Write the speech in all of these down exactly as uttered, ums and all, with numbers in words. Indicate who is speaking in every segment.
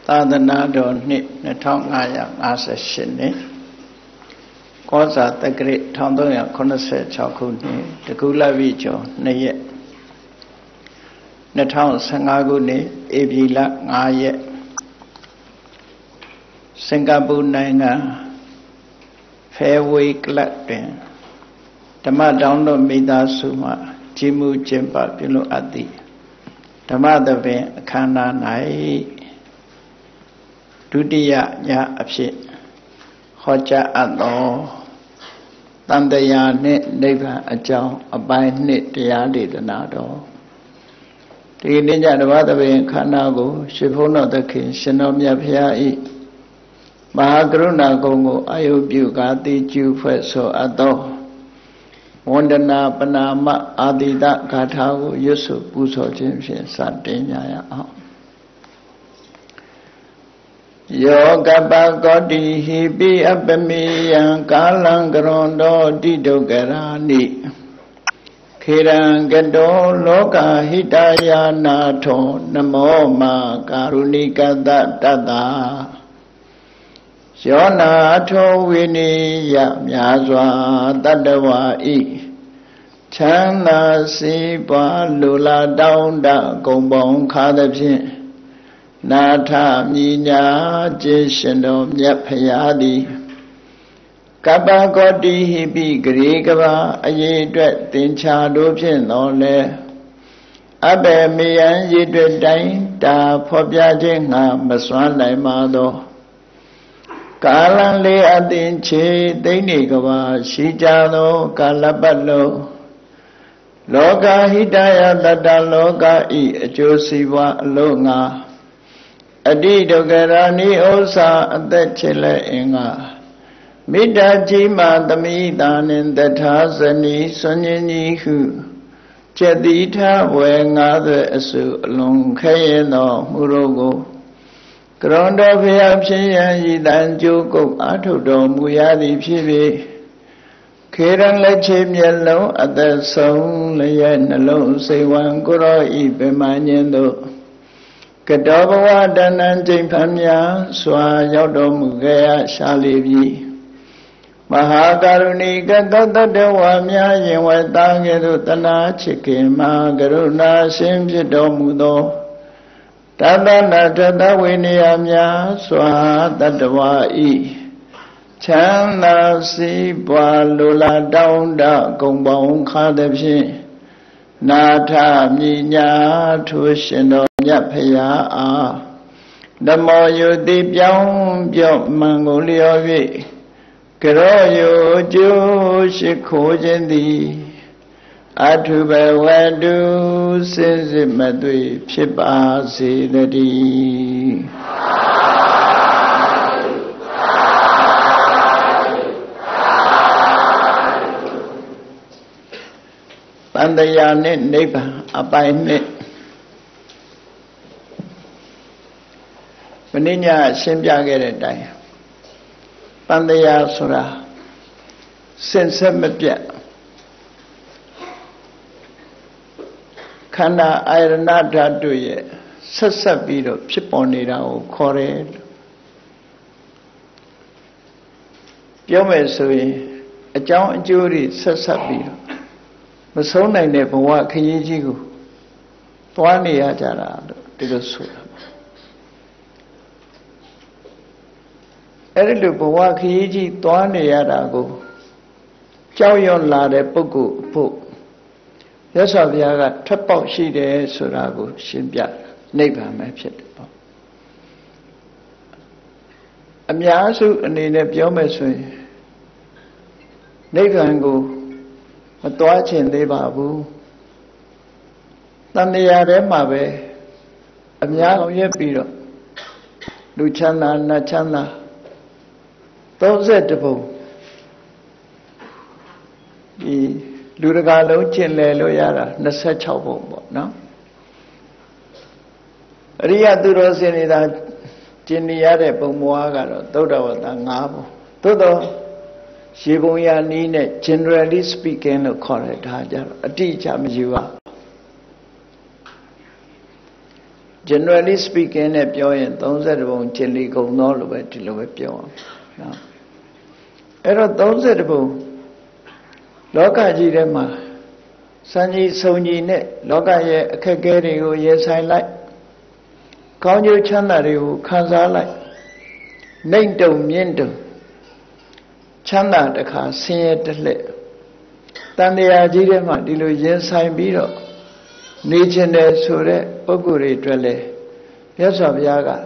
Speaker 1: သာသနာတော်နှစ်နှစ်ထောင်ငါးရာငါးဆယ်ရှစ်နှစ်ကောဇာတက္ကရာတစ်ထောင်သုံးရာခုနှစ်ဆယ်ခြောက်ခုနှစ်တကူလပိကျော်နှစ်ရက်နှစ်ထောင်ဆယ်ငါးခုနှစ်ဧပြီလငါးရက်စင်ကာပူနိုင်ငံဖဲဝေးကလပ်တွင်ဓမ္မတောင်းတော်မိသားစုမှကြီးမှုကျင့်ပပြုလုပ်အပ်သည်ဓမ္မသဘင်အခမ်းအနား၌ဒုတိယညအဖြစ်ဟောကြားအပ်သောတန်တရားနှင့်နိဗ္ဗာန်အကြောင်းအပိုင်းနှစ်တရားဒေသနာတော်ဒီနေ့ညဓမ္မသဘင်ခန္ဓာကိုရှင်ဘုန်းတော်သခင်ရှင်တော်မြတ်ဖရာဤမဟာကရုဏာကုံကိုအာယုပြုကာတိကျူဖွဲ့ဆိုအပ်သောဝန္ဒနာပနာမအာတိတဂါထာကိုရွတ်ဆိုပူဇော်ခြင်းဖြင့်စတင်ကြရအောင်ယောကပကောတိဟိပိအပမေယံကာလံကရွန်တောတိဒုက္ခရာနိခေရံကတောလောကဟိတယာနာထောနမောမာကာရုဏိကတတတ္တာယောနာထောဝိနိယမြာစွာတတ္တဝါဤချမ်းသာစီးပွားလူလာတောင်းတဂုံပေါင်းခါသဖြင့်နာထမြညာကျေရှင်တော်မြတ်ဖရာသည်ကပ္ပကောတိဟိပိဂရေကဘာအရေးအတွက်သင်္ချာတို့ဖြင့်တော်လဲအဘေမေယံရေအတွက်တိုင်းတာဖော်ပြခြင်းငါမစွမ်းနိုင်ပါသောကာလံလေးအသင်ချေသိမ့်နေကဘာရှိကြသောကာလပတ်လုံးလောကဟိတယတတလောကဤအကျိုးစီးပွားအလို့ငါအတိဒုက္ခရာနိဥ္စာအသက်ချေလက်အင်္ဂါမိတ္တကြီးမာသမိတာနှင့်တထာဇနီဆွန်ញင်းကြီးဟုကျက်တိထဝေငါးသွဲအစုအလုံးခဲရင်သောမှုတို့ကိုကရွန်တော်ဖျားဖြစ်ရန်ဤတန်ကြိုးကုတ်အာထုတော်မူရသည်ဖြစ်၍ခေရန်လက်ချေမျက်လုံးအသက်ဆုံးလျက်နှလုံးစိတ်ဝံကိုရောဤဗမညင်းတို့ကတောဘဝတဏ္ဏကျိန်ဖန်များစွာရောက်တော်မူခဲ့ရရှာလေပြီမဟာကရုဏီကတောတတဝါများရင်ဝဲသားကဲ့သို့တနာချစ်ခင်မဟာကရုဏာရှင်ဖြစ်တော်မူသောတတနာတတဝိနည်းများစွာတတဝါဤချမ်းသာစီးပွားလူလာတောင်းတဂုံပေါင်းခါသဖြင့်နာထမြညာထိုရှင်တော်မြတ်ဖရာအားဓမ္မောယုတိပြောင်းပြော့မှန်ကိုလျော်၍ကရောယုကျိုးရှိခိုးခြင်းသည်အထုဘဝတုစင်စစ်မသွေဖြစ်ပါစေတည်းတန်တရားနဲ့နိဗ္ဗာန်အပိုင်းနဲ့မင်းညရှင်းပြခဲ့တဲ့အတိုင်းတန်တရားဆိုတာစင်ဆက်မပြတ်ခန္ဓာအာရဏဓာတ်တို့ရဲ့ဆက်ဆက်ပြီးတော့ဖြစ်ပေါ်နေတာကိုခေါ်တယ်ပြောမယ်ဆိုရင်အကြောင်းအကျိုးတွေဆက်ဆက်ပြီးတော့မဆုံးနိုင်တဲ့ဘဝခရီးကြီးကိုသွားနေရကြတာလို့ဒီလိုဆိုတာအဲ့ဒီလိုဘဝခရီးကြီးသွားနေရတာကိုကြောက်ရွံ့လာတဲ့ပုဂ္ဂိုလ်အဖို့ရသော်ဘုရားကထွက်ပေါက်ရှိတယ်ဆိုတာကိုရှင်းပြနိဗ္ဗာန်ပဲဖြစ်တယ်ပေါ့အများစုအနေနဲ့ပြောမယ်ဆိုရင်နိဗ္ဗာန်ကိုမသွားချင်သေးပါဘူးတန်တရားထဲမှာပဲအများအောင်ရက်ပြီးတော့လူချမ်းသာနတ်ချမ်းသာသုံးဆယ်တပုံဒီလူတကာလုံးကျင်လည်လို့ရတာနှစ်ဆယ်ခြောက်ပုံပေါ့နော်အရိယသူတော်စင်နေတာကျင်နေရတဲ့ပုံမွားကတော့သုဒ္ဓဝတ္တ၅ပုံသို့တော့ရေပုံရနီးနဲ့ generally speaking လို့ခေါ်တယ်ဒါကြတော့အတိအကျမယူပါ generally speaking နဲ့ပြောရင်thirtyပုံကျင်လီကုန်သောလို့ပဲဒီလိုပဲပြောအောင်နော်အဲ့တော့thirtyပုံလောကကြီးထဲမှာစံကြီးစုံကြီးနဲ့လောကရဲ့အခက်အခဲတွေကိုရင်ဆိုင်လိုက်ကောင်းကျိုးချမ်းသာတွေကိုခံစားလိုက်နှိမ့်တုံမြင့်တုံချမ်းသာတစ်ခါဆင်းရဲတစ်လှည့်တန်တရားကြီးထဲမှာဒီလိုရင်ဆိုင်ပြီးတော့နေခြင်းတယ်ဆိုတဲ့ပုဂ္ဂိုလ်တွေအတွက်လည်းမြတ်စွာဘုရားက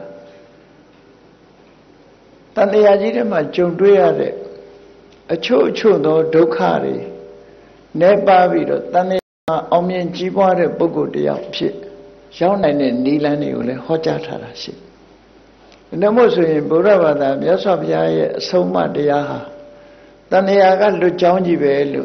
Speaker 1: တန်တရားကြီးထဲမှာကြုံတွေ့ရတဲ့အချို့အချို့သောဒုက္ခတွေနေပါပြီးတော့တန်တရားအောင်မြင်ကြီးပွားတဲ့ပုဂ္ဂိုလ်တစ်ယောက်ဖြစ်ရောက်နိုင်တဲ့နိလန်းတွေကိုလည်းဟောကြားထားတာရှိတယ်။ဒါမို့ဆိုရင်ဗုဒ္ဓဘာသာမြတ်စွာဘုရားရဲ့အဆုံးအမတရားဟာတန်တရားကလွတ်ကြောင်းကြီးပဲလို့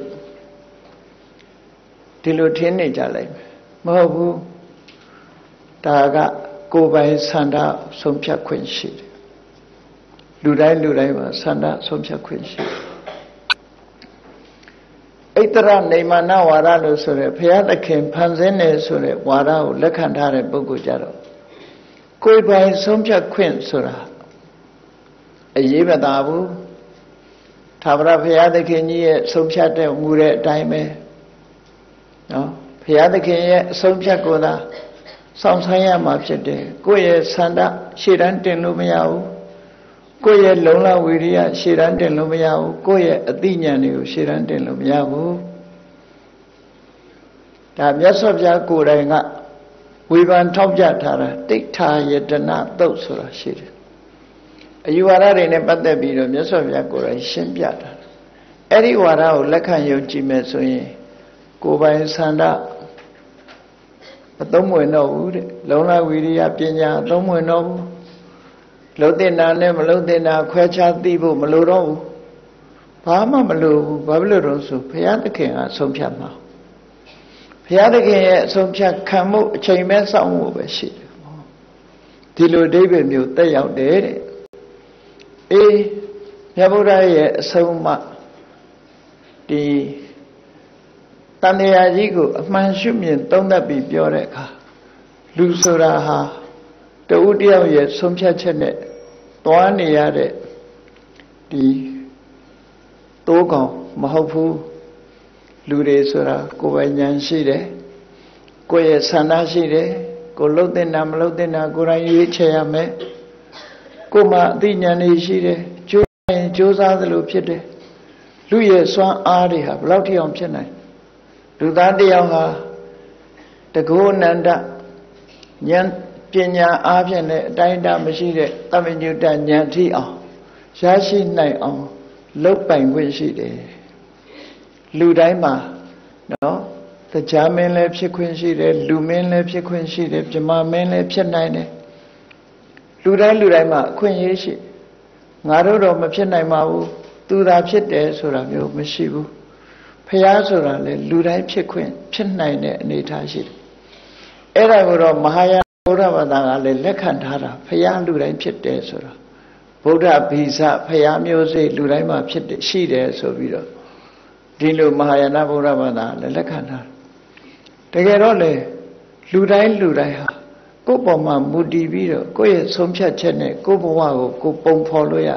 Speaker 1: ဒီလိုထင်နေကြလိုက်မယ်မဟုတ်ဘူးဒါကကိုယ်ပိုင်ဆန္ဒဆုံးဖြတ်ခွင့်ရှိတယ်လူတိုင်းလူတိုင်းမှာဆန္ဒဆုံးဖြတ်ခွင့်ရှိတယ်ဣတရနေမာနဝါဒလို့ဆိုရဲဘုရားသခင်ဖန်ဆင်းနေဆိုတဲ့ဝါဒကိုလက်ခံထားတဲ့ပုဂ္ဂိုလ်ကြတော့ကိုယ်ပိုင်ဆုံးဖြတ်ခွင့်ဆိုတာအရေးမသာဘူးသာဝရဘုရားသခင်ကြီးရဲ့ဆုံးဖြတ်တဲ့မူတဲ့အတိုင်းပဲနော်ဘုရားသခင်ရဲ့အဆုံးဖြတ်ကိုသာစောင့်ဆိုင်ရမှာဖြစ်တယ်ကိုယ့်ရဲ့ဆန္ဒရှေ့တန်းတင်လို့မရဘူးကိုယ့်ရဲ့လုံလဝိရိယရှေ့တန်းတင်လို့မရဘူးကိုယ့်ရဲ့အသိဉာဏ်တွေကိုရှေ့တန်းတင်လို့မရဘူးဒါမြတ်စွာဘုရားကိုယ်တိုင်ကဝေဖန်ထောက်ပြထားတာတိဋ္ဌာယတနာသုတ်ဆိုတာရှိတယ်အယူဝါဒတွေနဲ့ပတ်သက်ပြီးတော့မြတ်စွာဘုရားကိုယ်တိုင်ရှင်းပြတာအဲ့ဒီဝါဒကိုလက်ခံယုံကြည်မယ်ဆိုရင်ကိုယ်ပိုင်ဆန္ဒအသုံးဝင်တော့ဘူးတဲ့လုံလဝိရိယပညာအသုံးဝင်တော့ဘူးလုံးတင်တာနဲ့မလုံးတင်တာခွဲခြားသိဖို့မလိုတော့ဘူးဘာမှမလိုဘူးဘာဖြစ်လို့တော့ဆိုဘုရားသခင်ကဆုံးဖြတ်မှာဘုရားသခင်ရဲ့အဆုံးဖြတ်ခံမှုအချိန်မဲ့စောင့်မှုပဲရှိတယ်ဒီလိုအဓိပ္ပာယ်မျိုးတက်ရောက်တယ်တဲ့အေးမြတ်ဗုဒ္ဓရဲ့အဆုံးအမဒီတန်တရားကြီးကိုအမှန်ရှုမြင်သုံးသပ်ပြီးပြောတဲ့အခါလူဆိုတာဟာတဦးတယောက်ရဲ့ဆုံးဖြတ်ချက်နဲ့သွားနေရတဲ့ဒီတိုးကောင်မဟုတ်ဘူးလူတွေဆိုတာကိုယ်ပိုင်ဉာဏ်ရှိတယ်ကိုယ့်ရဲ့ဆန္ဒရှိတယ်ကိုယ်လှုပ်တဲ့နာမလှုပ်တဲ့နာကိုယ်တိုင်ရွေးချယ်ရမယ်ကိုယ်မှာအသိဉာဏ်တွေရှိတယ်ကြိုးရင်ကြိုးစားသလိုဖြစ်တယ်လူရဲ့စွမ်းအားတွေဟာဘယ်လောက်ထိအောင်ဖြစ်နိုင်လူသားတစ်ယောက်ဟာတကုအနန္တဉာဏ်ပညာအားဖြင့်လည်းအတိုင်းအတာမရှိတဲ့သမ္မညုတဉာဏ်ထိအောင်ရရှိနိုင်အောင်လုပ်ပိုင်ခွင့်ရှိတယ်လူတိုင်းမှာနော်တရားမင်းလည်းဖြစ်ခွင့်ရှိတယ်လူမင်းလည်းဖြစ်ခွင့်ရှိတယ်ဗြဟ္မာမင်းလည်းဖြစ်နိုင်တယ်လူတိုင်းလူတိုင်းမှာအခွင့်အရေးရှိငါတို့တော့မဖြစ်နိုင်ပါဘူးသူသာဖြစ်တယ်ဆိုတာမျိုးမရှိဘူးဖျားဆိုတာလေလူတိုင်းဖြစ်ခွင့်ဖြစ်နိုင်တဲ့အနေအထားရှိတယ်အဲ့ဒါကိုတော့မဟာယာနဗုဒ္ဓဘာသာကလည်းလက်ခံထားတာဖျားလူတိုင်းဖြစ်တယ်ဆိုတာဗုဒ္ဓဗီဇဖျားမျိုးစိလူတိုင်းမှာဖြစ်တယ်ရှိတယ်ဆိုပြီးတော့ဒီလိုမဟာယာနဗုဒ္ဓဘာသာလည်းလက်ခံထားတကယ်တော့လေလူတိုင်းလူတိုင်းဟာကိုယ့်ပေါ်မှာမူတည်ပြီးတော့ကိုယ့်ရဲ့ဆုံးဖြတ်ချက်နဲ့ကိုယ့်ဘဝကိုကိုယ်ပုံဖော်လို့ရ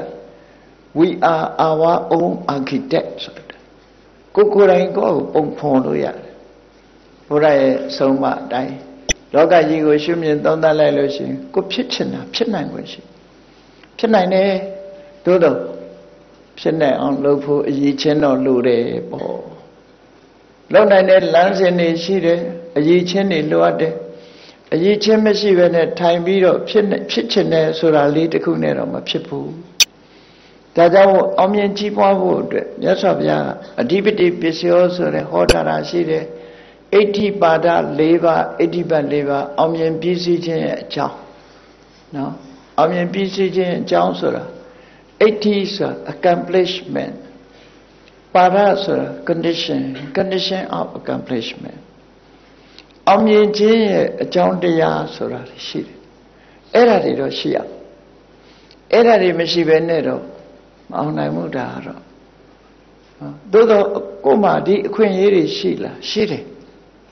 Speaker 1: we are our own architect ဆိုတာကိုယ်ကိုယ်တိုင်ကိုယ့်ကိုပုံဖော်လို့ရတယ်ဘုရားရဲ့ဆုံးမအတိုင်းလောကကြီးကိုရှုမြင်သုံးသပ်လိုက်လို့ရှိရင်ကိုဖြစ်ချင်တာဖြစ်နိုင်ခွင့်ရှိဖြစ်နိုင်တယ်သို့တော့ဖြစ်နိုင်အောင်လုပ်ဖို့အရေးချင်းတော့လိုတယ်ပေါ့လုပ်နိုင်တဲ့လမ်းစဉ်တွေရှိတယ်အရေးချင်းတွေလိုအပ်တယ်အရေးချင်းမရှိဘဲနဲ့ထိုင်ပြီးတော့ဖြစ်ဖြစ်ချင်တယ်ဆိုတာလေးတစ်ခုနဲ့တော့မဖြစ်ဘူးဒါကြောင့်အောင်မြင်ကြီးပွားဖို့အတွက်မြတ်စွာဘုရားအဓိပတိပစ္စယောဆိုတဲ့ဟောထားတာရှိတယ်အဋ္ဌိပါဒ၄ပါးအဋ္ဌိပတ်၄ပါးအောင်မြင်ပြည့်စည်ခြင်းရဲ့အကြောင်းနော်အောင်မြင်ပြည့်စည်ခြင်းအကြောင်းဆိုတာအဋ္ဌိဆိုတာ accomplishment ပါဒဆိုတာ condition condition of accomplishment အောင်မြင်ခြင်းရဲ့အကြောင်းတရားဆိုတာရှိတယ်အဲ့ဒါတွေတော့ရှိရအဲ့ဒါတွေမရှိဘဲနဲ့တော့မအောင်နိုင်ဘူးဒါတော့သို့တော့ကိုယ်မှာဒီအခွင့်အရေးတွေရှိလားရှိတယ်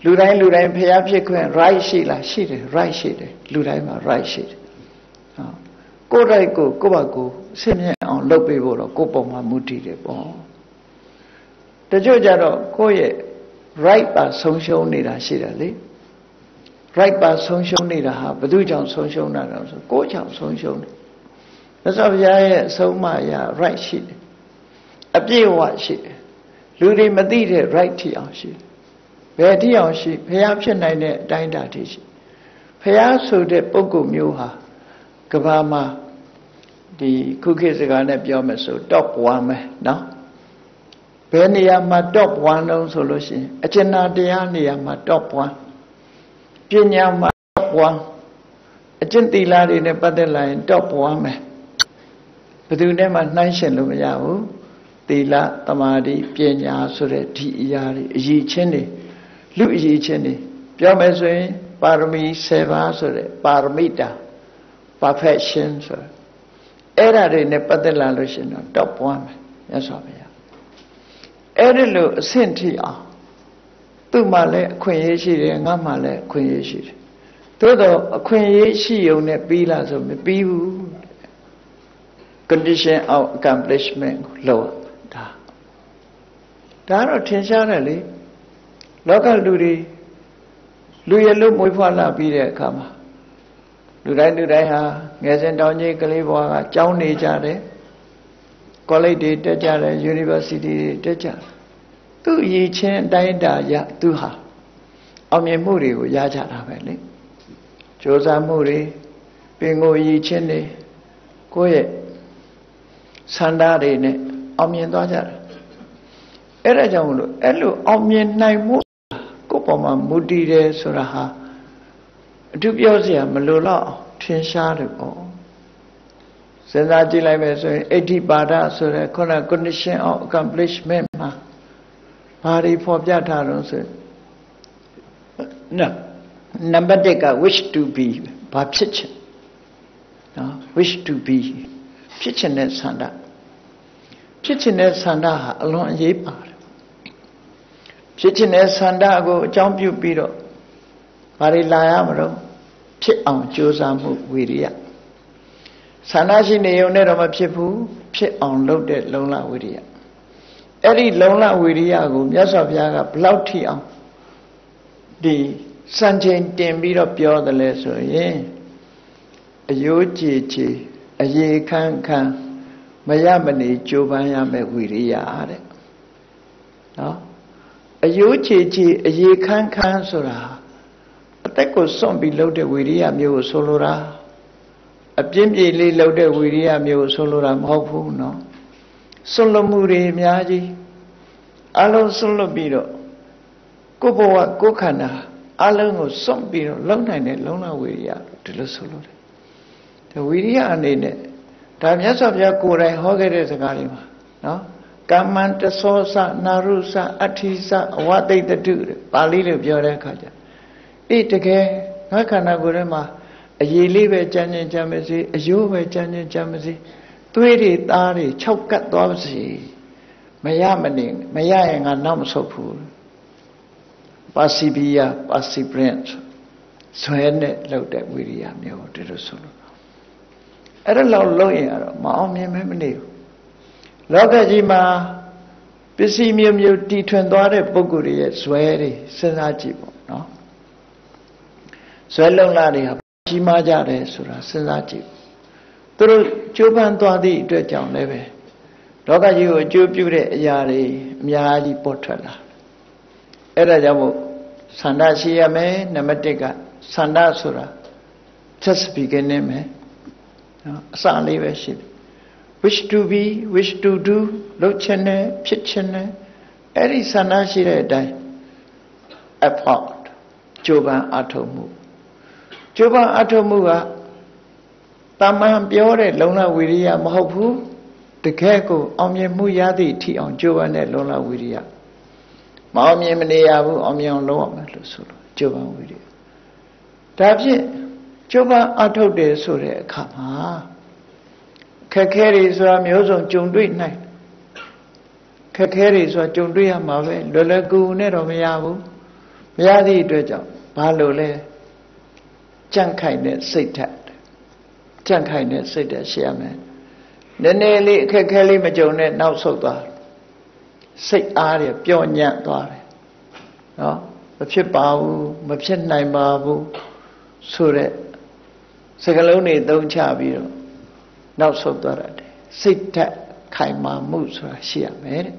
Speaker 1: လူတိုင်းလူတိုင်းဖျားဖြစ်ခွင့် right ရှိလားရှိတယ် right ရှိတယ်လူတိုင်းမှာ right ရှိတယ်ဟောကိုယ်တိုက်ကိုကိုယ့်ဘာကိုဆင်မြင်အောင်လုပ်ပေးဖို့တော့ကိုယ့်ပုံမှာမူတည်တယ်ပေါ့တချို့ကြတော့ကိုယ့်ရဲ့ right ပါဆုံးရှုံးနေတာရှိတယ်လေ right ပါဆုံးရှုံးနေတာဟာဘယ်သူကြောင့်ဆုံးရှုံးတာလဲဆိုကိုယ့်ကြောင့်ဆုံးရှုံးတယ်မြတ်စွာဘုရားရဲ့အဆုံးအမအရာ right ရှိတယ်အပြည့်အဝရှိတယ်လူတွေမသိတဲ့ right ထိအောင်ရှိတယ်ဘယ်ထိအောင်ရှိဘုရားဖြစ်နိုင်တဲ့အတိုင်းအတာထိရှိဘုရားဆိုတဲ့ပုဂ္ဂိုလ်မျိုးဟာကဘာမှာဒီခုခေတ်စကားနဲ့ပြောမယ်ဆို top one ပဲเนาะဘယ်နေရာမှာ top one လုံးဆိုလို့ရှိရင်အကျဉ်းတရားနေရာမှာ top one ပညာမှာ top one အကျင့်သီလတွေနဲ့ပတ်သက်လာရင် top one ပဲဘယ်သူနဲ့မှနှိုင်းယှဉ်လို့မရဘူးသီလသမာဓိပညာဆိုတဲ့ဒီအရာတွေအရေးချင်းတွေလူအရေးချင်းတွေပြောမယ်ဆိုရင်ပါရမီဆယ်ပါးဆိုတဲ့ပါရမိတာ perfection ဆိုအဲ့ဒါတွေနဲ့ပတ်သက်လာလို့ရှိရင်တော့ top one ပဲမြတ်စွာဘုရားအဲ့ဒီလိုအဆင့်ထိအောင်သူ့မှာလည်းအခွင့်အရေးရှိတယ်ငါမှလည်းအခွင့်အရေးရှိတယ်သို့တော့အခွင့်အရေးရှိုံနဲ့ပြီးလားဆိုမပြီးဘူး condition of accomplishment လို့ဒါဒါတော့ထင်ရှားတယ်လေလောကလူတွေလူရလို့မွေးဖွားလာပြီးတဲ့အခါမှာလူတိုင်းလူတိုင်းဟာငယ်စဉ်တောင်ကြီးကလေးဘဝကကျောင်းနေကြတယ်ကောလိပ်တွေတက်ကြတယ် university တွေတက်ကြတယ်သူ့ရည်ချင်းအတိုင်းအတာရသူဟာအောင်မြင်မှုတွေကိုရကြတာပဲလေကြိုးစားမှုတွေပင်ကိုရည်ချင်းတွေကိုယ့်ရဲ့ဆန္ဒတွေနဲ့အောင်မြင်သွားကြတယ်အဲ့ဒါကြောင့်မလို့အဲ့လိုအောင်မြင်နိုင်မှုကိုယ့်ပေါ်မှာမူတည်တယ်ဆိုတာဟာအထူးပြောစရာမလိုတော့ထင်ရှားတယ်ပေါ့စဉ်းစားကြည့်လိုက်မယ်ဆိုရင်အဋ္ဌိပါဒဆိုတဲ့ခုန condition of accomplishment မှာဘာတွေဖော်ပြထားတော့ဆိုနော်နံပါတ်တစ်က wish to be ဘာဖြစ်ချင်နော် wish to be ဖြစ်ချင်တဲ့ဆန္ဒဖြစ်ချင်တဲ့ဆန္ဒဟာအလွန်အရေးပါတယ်ဖြစ်ချင်တဲ့ဆန္ဒကိုအကြောင်းပြုပြီးတော့ဘာတွေလာရမလို့ဖြစ်အောင်ကြိုးစားမှုဝိရိယဆန္ဒရှိနေုံနဲ့တော့မဖြစ်ဘူးဖြစ်အောင်လုပ်တဲ့လုံလဝိရိယအဲ့ဒီလုံလဝိရိယကိုမြတ်စွာဘုရားကဘလောက်ထိအောင်ဒီစံချိန်တင်ပြီးတော့ပြောတယ်လဲဆိုရင်အယိုးကြည်ကြည်အရေခမ်းခမ်းမရမနေကြိုးပမ်းရမယ်ဝိရိယတဲ့နော်အယိုးကြည်ကြည်အရေခမ်းခမ်းဆိုတာအသက်ကိုစွန့်ပြီးလုပ်တဲ့ဝိရိယမျိုးကိုဆိုလိုတာအပြင်းပြေလေးလုပ်တဲ့ဝိရိယမျိုးကိုဆိုလိုတာမဟုတ်ဘူးနော်စွန့်လွတ်မှုတွေအများကြီးအလုံးစွန့်လွတ်ပြီးတော့ကိုယ်ဘဝကိုယ်ခန္ဓာအလုံးကိုစွန့်ပြီးတော့လုံနိုင်တဲ့လုံလဝိရိယဒီလိုဆိုလိုတယ်ဒီဝိရိယအနေနဲ့ဒါမြတ်စွာဘုရားကိုယ်တိုင်ဟောခဲ့တဲ့စကားတွေမှာနော်ကာမန္တသောစနာရုစအဋ္ဌိစအဝတိတ္တုပါဠိလိုပြောတဲ့အခါကျအေးတကယ်ငါခန္ဓာကိုယ်ထဲမှာအရေးလေးပဲကြမ်းကြမ်းကြမ်းမစေအယိုးပဲကြမ်းကြမ်းကြမ်းမစေသွေးတွေသားတွေခြောက်ကပ်သွားပါစေမရမနေမရရင်ငါနောက်မဆုတ်ဘူး persevere perseverance ဆွဲနဲ့လောက်တဲ့ဝိရိယမျိုးဒီလိုဆိုလို့အဲ့ဒါလောက်လုပ်ရင်တော့မအောင်မြင်မဲမနေဘူးလောကကြီးမှာပစ္စည်းမျိုးမျိုးတီထွင်သွားတဲ့ပုဂ္ဂိုလ်တွေရဲ့ဇွဲတွေစဉ်းစားကြည့်ပေါ့နော်ဇွဲလုံလာတွေဟာကြီးမားကြတယ်ဆိုတာစဉ်းစားကြည့်သူတို့ကြိုးပမ်းသွားသည့်အတွက်ကြောင့်လည်းပဲလောကကြီးကိုအကျိုးပြုတဲ့အရာတွေအများကြီးပေါ်ထွက်လာအဲ့ဒါကြောင့်မို့ဆန္ဒရှိရမယ်နံပါတ်တစ်ကဆန္ဒဆိုတာ just beginning ပဲနော်အစလေးပဲရှိတယ် wish to be wish to do လုပ်ချင်တယ်ဖြစ်ချင်တယ်အဲ့ဒီဆန္ဒရှိတဲ့အတိုင်း effort ကြိုးပမ်းအထောက်မှုကြိုးပမ်းအထောက်မှုကတာမန်ပြောတဲ့လုံလဝိရိယမဟုတ်ဘူးတကယ်ကိုအောင်မြင်မှုရသည့်အထိအောင်ကြိုးပမ်းတဲ့လုံလဝိရိယမအောင်မြင်မနေရဘူးအောင်မြင်အောင်လုပ်ရမယ်လို့ဆိုလို့ကြိုးပမ်းဝိရိယဒါဖြင့်ကြိုးပမ်းအထောက်တယ်ဆိုတဲ့အခါမှာခက်ခဲတွေဆိုတာမျိုးစုံကြုံတွေ့နိုင်ခက်ခဲတွေဆိုတာကြုံတွေ့ရမှာပဲလွယ်လွယ်ကူကူနဲ့တော့မရဘူးမရသည့်အတွက်ကြောင့်ဘာလို့လဲကြန့်ခိုင်တဲ့စိတ်ဓာတ်ကြန့်ခိုင်တဲ့စိတ်ဓာတ်ရှိရမယ်နည်းနည်းလေးအခက်ခဲလေးမကြုံနဲ့နောက်ဆုတ်သွားစိတ်အားရပျော့ညံ့သွားတယ်နော်မဖြစ်ပါဘူးမဖြစ်နိုင်ပါဘူးဆိုတဲ့စကလုံးတွေသုံးချပြီးတော့နောက်ဆုတ်သွားတယ်စိတ်ဓာတ်ခိုင်မာမှုဆိုတာရှိရမယ်တဲ့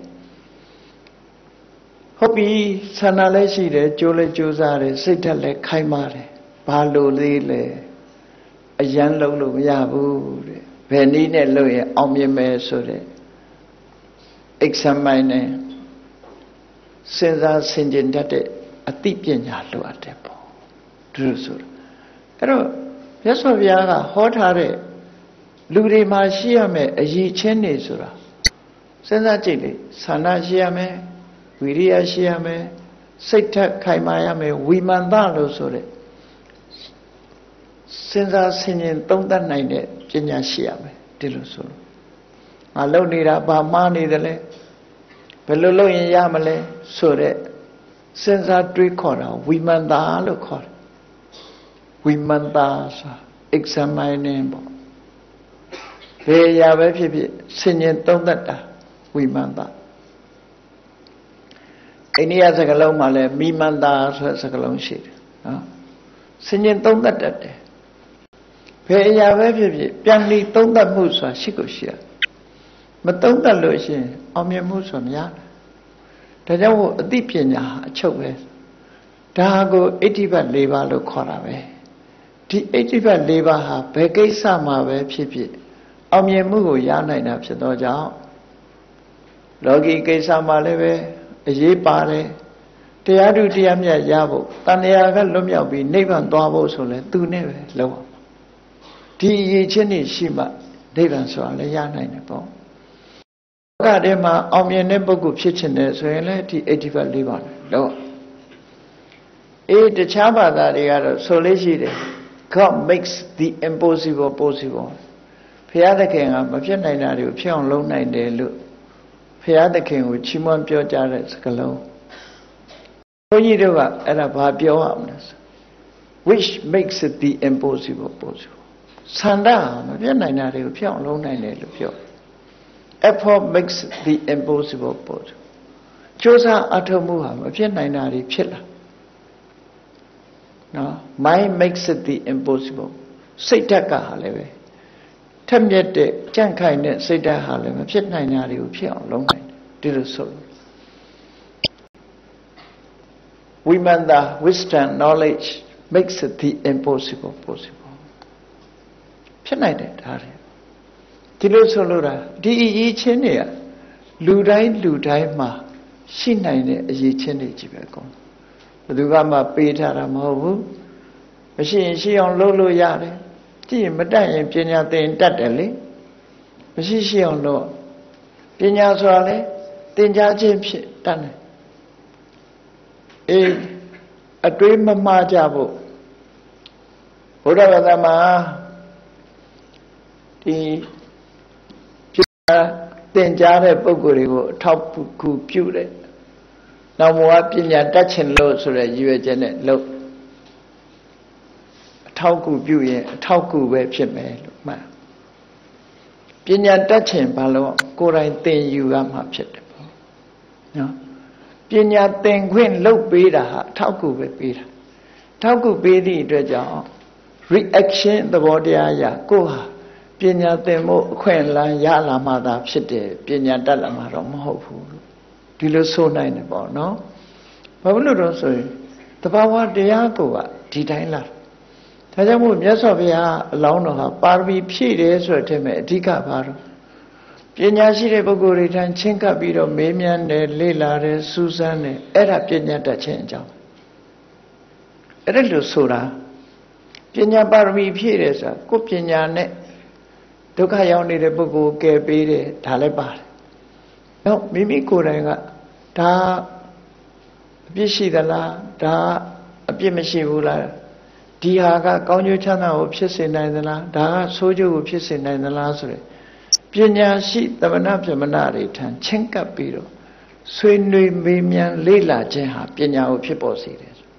Speaker 1: ဟုတ်ပြီဆန္ဒလည်းရှိတယ်ကြိုးလည်းကြိုးစားတယ်စိတ်ဓာတ်လည်းခိုင်မာတယ်ဘာလို့သေးလဲအရန်လုံးလို့မရဘူးတဲ့ဘယ်နည်းနဲ့လုပ်ရင်အောင်မြင်မယ်ဆိုတဲ့ examine နဲ့စဉ်းစားဆင်ခြင်တတ်တဲ့အသိပညာလိုအပ်တယ်ပေါ့သူတို့ဆိုတော့အဲ့တော့မြတ်စွာဘုရားကဟောထားတဲ့လူတွေမှာရှိရမယ်အရည်ချင်းတွေဆိုတာစဉ်းစားကြည့်လေဆန္ဒရှိရမယ်ဝိရိယရှိရမယ်စိတ်ဓာတ်ခိုင်မာရမယ်ဝိမာန်သလို့ဆိုတဲ့စဉ်းစားဆင်ခြင်သုံးသပ်နိုင်တဲ့ပညာရှိရမယ်ဒီလိုဆိုလို့ငါလုပ်နေတာဘာမှားနေတယ်လဲဘယ်လိုလုပ်ရင်ရမလဲဆိုတဲ့စဉ်းစားတွေးခေါ်တာဝိမာန်သာလို့ခေါ်တယ်ဝိမာန်သာဆို examining ပေါ့ဘယ်အရာပဲဖြစ်ဖြစ်ဆင်ခြင်သုံးသပ်တာဝိမာန်သာအိန္ဒိယစကားလုံးမှာလည်းမိမာန်သာဆိုတဲ့စကားလုံးရှိတယ်နော်ဆင်ခြင်သုံးသပ်တတ်တယ်ဘယ်အရာပဲဖြစ်ဖြစ်ပြန်ပြီးသုံးသပ်မှုဆိုတာရှိကိုရှိတယ်မသုံးသပ်လို့ရှိရင်အောင်မြင်မှုဆိုမရဘူးဒါကြောင့်အသိပညာအချုပ်ပဲဒါကိုအဋ္ဌိပတ်၄ပါးလို့ခေါ်တာပဲဒီအဋ္ဌိပတ်၄ပါးဟာဘယ်ကိစ္စမှာပဲဖြစ်ဖြစ်အောင်မြင်မှုကိုရနိုင်တာဖြစ်သောကြောင့်လောကီကိစ္စမှာလည်းပဲအရေးပါတယ်တရားဓုတရားမြတ်ရဖို့တဏှာကလွတ်မြောက်ပြီးနိဗ္ဗာန်သွားဖို့ဆိုလဲသူနဲ့ပဲလုံးဝဒီအရေးချင်းနေရှိမှနိဗ္ဗာန်ဆိုတာလည်းရနိုင်တယ်ပေါ့ကတည်းမှာအောင်မြင်တဲ့ပုဂ္ဂိုလ်ဖြစ်ချင်တယ်ဆိုရင်လည်းဒီအဋ္ဌိပတ်၄ပါးလုံးအေးတခြားဘာသာတွေကတော့ဆိုလေးရှိတယ် God makes the impossible possible ဘုရားသခင်ကမဖြစ်နိုင်တာတွေကိုဖြစ်အောင်လုပ်နိုင်တယ်လို့ဘုရားသခင်ကိုချီးမွမ်းပြောကြတဲ့စကားလုံးဘုန်းကြီးတို့ကအဲ့ဒါဘာပြောရမလဲ which makes it the impossible possible ဆန္ဒမဖြစ်နိုင်တာတွေကိုဖြစ်အောင်လုပ်နိုင်တယ်လို့ပြောeffort makes the impossible possible ကြိုးစားအထောက်မှုဟာမဖြစ်နိုင်တာတွေဖြစ်လာနော် mind makes it the impossible စိတ်ဓာတ်ကဟာလည်းပဲထက်မြက်တဲ့ကြန့်ခိုင်တဲ့စိတ်ဓာတ်ဟာလည်းမဖြစ်နိုင်တာတွေကိုဖြစ်အောင်လုပ်နိုင်တယ်ဒီလိုဆိုလို့ဝိမာန်သာ wisdom knowledge makes it the impossible possible ဖြစ်နိုင်တယ်ဒါတွေဒီလိုဆိုလို့တာဒီအရေးချင်းတွေကလူတိုင်းလူတိုင်းမှာရှိနိုင်တဲ့အရေးချင်းတွေကြီးပဲအကုန်ဘယ်သူကမှပေးထားတာမဟုတ်ဘူးမရှိရင်ရှိအောင်လုပ်လို့ရတယ်ကြည့်ရင်မတတ်ရင်ပညာသင်တတ်တယ်လေမရှိရှိအောင်လုပ်ပညာဆိုတာလေသင်ကြားခြင်းဖြစ်တတ်တယ်အေးအတွေးမမှားကြဖို့ဘုရားဘာသာမှာဒီသင်ကြားတဲ့ပုဂ္ဂိုလ်တွေကိုအထောက်အကူပြုတယ်။နောက်ဘဝပညာတတ်ချင်လို့ဆိုတဲ့ရည်ရွယ်ချက်နဲ့လို့အထောက်အကူပြုရင်အထောက်အကူပဲဖြစ်မယ်လို့မှတ်။ပညာတတ်ချင်ဘာလို့ကိုယ်တိုင်သင်ယူရမှာဖြစ်တယ်ပေါ့။နော်။ပညာသင်ခွင့်လုပ်ပေးတာဟာအထောက်အကူပဲပေးတာ။အထောက်အကူပေးသည့်အတွက်ကြောင့် reaction သဘောတရားအရကိုယ်ဟာပညာသင်ဖို့အခွင့်အလမ်းရလာမှသာဖြစ်တယ်ပညာတတ်လာမှာတော့မဟုတ်ဘူးဒီလိုဆိုနိုင်တယ်ပေါ့နော်ဘာလို့လို့ဆိုရင်တဘာဝတရားကိုကဒီတိုင်းလားဒါကြောင့်မို့မြတ်စွာဘုရားအလောင်းတော်ဟာပါရမီဖြည့်တယ်ဆိုတဲ့အထက်မှာအဓိကပါတော့ပညာရှိတဲ့ပုဂ္ဂိုလ်တွေထံချင်းကပ်ပြီးတော့မေးမြန်းတယ်လေ့လာတယ်စူးစမ်းတယ်အဲ့ဒါပညာတတ်ခြင်းအကြောင်းအဲ့ဒါလို့ဆိုတာပညာပါရမီဖြည့်တယ်ဆိုတာကိုယ်ပညာနဲ့ဒုက္ခရောက်နေတဲ့ပုဂ္ဂိုလ်ကယ်ပေးတယ်ဒါလည်းပါတယ်။နောက်မိမိကိုယ်တိုင်ကဒါအပြစ်ရှိသလားဒါအပြစ်မရှိဘူးလားဒီဟာကကောင်းကျိုးချမ်းသာကိုဖြစ်စေနိုင်သလားဒါကဆိုးကျိုးကိုဖြစ်စေနိုင်သလားဆိုရယ်ပညာရှိသမဏဗြဟ္မဏတွေထံချင်းကပ်ပြီးတော့ဆွေးနွေးမေးမြန်းလေ့လာခြင်းဟာပညာကိုဖြစ်ပေါ်စေတယ်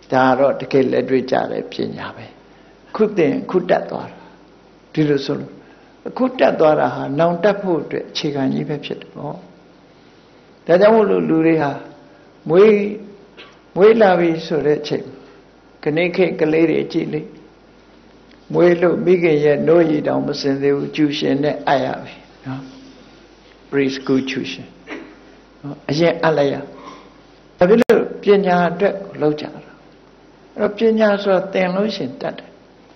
Speaker 1: ဒါတော့တကယ်လက်တွေ့ကြတဲ့ပညာပဲခုသင်ခုတက်သွားတာဒီလိုဆိုလို့အခုတက်သွားတာဟာနောင်တက်ဖို့အတွက်အခြေခံကြီးပဲဖြစ်တယ်ပေါ့ဒါကြောင့်မို့လို့လူတွေဟာမွေးမွေးလာပြီဆိုတဲ့အချိန်ခဏခေတ်ကလေးတွေကြည့်လေမွေးလို့မိခင်ရဲ့နိုးရီတောင်မစင်သေးဘူးကျူရှင်နဲ့အပ်ရပြီနော် preschool tuition နော်အရင်အပ်လိုက်ရဒါဖြစ်လို့ပညာအတွက်လောက်ကြတာအဲ့တော့ပညာဆိုတာသင်လို့ရှင်တတ်တယ်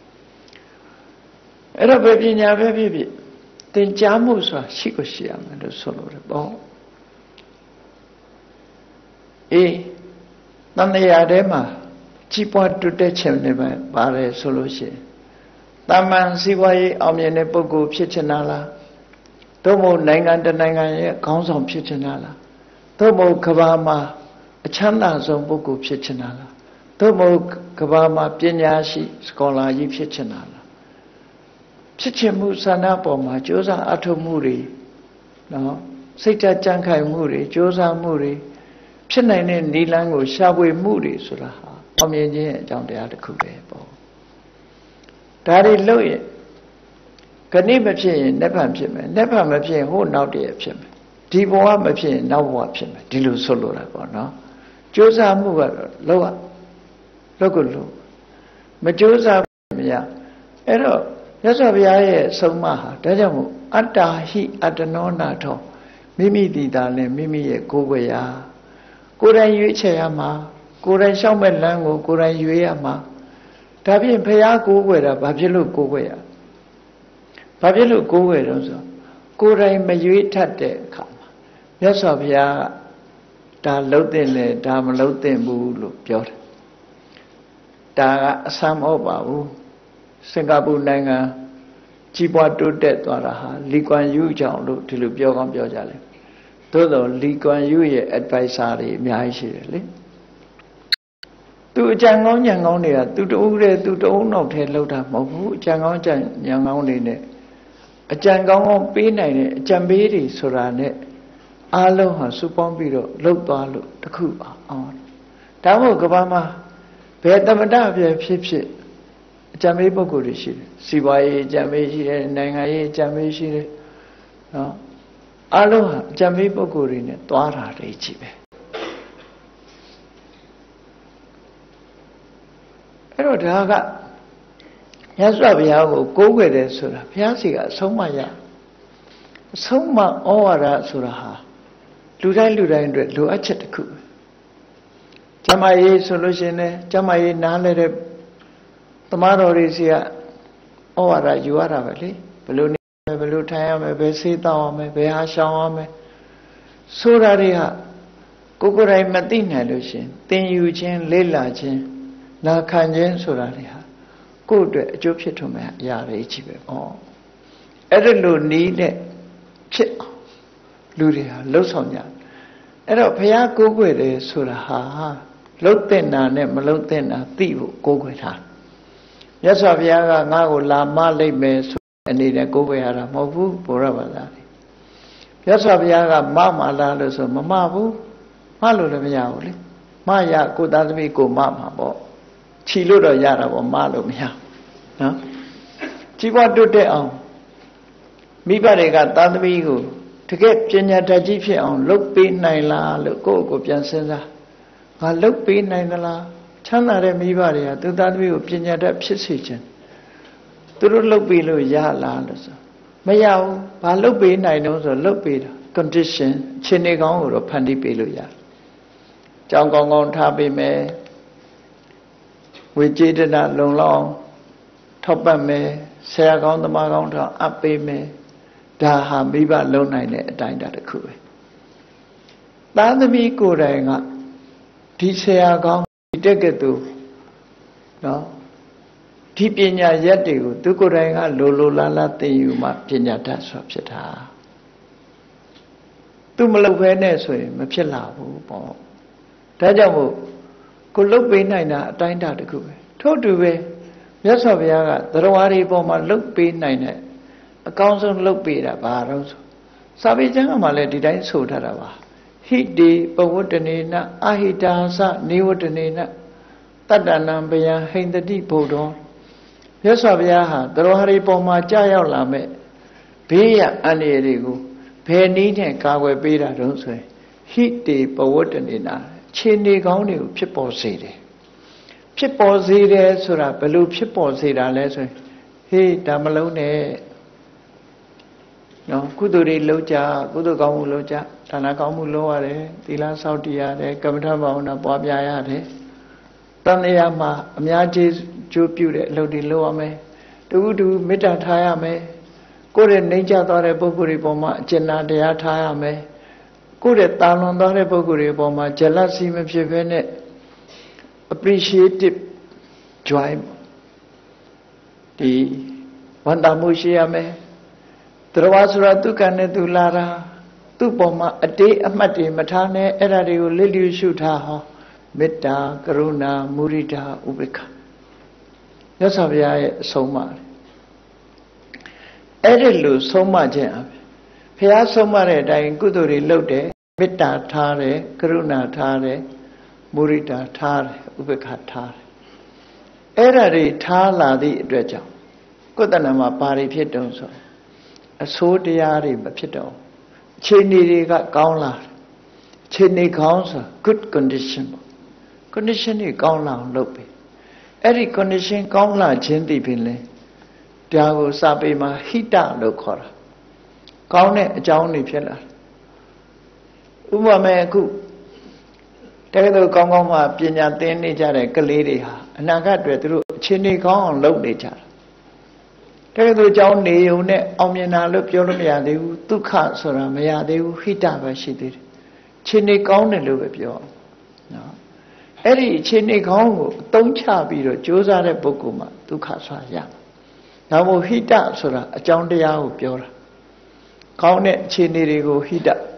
Speaker 1: အဲ့တော့ဘယ်ပညာပဲဖြစ်ဖြစ်သင်ကြားမှုဆိုတာရှိကိုရှိရမယ်လို့ဆိုလို့ရတယ်ပေါ့အေးတန်ရာထဲမှာကြီးပွားတိုးတက်ခြင်းတွေပဲပါတယ်ဆိုလို့ရှိရင်တမန်စီးပွားရေးအောင်မြင်တဲ့ပုဂ္ဂိုလ်ဖြစ်ချင်တာလားသို့မဟုတ်နိုင်ငံတကာနိုင်ငံရဲ့ခေါင်းဆောင်ဖြစ်ချင်တာလားသို့မဟုတ်ကမ္ဘာမှာအချမ်းသာဆုံးပုဂ္ဂိုလ်ဖြစ်ချင်တာလားသို့မဟုတ်ကမ္ဘာမှာပညာရှိစကောလာကြီးဖြစ်ချင်တာလားဖြစ်ချင်မှုဆန္ဒပေါ်မှာကြိုးစားအထောက်မှုတွေနော်စိတ်ဓာတ်ကြံ့ခိုင်မှုတွေကြိုးစားမှုတွေဖြစ်နိုင်တဲ့နိလန်းကိုရှာဖွေမှုတွေဆိုတာဟာအောင်မြင်ခြင်းအကြောင်းတရားတစ်ခုပဲပေါ့ဒါတွေလို့ရင်ခဏမဖြစ်ရင်နိဗ္ဗာန်ဖြစ်မယ်နိဗ္ဗာန်မဖြစ်ရင်ဟိုနောက်တည်းဖြစ်မယ်ဒီဘဝမဖြစ်ရင်နောက်ဘဝဖြစ်မယ်ဒီလိုဆိုလိုတာပေါ့နော်ကြိုးစားမှုကတော့လောက်ရလောက်ကိုလို့မကြိုးစားမရအဲ့တော့မြတ်စွာဘုရားရဲ့ဆုံးမဟာဒါကြောင့်မို့အတ္တာဟိအတ္တနောနာထောမိမိတည်တာနဲ့မိမိရဲ့ကိုယ်ွယ်ရာကိုယ်တိုင်ရွေးချယ်ရမှာကိုယ်တိုင်ရှောက်မဲ့လမ်းကိုကိုယ်တိုင်ရွေးရမှာဒါဖြင့်ဘုရားကိုယ်ွယ်တာဘာဖြစ်လို့ကိုယ်ွယ်ရဘာဖြစ်လို့ကိုယ်ွယ်တော့ဆိုကိုယ်တိုင်မရွေးထတ်တဲ့အခါမှာမြတ်စွာဘုရားကဒါလှုပ်တဲ့လေဒါမလှုပ်တဲ့ဘူးလို့ပြောတယ်ဒါကအဆမ်းမဟုတ်ပါဘူးစင်ကာပူနိုင်ငံကြီးပွားတိုးတက်သွားတာဟာလီကွမ်ယူကြောင့်လို့ဒီလိုပြောကောင်းပြောကြတယ်သို့တော်လီကွမ်ယူရဲ့ advisor တွေအများကြီးရှိတယ်လေသူအကြံကောင်းညံကောင်းတွေကသူတဦးတည်းသူတဦးနောက်ထဲလောက်တာမဟုတ်ဘူးအကြံကောင်းကြံညံကောင်းတွေနဲ့အကြံကောင်းကောင်းပေးနိုင်တဲ့အကြံပေးတွေဆိုတာနဲ့အားလုံးဟာစုပေါင်းပြီးတော့လှုပ်သွားလို့တခုပါအောင်ဒါမို့ကဘာမှာဘယ်တမတပြည့်ဖြစ်ဖြစ်အကြံပေးပုဂ္ဂိုလ်တွေရှိတယ်စီးပွားရေးအကြံပေးရှိတယ်နိုင်ငံရေးအကြံပေးရှိတယ်နော်အားလုံးဟာအကြံပေးပုဂ္ဂိုလ်တွေနဲ့သွားတာတွေကြီးပဲအဲ့တော့ဒါကမြတ်စွာဘုရားကိုကိုးကွယ်တယ်ဆိုတာဘုရားစီကအဆုံးမရအဆုံးမဩဝါဒဆိုတာဟာလူတိုင်းလူတိုင်းအတွက်လိုအပ်ချက်တစ်ခုပဲကျမရေးဆိုလို့ရှိရင်လည်းကျမရေးနားလဲတဲ့သမားတော်တွေစီကဩဝါဒယူရတာပဲလေဘယ်လိုနေဘယ်လိုထိုင်ရမယ်ဘယ်စေးတောင်းရမယ်ဘယ်ဟာရှောင်ရမယ်ဆိုတာတွေဟာကိုယ်ကိုယ်တိုင်မသိနိုင်လို့ရှိရင်သင်ယူခြင်းလေ့လာခြင်းနာခံခြင်းဆိုတာတွေဟာကိုယ့်အတွက်အကျိုးဖြစ်ထွန်းမဲ့အရာတွေကြီးပဲဩအဲ့ဒါလိုနီးတဲ့ဖြစ်အောင်လူတွေဟာလှုပ်ဆောင်ကြအဲ့တော့ဘုရားကိုးကွယ်တယ်ဆိုတာဟာလှုပ်တဲ့နာနဲ့မလှုပ်တဲ့နာသိဖို့ကိုးကွယ်တာမြတ်စွာဘုရားကငါ့ကိုလာမလိုက်မယ်ဆိုအနေနဲ့ကိုးကွယ်ရတာမဟုတ်ဘူးဘုရားဘာသာတွေမြတ်စွာဘုရားကမမလာလို့ဆိုမမဘူးမလို့လည်းမရဘူးလေမရကိုသားသမီးကိုမမှာပေါ့ခြီလို့တော့ရတာပေါ့မလို့မရနော်ကြီးပွားတိုးတက်အောင်မိဘတွေကသားသမီးကိုတကယ်ပညာတတ်ကြီးဖြစ်အောင်လုပ်ပေးနိုင်လားလို့ကိုယ့်ကိုယ်ပြန်စဉ်းစားငါလုပ်ပေးနိုင်သလားချမ်းသာတဲ့မိဘတွေကသူသားသမီးကိုပညာတတ်ဖြစ်စေခြင်းသူတို့လုပ်ပေးလို့ရလားလို့ဆိုမရဘူးဘာလုပ်ပေးနိုင်တော့ဆိုလုပ်ပေးတာ condition ခြေနေကောင်းကိုတော့ဖန်တီးပေးလို့ရတယ်ကြောင်းကောင်းကောင်းထားပေးမယ်ဝေကျေတနာလုံလောက်ထောက်ပံ့မယ်ဆရာကောင်းသမားကောင်းထောက်အပ်ပေးမယ်ဒါဟာမိဘလုံးနိုင်တဲ့အတိုင်းတာတစ်ခုပဲသားသမီးကိုယ်တိုင်ကဒီဆရာကောင်းဒီတက်ကတူနော်ဒီပညာရက်တွေကိုသူကိုယ်တိုင်ကလိုလိုလားလားသိယူမှပညာတတ်ဆိုဖြစ်တာသူမလုပ်ဘဲနဲ့ဆိုရင်မဖြစ်လာဘူးပေါ့ဒါကြောင့်မို့ကိုလုတ်ပေးနိုင်တာအတိုင်းတာတစ်ခုပဲထို့တူပဲမြတ်စွာဘုရားကသရဝါတွေပေါ်မှာလုတ်ပေးနိုင်တဲ့အကောင်းဆုံးလုတ်ပေးတာဘာလို့ဆိုစာပေကျမ်းကမှလည်းဒီတိုင်းဆိုထားတာပါဟိတေပဝတ္တနေနအဟိတာသနေဝတ္တနေန Tattana Bayan Hindati Bodon. Yasavyaha, the Rohari Poma Jaya Lame, Pia Anirigo, Penny and Kawe Bida don't say. Heat the Pawotanina, Chini Goni, Pipo City. Pipo City, Sura, Pelu Pipo City, lesson. He Damalone. No, Kuduri Loja, Kudugamu Loja, Tanakamu Loare, Tila Sautia, Kamatavana, Bobia. Tanayama, Miatis, Jupu, Lodi Loame, do do Mita Tayame, good at nature dore Boguri Boma, Jena de Atayame, good at Talon dore Boguri Boma, jealousy of Chivene, appreciative joy. The Vandamushiame, Trawasura Tukane Tulara, Tupoma, a day of Mati, Matane, Eradio, Liliu Shutaha. Metta, Karuna, Murita, Ubeka. Yasavya Soma. Edilu Soma Jam. Pia Somare dying Guduri Lote, Metta Tare, Karuna Tare, Murita Tare, Ubeka Tare. Erari Tala the Dredja. Kudanama Pari Pietonso. A Sodiari Bapito. Chini got Gaula. Chini Council, good condition. Condition is gone now, lope. Every condition gone now, Jindy Pinley. Diago Sabima, Hita Locora. Gone, Johnny Pilla. Uma Maku. Tedo Gongoma, Pina Deni Jare, Galidia, and I got through Chini Gong, low nature. Tedo Johnny, Une, Omina, Lup Yoromia, Tuka Sora, Mea, they Hita, where she did. Chini Gong and Lubio. No. Eri Chini Kongo, don't chabi, Josa de Bokuma, Tukasaya. Now Hita Sura, a John de Yao Piora. Kone Chini Rigo Hita.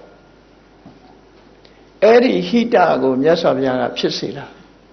Speaker 1: Eri Hita go, Yasavia Pisila.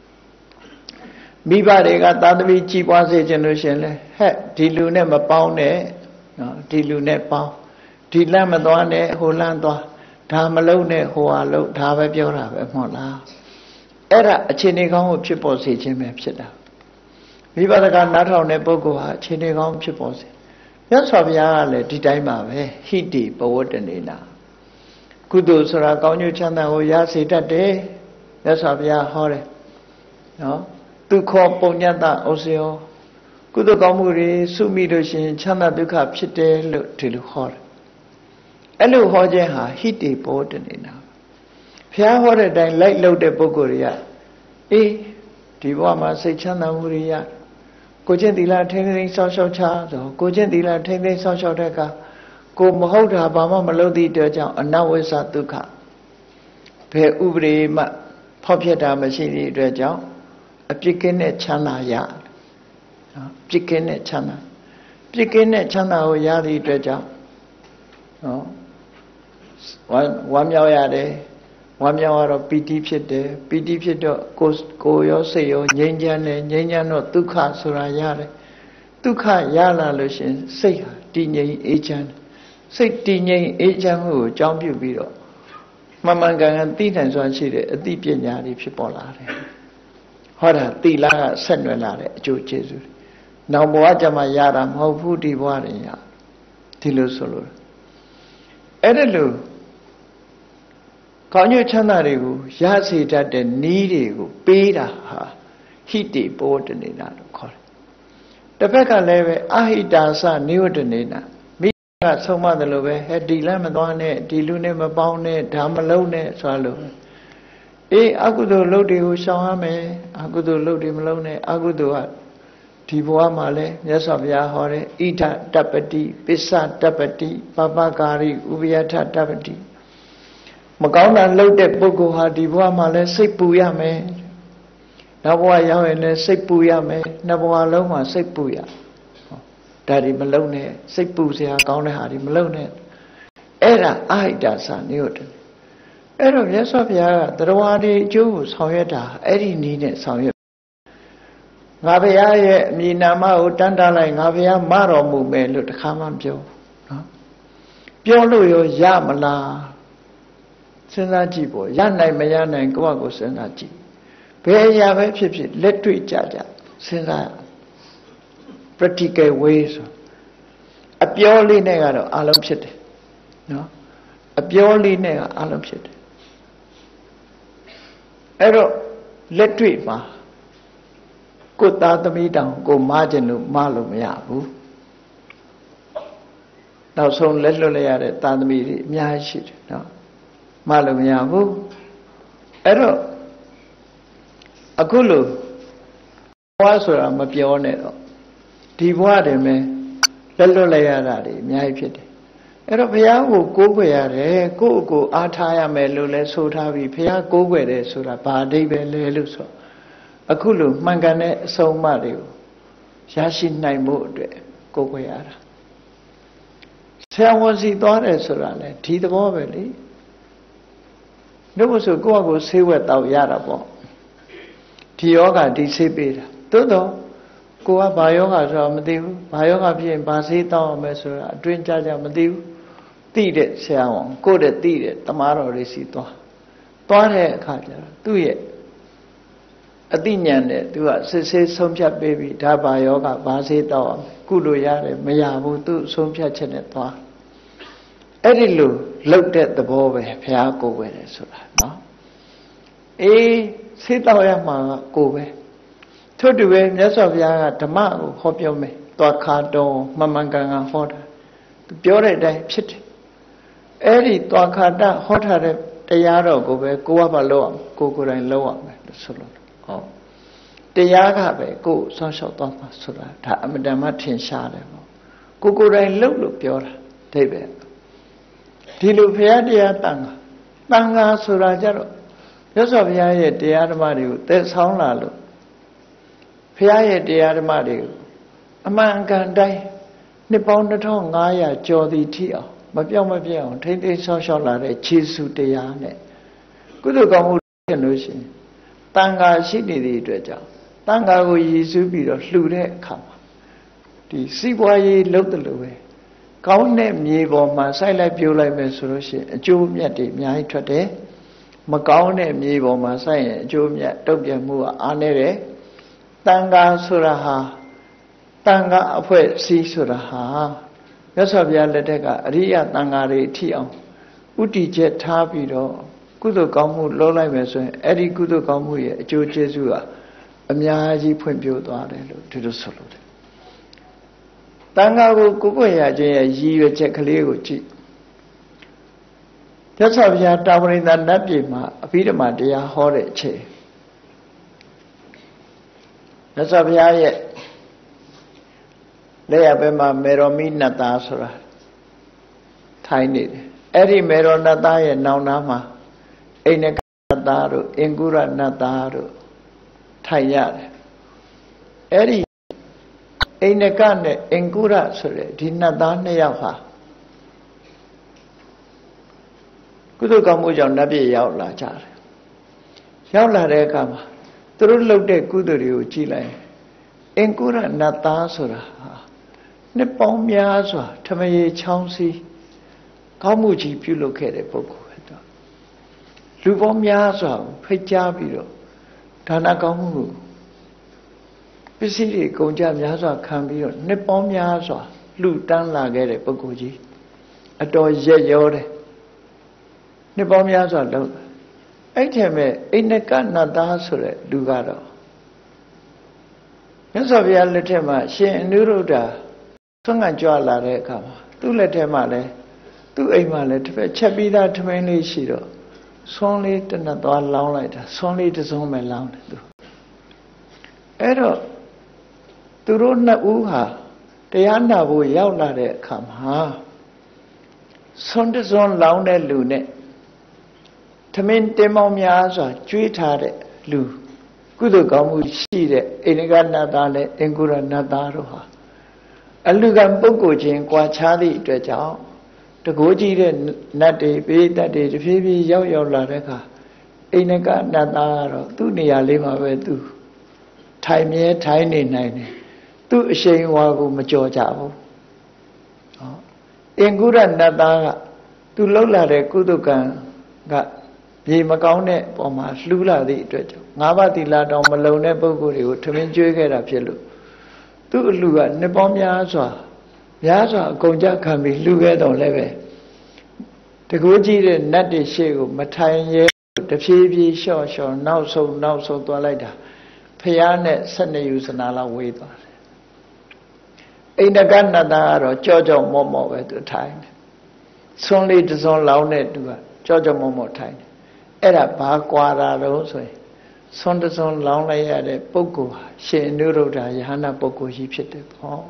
Speaker 1: Miba de Gatadavi Chipase generation, he, Dilune Mapaune, no, Dilune Pau, Dilamadone, Holanda, Tamalone, Hoalo, Tava Piora, Mola. Era a Chinigong of Chiposi, Jimmy Psida. Viva the Ganato Nebogoa, Chinigong Chiposi. That's why we are let the time of Hiti, Bawotanina. Kudu Sura Gonu Chanda Oyasi that day. That's why we are horrid. No? To call Ponyata Osio. Kudu Gomuri, Sumidoshin, Chanda Duka Psite, look till horror. Elu Hojaha, Hiti, Bawotanina. Pia hore dai light loaded Bogoria. Eh, Diwama say Chana Muria. Gojendila taking social charge or Gojendila taking social deca. Go Mohoda Bama Melody Derja and now is at Duka. Pe Ubri Popiata Machine Derja. A chicken at Chana yard. Chicken at Chana. Chicken at Chana or Yadi Derja. No. One one yard. One hour of P T Pit, P T Pit, Goyo Sayo, Yanjan, Yanjano, Tuka Surayare, Tuka Yala Lucian, say Dine Agent, say Dine Agent who jump you below. Mamanga and Titans on Chile, a deep Yanyari Pipolare. Hora, Tila, Senolare, Joe Jesus. Now Moajama Yaram, how foodie warrior, Tilusolo. Edelu. Kanyo Chanarigu, Yasi that the needy beta ha, Hiti Botanina call. The Becca leve, Ahidasa, Newtonina, Mika Soma the Love, had Dilamadone, Dilune Mabone, Damalone, Swallow. E Agudo Lodi Ushame, Agudo Lodi Malone, Agudo Tiboa Male, Yasavia Hore, Ita Tapati, Pisa Tapati, Babagari, Ubiata Tapati. Magana loaded Bogoha, Diboa Male, Sepuya me. Naboa Yawene, Sepuya me, Naboa Loma, Sepuya. Daddy Malone, Sepusia, Gauna Hardy Malone. Era Aida Newton. Era Yasavia, the Rawadi Jews, however, Eddie needed some. Navia, Minama, Utandala, Navia, Maro movement, look, come on, Joe. Piolo Yamala Senajibo, Yana Mayana and Guago Senaji. ဘယ်အရာပဲဖြစ်ဖြစ်လက်တွေ့ကြကြစဉ်းစား practical way ဆိုအပြောလေးနဲ့ကတော့အလုံးဖြစ်တယ်နော်အပြောလေးနဲ့ကအလုံးဖြစ်တယ်အဲ့တော့လက်တွေ့မှာကိုယ်သားသမီးတောင်ကိုမားခြင်းလို့မားလို့မရဘူးနောက်ဆုံးလက်လွတ်လိုက်ရတဲ့သားသမီးတွေအများကြီးရှိတယ်နော်မားလို့မရဘူးအဲ့တော့အခုလို့ဘဝဆိုတာမပြောနဲ့တော့ဒီဘဝတည်းပဲလက်လွတ်လိုက်ရတာတွေအများကြီးဖြစ်တယ်အဲ့တော့ဘုရားကိုကိုးကွယ်ရတယ်ကိုယ့်ကိုအားထားရမယ်လို့လဲဆိုထားပြီးဘုရားကိုးကွယ်တယ်ဆိုတာဘာအဓိပ္ပာယ်လဲလို့ဆိုအခုလို့မှန်ကန်တဲ့အဆုံးအမတွေကိုရရှိနိုင်ဖို့အတွက်ကိုးကွယ်ရတာဆရာဝန်စီသွားတယ်ဆိုတာလဲဒီသဘောပဲလေတို့မဆိုကိုယ့်အကိုဆေးဝက်တောက်ရတာပေါ့ဒီယောဂဒီဆေးပေးတာသို့တော့ကိုကဘာယောဂဆိုတာမသိဘူးဘာယောဂဖြစ်ရင်ဘာဆေးတောက်အောင်မယ်ဆိုတာအတွင်းကြကြမသိဘူးသိတဲ့ဆရာဝန်ကိုယ့်တဲ့သိတဲ့တမားတော်လေးစီသွားသွားတဲ့အခါကျတော့သူ့ရဲ့အသိဉာဏ်နဲ့သူကစစ်ဆေးဆုံးဖြတ်ပေးပြီးဒါဘာယောဂဘာဆေးတောက်အောင်ကုလို့ရတယ်မရဘူးသူဆုံးဖြတ်ချက်နဲ့သွားအဲ့ဒီလိုလှုပ်တဲ့သဘောပဲဘုရားကိုယ်ပဲလေဆိုတာနော်အေးဆေးတောက်ရမှာကိုယ်ပဲထို့တူပဲမြတ်စွာဘုရားကဓမ္မကိုဟောပြောမယ်သွားခါတော်မမှန်ကန်ကန်ဟောတာသူပြောတဲ့အတိုင်းဖြစ်တယ်အဲ့ဒီသွားခါတဟောထားတဲ့တရားတော်ကိုပဲကိုယ်ကမလုပ်အောင်ကိုယ်ကိုယ်တိုင်လုပ်အောင်ပဲလို့ဆိုလို့ဟောတရားကပဲကိုယ်ဆောင်းလျှောက်သွားမှာဆိုတာဒါအမတန်မှထင်ရှားတယ်ပေါ့ကိုယ်ကိုယ်တိုင်လုပ်လို့ပြောတာဒိဗ္ဗေဒီလိုဘုရားတရားတန်ခါတန်ခါဆိုတာကြတော့မြတ်စွာဘုရားရဲ့တရားဓမ္မတွေကိုသယ်ဆောင်လာလို့ဘုရားရဲ့တရားဓမ္မတွေကိုအမှန်ကန်တိုင်းနှစ်ပေါင်းနှစ်ထောင်ငါးရာကျော်သည်ထိအောင်မပြောင်းမပြတ်အောင်ထိမ့်သိမ်းဆောင်းရှောက်လာတဲ့ခြေဆုတရားနဲ့ကုသိုလ်ကောင်းမှုဖြစ်လို့ရှိရင်တန်ခါရှိနေသည့်အတွက်ကြောင့်တန်ခါကိုရည်စူးပြီးတော့လှူတဲ့အခါမှာဒီစီးပွားရေးလုပ်တယ်လို့ပဲကောင်းတဲ့မြေပေါ်မှာစိုက်လိုက်ပြိုးလိုက်မယ်ဆိုလို့ရှိရင်အကျိုးမြတ်တွေအများကြီးထွက်တယ်မကောင်းတဲ့မြေပေါ်မှာစိုက်ရင်အကျိုးမြတ်တုတ်ပြတ်မှုကအားနည်းတယ်တန်ခါဆိုတာဟာတန်ခါအဖွဲ့အစည်းဆိုတာဟာမြတ်စွာဘုရားလက်ထက်ကအရိယတန်ခါတွေထိအောင်ဥတီချက်ထားပြီးတော့ကုသိုလ်ကောင်းမှုလုပ်လိုက်မယ်ဆိုရင်အဲ့ဒီကုသိုလ်ကောင်းမှုရဲ့အကျိုးကျေးဇူးကအများကြီးဖွံ့ဖြိုးသွားတယ်လို့ဒီလိုဆိုလို့တယ်တန်ခါကိုကိုယ်ကိုယ်ရခြင်းရဲ့ရည်ရွယ်ချက်ကလေးကိုကြည့်မြတ်စွာဘုရားတာဝရိန္ဒနတ်ပြည်မှာအဘိဓမ္မာတရားဟောတဲ့အချိန်မြတ်စွာဘုရားရဲ့လက်ရဘက်မှာမေရောမိနတ်သားဆိုတာထိုင်နေတယ်အဲ့ဒီမေရောနတ်သားရဲ့နောင်နာမှာအိနကနတ်သားတို့အင်္ဂုရနတ်သားတို့ထိုင်ရတယ်အဲ့ဒီအိနကနဲ့အင်္ဂုရဆိုတဲ့ဒီနတ်သားနှစ်ယောက်ဟာကုသိုလ်ကောင်းမှုကြောင့်နတ်ပြည်ရောက်လာကြတယ်ရောက်လာတဲ့အခါမှာသူတို့လုပ်တဲ့ကုသိုလ်တွေကိုကြည့်လိုက်အင်္ဂုရနတ်သားဆိုတာဟာနှစ်ပေါင်းများစွာထမရေချောင်းစီးကောင်းမှုကြီးပြုလုပ်ခဲ့တဲ့ပုဂ္ဂိုလ်ပဲတော့လူပေါင်းများစွာဖိတ်ကြားပြီးတော့ဒါနကောင်းမှုကိုပစ္စည်းတွေကုန်ကြများစွာခံပြီးတော့နှစ်ပေါင်းများစွာလှူတန်းလာခဲ့တဲ့ပုဂ္ဂိုလ်ကြီးအတော်ရက်ရောတယ်နှစ်ပေါင်းများစွာလုံးအဲ့ထက်မဲ့အိနကနတ်သားဆိုတဲ့လူကတော့မြတ်စွာဘုရားလက်ထက်မှာရှင်အနုရုဒ္ဓဆွမ်းခံကြွလာတဲ့အခါမှာသူ့လက်ထက်မှာလည်းသူ့အိမ်မှာလည်းတစ်ဖက်ချက်ပြီးသားထမင်းလေးရှိတော့ဆွမ်းလေးတစ်နက်သွားလောင်းလိုက်တာဆွမ်းလေးတစ်စုံပဲလောင်းတယ်သူအဲ့တော့သူတို့နှစ်ဦးဟာတရားနာဖို့ရောက်လာတဲ့အခါမှာဆွမ်းတစ်စုံလောင်းတဲ့လူနဲ့ထမင်းတင်ပေါင်းများစွာကျွေးထားတဲ့လူကုသိုလ်ကောင်းမှုရှိတဲ့အိန္ဒိကနတ်သားနဲ့အင်္ဂုရနတ်သားတို့ဟာအလူကံပုဂ္ဂိုလ်ချင်းကွာခြားသည့်အတွက်ကြောင့်တကိုးကြီးတဲ့နတ်တွေပိဋတ်တွေတဖြည်းဖြည်းရောက်ရောက်လာတဲ့အခါအိန္ဒိကနတ်သားကတော့သူ့နေရာလေးမှာပဲသူထိုင်မြဲထိုင်နေနိုင်တယ်သူ့အရှိန်ဝါကိုမကြော်ကြဘူးဟောအင်္ဂုရနတ်သားကသူလှုပ်လာတဲ့ကုသကံကမြေမကောင်းတဲ့ပုံမှာလှူလာသည့်အတွက်ကြောင့်ငါးပါးသီလတောင်မလုံတဲ့ပုဂ္ဂိုလ်တွေကိုထမင်းကျွေးခဲ့တာဖြစ်လို့သူ့အလှူကနှစ်ပေါင်းများစွာများစွာအကုန်ကြခံပြီးလှူခဲ့တော့လည်းပဲတကူကြီးတဲ့နတ်တွေရှေ့ကိုမထိုင်ရဲတဖြည်းဖြည်းလျှော့လျှော့နောက်ဆုံးနောက်ဆုံးသွားလိုက်တာဖျားနဲ့ဆက်နေယူစနာလောက်ဝေးသွားတယ်အိန္ဒကနတ်သားကတော့ကြောကြောမော့မော့ပဲသူထိုင်တယ်ဆွန်းလေးတစ်စွန်းလောင်းတဲ့သူကကြောကြောမော့မော့ထိုင်တယ်အဲ့ဒါဘာကွာတာတော့ဆိုရင်ဆွန်းတစ်စွန်းလောင်းလိုက်ရတဲ့ပုဂ္ဂိုလ်ဟာရှင်အနုရုဒ္ဓယဟန္တာပုဂ္ဂိုလ်ကြီးဖြစ်တယ်ပေါ့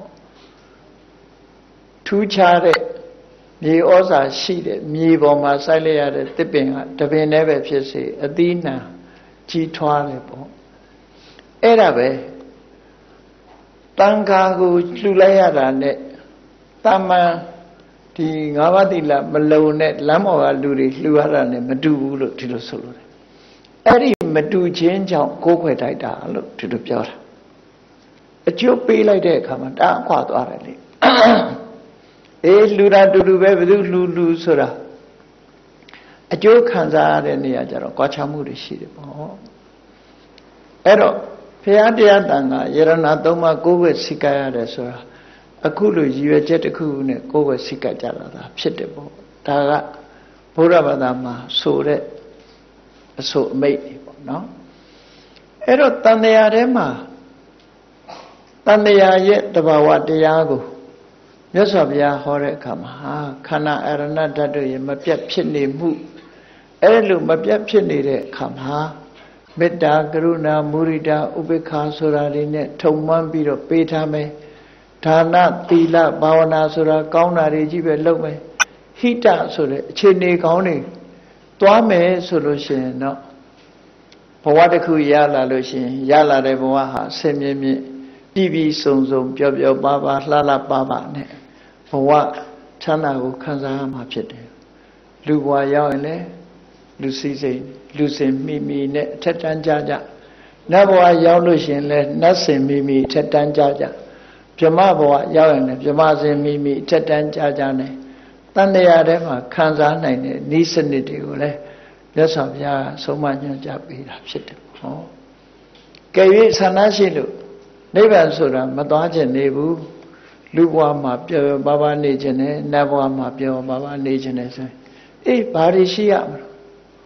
Speaker 1: ထူးခြားတဲ့မြေဩဇာရှိတဲ့မြေပေါ်မှာစိုက်လိုက်ရတဲ့တစ်ပင်ကတပင်နဲ့ပဲဖြစ်စေအသီးနှံကြီးထွားတယ်ပေါ့အဲ့ဒါပဲတန်ခါကိုလှူလိုက်ရတာနဲ့တာမန်ဒီငါးပါးသီလမလုံနဲ့လမ်းပေါ်ကလူတွေလှူရတာနဲ့မတူဘူးလို့ဒီလိုဆိုလို့တယ်အဲ့ဒီမတူချင်းကြောင့်ကိုးခွေတိုက်တာလို့ဒီလိုပြောတာအကျိုးပေးလိုက်တဲ့အခါမှာတအားခွာသွားတယ်လေအေးလူတာတူတူပဲဘယ်သူလှူလှူဆိုတာအကျိုးခံစားရတဲ့နေရာကျတော့ကြွားချမှုတွေရှိတယ်ပေါ့အဲ့တော့ဘုရားတရားတန်ခါယရဏသုံးပါးကိုးဝတ်စိတ်ကရတယ်ဆိုတာအခုလိုရည်ရွယ်ချက်တစ်ခုနဲ့ကိုယ်ပဲစိတ်ကကြတာဒါဖြစ်တယ်ပေါ့ဒါကဘုရားဘာသာမှာဆိုတဲ့အဆိုအမိတ်ပေါ့နော်အဲ့တော့တန်တရားထဲမှာတန်တရားရဲ့တဘာဝတရားကိုမြတ်စွာဘုရားဟောတဲ့အခါမှာဟာခန္ဓာအရဏဓာတ်တို့ရဲ့မပြတ်ဖြစ်နေမှုအဲ့လိုမပြတ်ဖြစ်နေတဲ့အခါမှာမေတ္တာကရုဏာမုရိဒာဥပေက္ခာဆိုတာတွေနဲ့ထုံမှန်းပြီးတော့ပေးထားမယ်ဒါနသီလဘာဝနာဆိုတာကောင်းတာတွေကြီးပဲလုပ်မယ်ဟိတဆိုတဲ့အခြေအနေကောင်းတွေသွားမယ်ဆိုလို့ရှိရင်တော့ဘဝတစ်ခုရလာလို့ရှိရင်ရလာတဲ့ဘဝဟာဆင်မြင်မြင့်ပြည့်ပြည့်စုံစုံပျော်ပျော်ပါပါလှလှပါပါနဲ့ဘဝချမ်းသာကိုခံစားရမှာဖြစ်တယ်လူဘဝရောက်ရင်လည်းလူစည်းစိမ်လူစင်မိမိနဲ့အထက်တန်းကြကြနတ်ဘဝရောက်လို့ရှိရင်လည်းနတ်စင်မိမိအထက်တန်းကြကြဗြဟ္မဘဝရောက်ရင်လည်းဗြဟ္မစင်မိမိအထက်တန်းကြကြနဲ့တန်တရားထဲမှာခံစားနိုင်တဲ့ဤစနစ်တွေကိုလည်းမြတ်စွာဘုရားဆုံးမညွှန်ကြားပေးတာဖြစ်တယ်ဟောကဲ၍ဆန္ဒရှိလို့နိဗ္ဗာန်ဆိုတာမသွားခြင်းနေဘူးလူဘဝမှာပျော်ပါပါနေခြင်းနဲ့နတ်ဘဝမှာပျော်ပါပါနေခြင်းနဲ့ဆိုရင်အေးဘာတွေရှိရမလဲ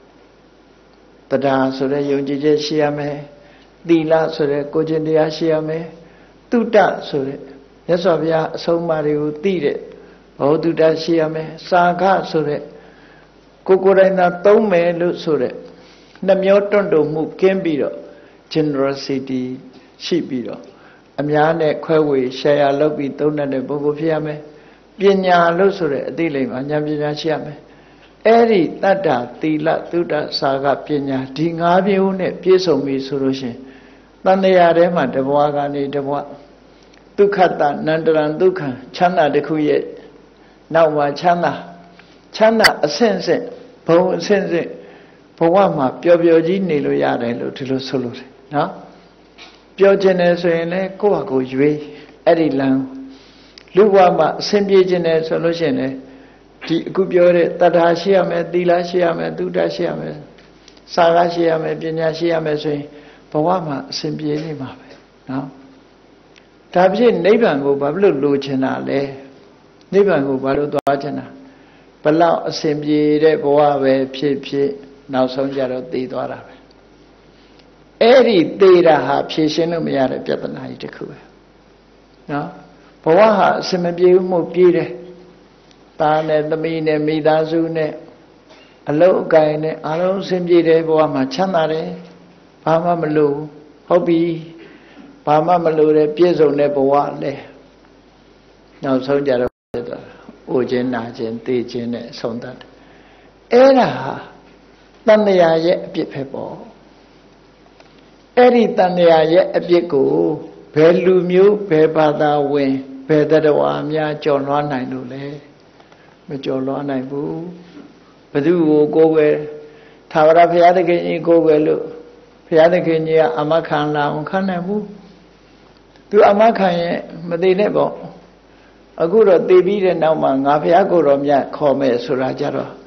Speaker 1: တရားဆိုတဲ့ယုံကြည်ချက်ရှိရမယ်သီလဆိုတဲ့ကိုယ်ကျင့်တရားရှိရမယ်တုဒ္ဒဆိုတဲ့မြတ်စွာဘုရားအဆုံးအမတွေကိုသိတဲ့ဘောတုဒ္ဒရှိရမယ်စာခဆိုတဲ့ကိုကိုယ်တိုင်သာသုံးမယ်လို့ဆိုတဲ့နှမျောတွန့်တုံမှုကင်းပြီးတော့ generosity ရှိပြီးတော့အများနဲ့ခွဲဝေ share လုပ်ပြီးသုံးတတ်တဲ့ပုဂ္ဂိုလ်ဖြစ်ရမယ်ပညာလို့ဆိုတဲ့အသိလိမ္မာဉာဏ်ပညာရှိရမယ်အဲ့ဒီတတ္တသီလသုဒ္ဓစာကပညာဒီ၅မျိုးနဲ့ပြည့်စုံပြီဆိုလို့ရှိရင်တန်တရားထဲမှာတဘဝကနေတဘဝဒုက္ခတနန္တရံဒုက္ခချမ်းသာတစ်ခုရဲ့နောက်မှာချမ်းသာချမ်းသာအဆင့်ဆင့်ဘုံအဆင့်ဆင့်ဘဝမှာပျော်ပျော်ကြီးနေလို့ရတယ်လို့ဒီလိုဆိုလို့တယ်နော်ပျော်ခြင်းတယ်ဆိုရင်လည်းကိုယ့်ဟာကိုယ်ရွေးအဲ့ဒီလမ်းလူဘဝမှာအဆင်ပြေခြင်းတယ်ဆိုလို့ရှိရင်လည်းဒီအခုပြောတဲ့တထာရှိရမယ်သီလရှိရမယ်သုဒ္ဓရှိရမယ်စာရရှိရမယ်ပညာရှိရမယ်ဆိုရင်ဘဝမှာအစဉ်ပြေနေမှာပဲနော်ဒါဖြစ်နိဗ္ဗာန်ကိုဘာဖြစ်လို့လိုချင်တာလဲနိဗ္ဗာန်ကိုဘာလို့သွားချင်တာဘလောက်အစဉ်ပြေတဲ့ဘဝပဲဖြစ်ဖြစ်နောက်ဆုံးကြတော့သိသွားတာပဲအဲ့ဒီသိတာဟာဖြေရှင်းလို့မရတဲ့ပြဿနာကြီးတစ်ခုပဲနော်ဘဝဟာအစဉ်မပြေဘူးမို့ပြေးတယ်သားနဲ့သမီးနဲ့မိသားစုနဲ့အလုံးအကိုင်းနဲ့အားလုံးအစဉ်ပြေတဲ့ဘဝမှာချမ်းသာတယ်ဘာမှမလိုဟုတ်ပြီဘာမှမလိုတဲ့ပြည့်စုံတဲ့ဘဝလဲနောက်ဆုံးကြတော့အိုခြင်းနာခြင်းသိခြင်းနဲ့ဆုံးတတ်တယ်အဲ့ဒါဟာတန်မြာရဲ့အပြစ်ပဲပေါ့အဲ့ဒီတန်မြာရဲ့အပြစ်ကိုဘယ်လူမျိုးဘယ်ဘာသာဝင်ဘယ်တရားဝါများကြော်လွှားနိုင်လို့လဲမကြော်လွှားနိုင်ဘူးဘယ်သူကိုကိုယ်ပဲသာဝရဘုရားသခင်ကြီးကိုယ်ပဲလို့ဘုရားသခင်ကြီးကအမခံလာအောင်ခံနိုင်ဘူးသူအမခံရဲ့မသိနဲ့ပေါ့အခုတော့သိပြီးတဲ့နောက်မှာငါဘုရားကိုယ်တော်မြတ်ခေါ်မယ်ဆိုတာကြတော့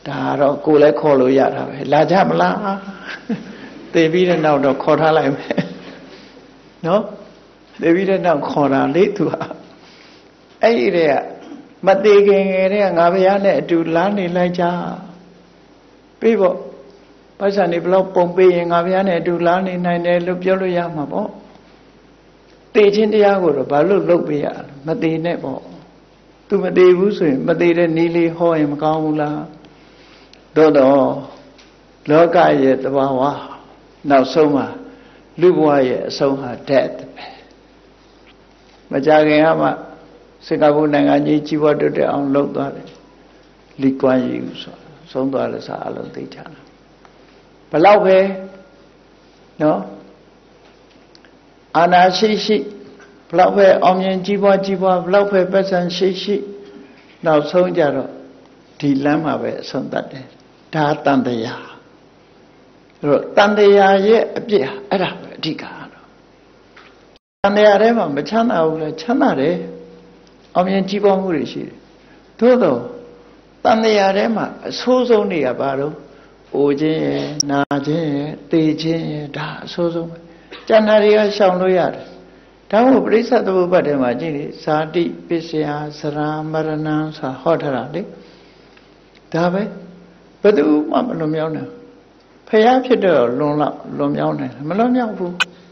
Speaker 1: ဒါတော့ကိုယ်လည်းခေါ်လို့ရတာပဲလာကြမလားသိပြီးတဲ့နောက်တော့ခေါ်ထားလိုက်မယ်နော်သိပြီးတဲ့နောက်ခေါ်တာလေသူဟာအဲ့ဒီတည်းကမသေးခင်ငယ်တည်းကငါဘုရားနဲ့အတူလမ်းနေလိုက်ကြပြီးပေါ့ပတ်စံနေဘလောက်ပုံပေးရင်ငါဘုရားနဲ့အတူလမ်းနေနိုင်တယ်လို့ပြောလို့ရမှာပေါ့တေခြင်းတရားကိုတော့ဘာလို့လုပ်ပေးရလဲမသေးနဲ့ပေါ့သူမသေးဘူးဆိုရင်မသေးတဲ့နီးလေးဟောရင်မကောင်းဘူးလားသို့တော့လောကရဲ့သဘာဝနောက်ဆုံးမှာလူဘဝရဲ့အဆုံးဟာ death ပဲမကြခင်ကမှစင်ကာပူနိုင်ငံကြီးကြီးပွားတိုးတက်အောင်လုပ်သွားတယ်လီကွမ်ယူဆိုဆုံးသွားတယ်ဆိုအလုံးသိချတာဘလောက်ပဲနော်အာနာရှိရှိဘလောက်ပဲအောင်မြင်ကြီးပွားကြီးပွားဘလောက်ပဲပတ်စံရှိရှိနောက်ဆုံးကြတော့ဒီလမ်းမှာပဲအဆုံးသတ်တယ်ဒါတန်တရားအဲ့တော့တန်တရားရဲ့အပြစ်အဲ့ဒါပဲအဓိကတော့တန်တရားထဲမှာမချမ်းသာဘူးလေချမ်းသာတယ်အောင်မြင်ကြီးပွားမှုတွေရှိတယ်သို့တော့တန်တရားထဲမှာအဆိုးဆုံးတွေကဘာလို့အိုခြင်းရယ်နာခြင်းရယ်သေခြင်းရယ်ဒါအဆိုးဆုံးပဲကျန်တာတွေကရှောင်လို့ရတယ်ဒါမို့ပရိစ္ဆေသမုပ္ပါဒ်ထဲမှာကြည့်လေဇာတိပစ္စယစရာမရဏံဆိုဟောထားတာလေဒါပဲဘယ်သူမှမလွန်မြောက်နိုင်ဖျားဖြစ်တော့လွန်လောက်လွန်မြောက်နိုင်မလွန်မြောက်ဘူး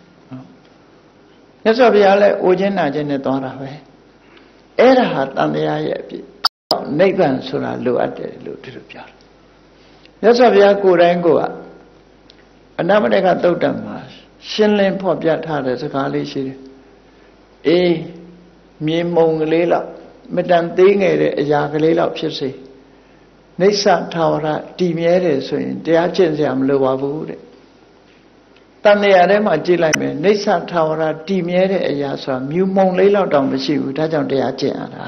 Speaker 1: မြတ်စွာဘုရားလည်းအိုခြင်းနာခြင်းနဲ့သွားတာပဲအဲ့ဒါဟာတန်တရားရဲ့အဖြစ်နိဗ္ဗာန်ဆိုတာလိုအပ်တယ်လို့ဒီလိုပြောတယ်မြတ်စွာဘုရားကိုယ်တိုင်ကိုကအနာမတကသုတ်တံမှာရှင်းလင်းဖော်ပြထားတဲ့စကားလေးရှိတယ်အေးမြေမုံကလေးလောက်မတန်သေးငယ်တဲ့အရာကလေးလောက်ဖြစ်စေနိစ္စထာဝရတည်မြဲတယ်ဆိုရင်တရားကျင့်စရာမလိုပါဘူးတဲ့တန်တရားထဲမှာကြည့်လိုက်မယ်နိစ္စထာဝရတည်မြဲတဲ့အရာဆိုတာမြူမုံလေးလောက်တောင်မရှိဘူးဒါကြောင့်တရားကျင့်ရတာ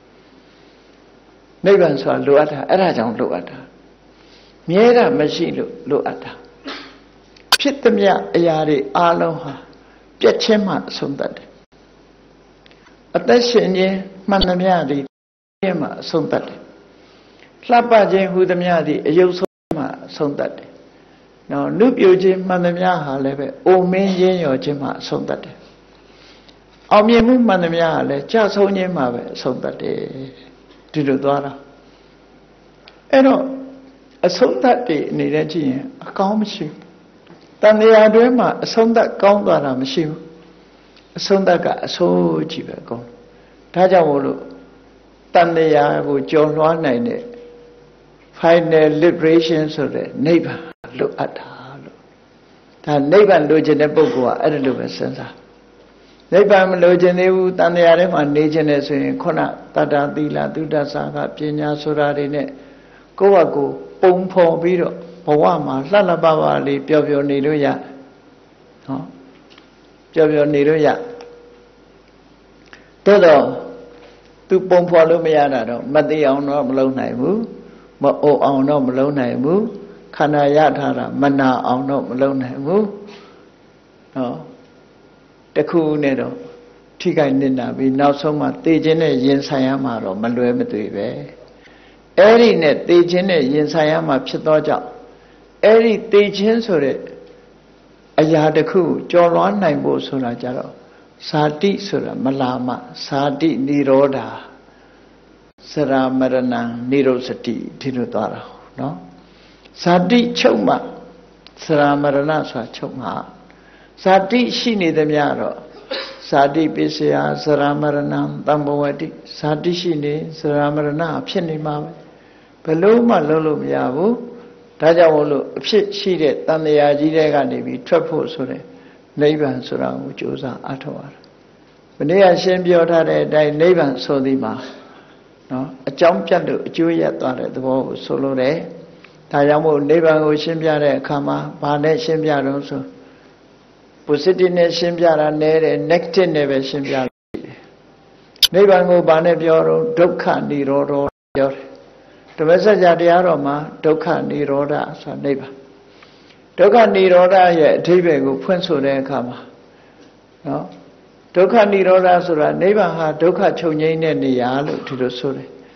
Speaker 1: နိဗ္ဗာန်ဆိုတာလိုအပ်တာအဲ့ဒါကြောင့်လိုအပ်တာမြဲတာမရှိလို့လိုအပ်တာဖြစ်သမျှအရာတွေအလုံးဟာပြည့်ချင်းမှအဆုံးသတ်တယ်အသက်ရှင်ခြင်းမှန်သမျှတွေပြည့်မှအဆုံးသတ်တယ်လှပခြင်းဟူသမျှသည်အယုတ်ဆုံးမှအဆုံးသတ်တယ်နော်နုပြိုခြင်းမှန်သမျှဟာလည်းပဲအိုမင်းရင်းရော်ခြင်းမှအဆုံးသတ်တယ်အောင်မြင်မှုမှန်သမျှဟာလည်းကြဆုံးခြင်းမှပဲအဆုံးသတ်တယ်ဒီလိုသွားတာအဲ့တော့အဆုံးသတ်တဲ့အနေနဲ့ကြည့်ရင်အကောင်းမရှိဘူးတန်တရားတွင်းမှာအဆုံးသတ်ကောင်းသွားတာမရှိဘူးအဆုံးသတ်ကအဆိုးကြီးပဲကောင်းဒါကြောင့်မို့လို့တန်တရားကိုကျော်လွှားနိုင်တဲ့ final liberation ဆိုတဲ့နိဗ္ဗာန်လိုအပ်တာလို့ဒါနိဗ္ဗာန်လိုချင်တဲ့ပုဂ္ဂိုလ်ကအဲ့ဒါလိုပဲစဉ်းစားနိဗ္ဗာန်မလိုချင်သေးဘူးတန်တရားထဲမှာနေချင်တယ်ဆိုရင်ခုနတတ္တသီလသုဒ္ဓဆာကပညာဆိုတာတွေနဲ့ကိုယ့်ဘက်ကိုပုံဖော်ပြီးတော့ဘဝမှာလှလှပပလေးပျော်ပျော်နေလို့ရဟောပျော်ပျော်နေလို့ရတိုးတော့သူပုံဖော်လို့မရတာတော့မသိအောင်တော့မလုပ်နိုင်ဘူးမအိုအောင်တော့မလုပ်နိုင်ဘူးခန္ဓာရထားတာမနာအောင်တော့မလုပ်နိုင်ဘူးဟောတခုနဲ့တော့ထိခိုက်နေတာပြီးနောက်ဆုံးမှသေခြင်းနဲ့ရင်ဆိုင်ရမှာတော့မလွဲမသွေပဲအဲ့ဒီနဲ့သေခြင်းနဲ့ရင်ဆိုင်ရမှာဖြစ်သောကြောင့်အဲ့ဒီသေခြင်းဆိုတဲ့အရာတစ်ခုကြော်လွှားနိုင်ဖို့ဆိုတာကြတော့ဇာတိဆိုတာမလာမဇာတိនិရောဓစရာမရဏံនិရောစတိဒီလိုသွားတာနော်ဇာတိချုပ်မှစရာမရဏဆိုတာချုပ်မှဇာတိရှိနေသမျှတော့ဇာတိပစ္စယစရာမရဏံတံဘဝတိဇာတိရှိနေစရာမရဏဖြစ်နေမှာပဲဘယ်လို့မှလုံးလို့မရဘူးဒါကြောင့်မို့လို့အဖြစ်ရှိတဲ့တန်တရားကြီးတွေကနေပြီးထွက်ဖို့ဆိုတဲ့နိဗ္ဗာန်ဆိုတာကိုကြိုးစားအားထုတ်ရတာမနေ့ကရှင်းပြောထားတဲ့အတိုင်းနိဗ္ဗာန်ဆိုသည်မှာနော်အကြောင်းပြတ်လို့အကျိုးရသွားတဲ့သဘောကိုဆိုလိုတယ်ဒါကြောင့်မို့နိဗ္ဗာန်ကိုရှင်းပြတဲ့အခါမှာဘာနဲ့ရှင်းပြတော့ဆို positive နဲ့ရှင်းပြတာနည်းတယ် negative နဲ့ပဲရှင်းပြတယ်နိဗ္ဗာန်ကိုဘာနဲ့ပြောတော့ဒုက္ခនិရောဓပြောတယ်ဓမ္မစကြာတရားတော်မှာဒုက္ခនិရောဓဆိုတာနိဗ္ဗာန်ဒုက္ခនិရောဓရဲ့အဓိပ္ပာယ်ကိုဖွင့်ဆိုတဲ့အခါမှာနော်ဒုက္ခនិရောဓဆိုတာနိဗ္ဗာန်ဟာဒုက္ခချုပ်ငြိမ်းတဲ့နေရာလို့ဒီလိုဆိုတယ်ဒ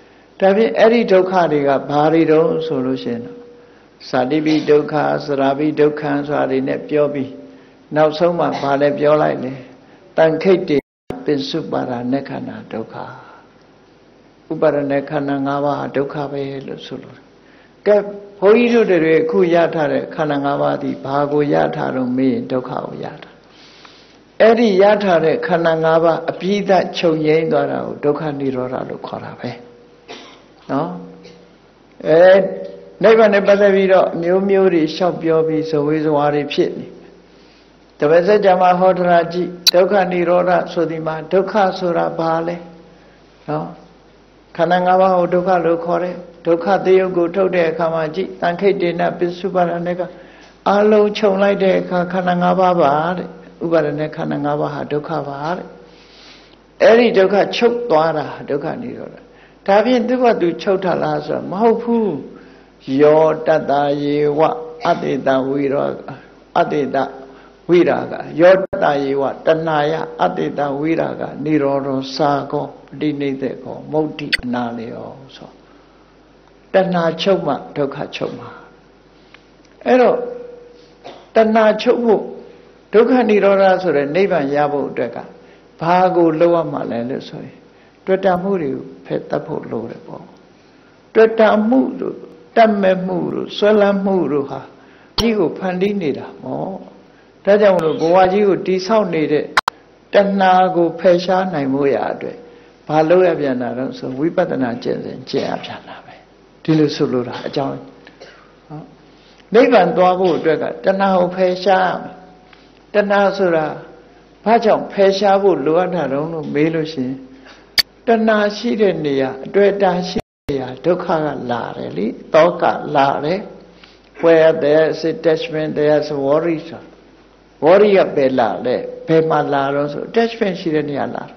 Speaker 1: ဒါဖြင့်အဲ့ဒီဒုက္ခတွေကဘာတွေတော့ဆိုလို့ရှိရင်ဇာတိပိဒုက္ခစရာပိဒုက္ခဆိုတာတွေနဲ့ပြောပြီးနောက်ဆုံးမှဘာလဲပြောလိုက်လဲတန်ခိတ်တေပိစုပါဒနက္ခဏာဒုက္ခဥပါဒณะခန္ဓာ၅ပါးဟာဒုက္ခပဲလို့ဆိုလို့ကဲဘုန်းကြီးတို့တွေအခုရထားတဲ့ခန္ဓာ၅ပါးဒီဘာကိုရထားတော့မေးရင်ဒုက္ခကိုရတာအဲ့ဒီရထားတဲ့ခန္ဓာ၅ပါးအပြည့်အချုပ်ငြိမ်းသွားတာကိုဒုက္ခនិရောဓလို့ခေါ်တာပဲနော်အဲနိဗ္ဗာန်နဲ့ပတ်သက်ပြီးတော့မျိုးမျိုးတွေလျှောက်ပြောပြီးဇဝေဇဝါတွေဖြစ်နေတပည့်စကြမှာဟောတရာကြည့်ဒုက္ခនិရောဓဆိုဒီမှာဒုက္ခဆိုတာဘာလဲနော်ခန္ဓာ၅ပါးကိုဒုက္ခလို့ခေါ်တယ်ဒုက္ခသရုပ်ကိုထုတ်တဲ့အခါမှာကြည့်တန်ခိတ်တေနပိစုပါဒနဲ့ကအလုံးခြုံလိုက်တဲ့အခါခန္ဓာ၅ပါးပါတဲ့ဥပါဒနဲ့ခန္ဓာ၅ပါးဟာဒုက္ခပါတဲ့အဲ့ဒီဒုက္ခချုပ်သွားတာဒုက္ခនិရောဓဒါဖြင့်သူကသူချုပ်ထလားဆိုတော့မဟုတ်ဘူးယောတတ္တယေဝအတ္တိတဝိရောအတ္တိတဝိရာဂယောတတ္တယေဝတဏှာယအတ္တိတဝိရာဂនិရောဓစာကောပဋိနိဒေကောမုဒ္တိအနာလေယောဆိုတဏှာချုပ်မှဒုက္ခချုပ်မှာအဲ့တော့တဏှာချုပ်ဖို့ဒုက္ခនិရောဓဆိုတဲ့နိဗ္ဗာန်ရဖို့အတွက်ကဘာကိုလောက်ရမှာလဲလို့ဆိုရင်တွေ့တာမှုတွေကိုဖယ်တတ်ဖို့လိုတယ်ပေါ့တွေ့တာမှုတို့တတ်မဲ့မှုတို့ဆွဲလန်းမှုတို့ဟာကြီးကိုဖန်တီးနေတာပေါ့ဒါကြောင့်မလို့ဘဝကြီးကိုတိဆောက်နေတဲ့တဏှာကိုဖယ်ရှားနိုင်ဖို့ရအတွက်ဘာလို့ရပြန်တာတော့ဆိုဝိပဿနာကျင့်စဉ်ကျင့်ရပြန်တာပဲဒီလိုဆိုလိုတာအကြောင်းဟုတ်နိဗ္ဗာန်သွားဖို့အတွက်ကတဏှာကိုဖယ်ရှားတဏှာဆိုတာဘာကြောင့်ဖယ်ရှားဖို့လိုအပ်တာတော့လို့မေးလို့ရှိရင်တဏှာရှိတဲ့နေရာအတွေ့အတာရှိတဲ့နေရာဒုက္ခကလာတယ်လေတောကလာတယ် where there is attachment there is worry ဆို worry ကပဲလာလေဘယ်မှာလာတော့ဆို attachment ရှိတဲ့နေရာလာ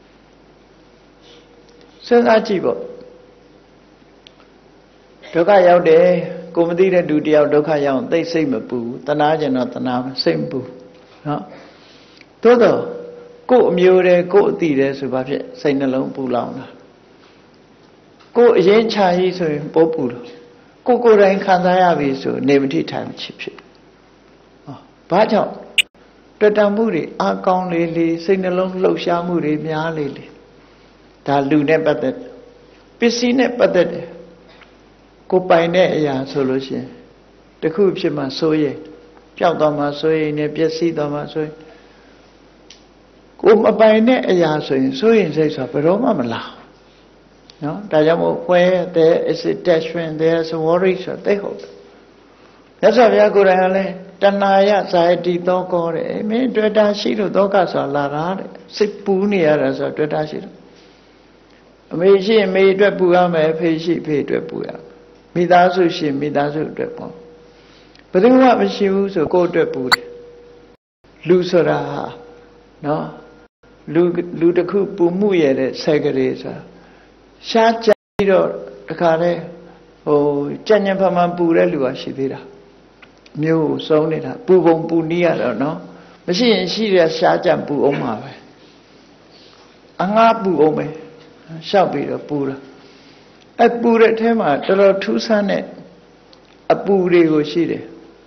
Speaker 1: စဉ်းစားကြည့်ပေါ့ဒုက္ခရောက်တယ်ကိုမသိတဲ့လူတယောက်ဒုက္ခရောက်သိစိတ်မပူတနာကျင်တော့တနာစိတ်မပူနော်သို့တော့ကိုယ်အမျိုးတယ်ကိုယ်အတိတယ်ဆိုဘာဖြစ်စိတ်နှလုံးပူလောင်တာကိုယ်အရင်ချာကြီးဆိုရင်ပိုးပူလို့ကိုယ်ကိုယ်တိုင်ခံစားရပြီဆိုနေမထိထိုင်မချဖြစ်ဟောဘာကြောင့်တွေ့တာမှုတွေအကောင်းလေးလေးစိတ်နှလုံးလှုပ်ရှားမှုတွေများလေးလေးဒါလူနဲ့ပတ်သက်ပစ္စည်းနဲ့ပတ်သက်တယ်ကိုပိုင်တဲ့အရာဆိုလို့ရှိရင်တခုဖြစ်မှစိုးရိမ်ပျောက်သွားမှစိုးရိမ်နဲ့ပျက်စီးသွားမှစိုးရိမ်ကိုမပိုင်တဲ့အရာဆိုရင်စိုးရိမ်စိတ်ဆိုတာဘယ်တော့မှမလာနော်ဒါကြောင့်မို့ where there is attachment there is worry ဆိုတဲ့ဟုတ်တယ်မြတ်စွာဘုရားကိုယ်တိုင်ကလည်းတဏှာယဇာတိသောကောတဲ့မင်းတွေ့တာရှိလို့ဒုက္ခဆိုတာလာတာတဲ့စိတ်ပူနေရတာဆိုတွေ့တာရှိလို့အမေရှိရင်မေအတွက်ပူရမယ်ဖေရှိဖေအတွက်ပူရမိသားစုရှိမိသားစုအတွက်ပေါ့ဘယ်သူမှမရှိဘူးဆိုကိုယ့်အတွက်ပူတယ်လူဆိုတာဟာနော်လူလူတစ်ခုပူမှုရတဲ့ဆက်ကလေးဆိုတာရှားကြပြီးတော့တခါတည်းဟိုကြံ့ကြံ့ဖန်ဖန်ပူတဲ့လူကရှိသေးတာမျိုးစုံနေတာပူပုံပူနီးရတော့နော်မရှိရင်ရှိတဲ့ရှားကြံ့ပူအောင်မှာပဲအငှားပူအောင်ပဲရှောက်ပြီးတော့ပူတာအပူတဲ့အထဲမှာတော်တော်ထူးဆန်းတဲ့အပူတွေကိုရှိတယ်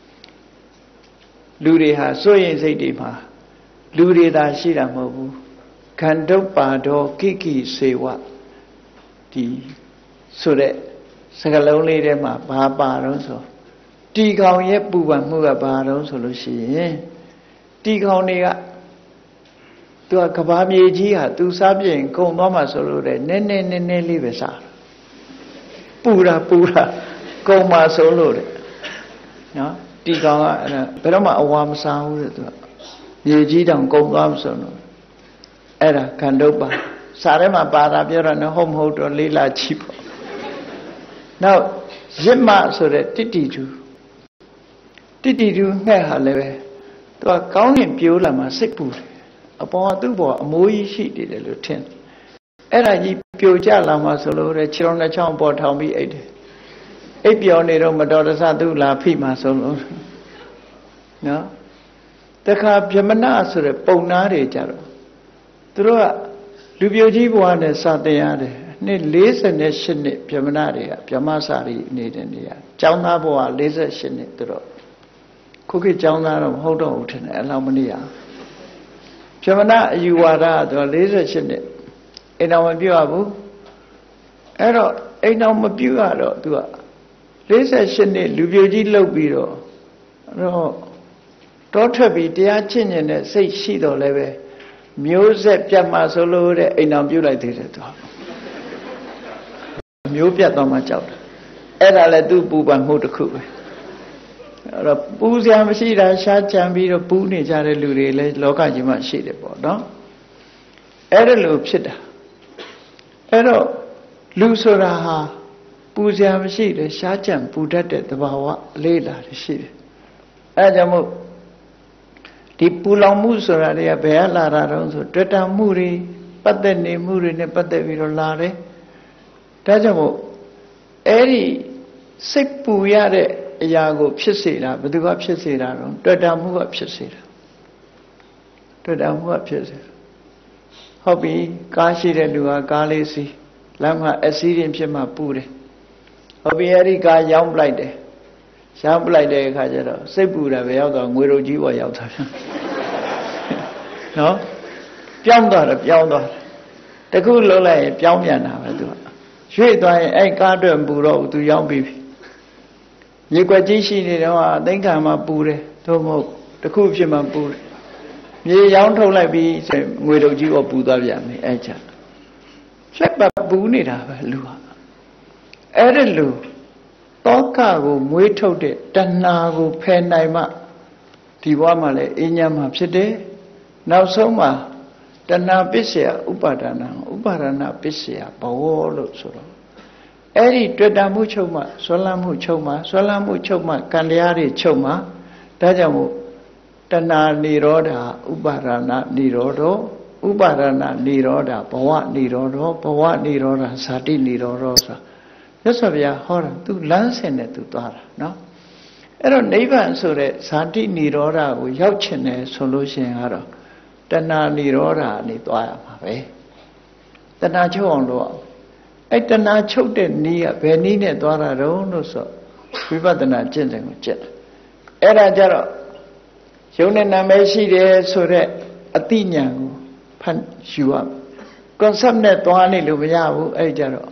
Speaker 1: လူတွေဟာစိုးရိမ်စိတ်တွေမှာလူတွေသာရှိတာမဟုတ်ဘူးခန္ဓုပ္ပါဒောကိကိစေဝဒီဆိုတဲ့စကားလုံးလေးထဲမှာဘာပါတော့ဆိုတီကောင်ရဲ့ပူပန်မှုကဘာတော့ဆိုလို့ရှိရင်တီကောင်တွေကသူကကဘာမြေကြီးဟာသူစားပြင်ကုန်သွားမှဆိုလို့တဲ့နည်းနည်းနည်းနည်းလေးပဲစားပူတာပူတာကုန်မှဆိုလို့တဲ့နော်တီကောင်ကအဲ့ဒါဘယ်တော့မှအဝါမစားဘူးတဲ့သူကမြေကြီးတောင်ကုန်သွားမှဆိုလို့အဲ့ဒါခန္ဓုပ္ပါစားထဲမှာပါတာပြောတာနော်ဟုတ်မဟုတ်တော့လေးလာကြည့်ပေါ့နောက်ရစ်မဆိုတဲ့တိတိတူတိတိတူငှက်ဟာလည်းပဲသူကကောင်းရင်ပြိုးလာမှစိတ်ပူတယ်အပေါ်ကသူ့ဘောအမိုးကြီးရှိနေတယ်လို့ထင်အဲ့ဒါကြီးပြိုကျလာမှဆိုလို့တဲ့ခြေတော်နှစ်ချောင်းပေါ်ထောင်ပြီးအိတ်တယ်အိပ်ပြောနေတော့မတော်တဆသူ့လာဖိမှဆိုလို့နော်တခါဗြဟ္မဏဆိုတဲ့ပုံနာတွေကြတော့သူတို့ကလူပြိုကြီးဘဝနဲ့စတင်ရတယ်နှစ်လေးဆယ်ရှစ်နှစ်ဗြဟ္မဏတွေကဗြဟ္မစာရီနေတဲ့နေရာကျောင်းသားဘဝလေးဆယ်ရှစ်နှစ်သူတို့ခုခေတ်ကျောင်းသားတော့မဟုတ်တော့ဘူးထင်တယ်အဲ့လောက်မနေရဗြဟ္မဏအယူဝါဒကသူလေးဆယ်ရှစ်နှစ်အိမ်တော်မပြုတ်ရဘူးအဲ့တော့အိမ်တော်မပြုတ်ရတော့သူကလေးဆယ်ရှစ်နှစ်လူပြိုကြီးလှုပ်ပြီးတော့အဲ့တော့တောထွက်ပြီးတရားချင့်ကျင်တဲ့စိတ်ရှိတော့လည်းပဲမျိုးဆက်ပြတ်မှဆိုလို့တဲ့အိမ်တော်ပြုတ်လိုက်သေးတယ်သူမျိုးပြတ်သွားမှကြောက်တယ်အဲ့ဒါလည်းသူ့ပူပန်မှုတစ်ခုပဲအဲ့တော့ပူစရာမရှိတာရှားကြံပြီးတော့ပူနေကြတဲ့လူတွေလည်းလောကကြီးမှာရှိတယ်ပေါ့နော်အဲ့ဒါလိုဖြစ်တာအဲ့တော့လူဆိုတာဟာပူစရာမရှိတယ်ရှားကြံပူတတ်တဲ့သဘာဝအလေးလာတယ်ရှိတယ်အဲ့ဒါကြောင့်မို့ဒီပူလောင်မှုဆိုတာတွေကဘယ်ကလာတာတုံးဆိုတွေ့တာမှုတွေပတ်သက်နေမှုတွေနဲ့ပတ်သက်ပြီးတော့လာတယ်ဒါကြောင့်မို့အဲ့ဒီစိတ်ပူရတဲ့အရာကိုဖြစ်စေတာဘယ်သူကဖြစ်စေတာတော့တွေ့တာမှုကဖြစ်စေတာတွေ့တာမှုကဖြစ်စေတာဟုတ်ပြီကားရှိတဲ့လူကကားလေးစီးလမ်းမှာအစီးရင်ဖြစ်မှပူတယ်ဟုတ်ပြီအဲ့ဒီကားရောင်းပလိုက်တယ်ရောင်းပလိုက်တဲ့အခါကျတော့စိတ်ပူတာပဲရောက်တော့ငွေတို့ကြီးပေါ်ရောက်တာပြန်နော်ပြောင်းသွားတယ်ပြောင်းသွားတယ်တခုလုံးလိုက်ရင်ပြောင်းပြန်တာပဲသူကရွေ့သွားရင်အဲ့ကားအတွက်ပူတော့သူရောင်းပြီးပြီမြေကွက်ကြီးရှိနေတော့အသိခံမှာပူတယ်သို့မဟုတ်တခုဖြစ်မှပူတယ်မြေရောင်းထုတ်လိုက်ပြီးငွေတို့ကြီးပေါ်ပူသွားပြန်ပြီအဲ့ချက်လက်ပတ်ပူနေတာပဲလူကအဲ့ဒါလူတောကကိုမွေးထုတ်တဲ့တဏှာကိုဖယ်နိုင်မှဒီဘဝမှာလည်းအញ្ញမ်းမှာဖြစ်တယ်နောက်ဆုံးမှာတဏှာပစ္စယဥပါဒနာဥပါဒနာပစ္စယဘဝလို့ဆိုတော့အဲ့ဒီတွေ့တာမှုချုပ်မှဆွလမ်းမှုချုပ်မှဆွလမ်းမှုချုပ်မှကံတရားတွေချုပ်မှဒါကြောင့်မို့တဏှာនិရောဓဥပါဒနာនិရောဓဥပါဒနာនិရောဓဘဝនិရောဓဘဝនិရောဓဇာတိនិရောဓဆိုမြတ်စွာဘုရားဟောတာသူလမ်းစဉ်နဲ့သူသွားတာနော်အဲ့တော့နိဗ္ဗာန်ဆိုတဲ့ဇာတိនិရောဓကိုရောက်ချင်တယ်ဆိုလို့ရှိရင်ကတော့တဏှာនិရောဓနေသွားရမှာပဲတဏှာချုပ်အောင်လုပ်အောင်အဲ့တဏှာချုပ်တဲ့နည်းကဘယ်နည်းနဲ့သွားတာတုံးလို့ဆိုဝိပဿနာကျင့်တယ်ကိုကျင့်တယ်အဲ့ဒါကြတော့ယုံနဲ့နာမည်ရှိတယ်ဆိုတဲ့အတိညာဏ်ကိုဖတ်ယူရမယ် concept နဲ့သွားနေလို့မရဘူးအဲ့ကြတော့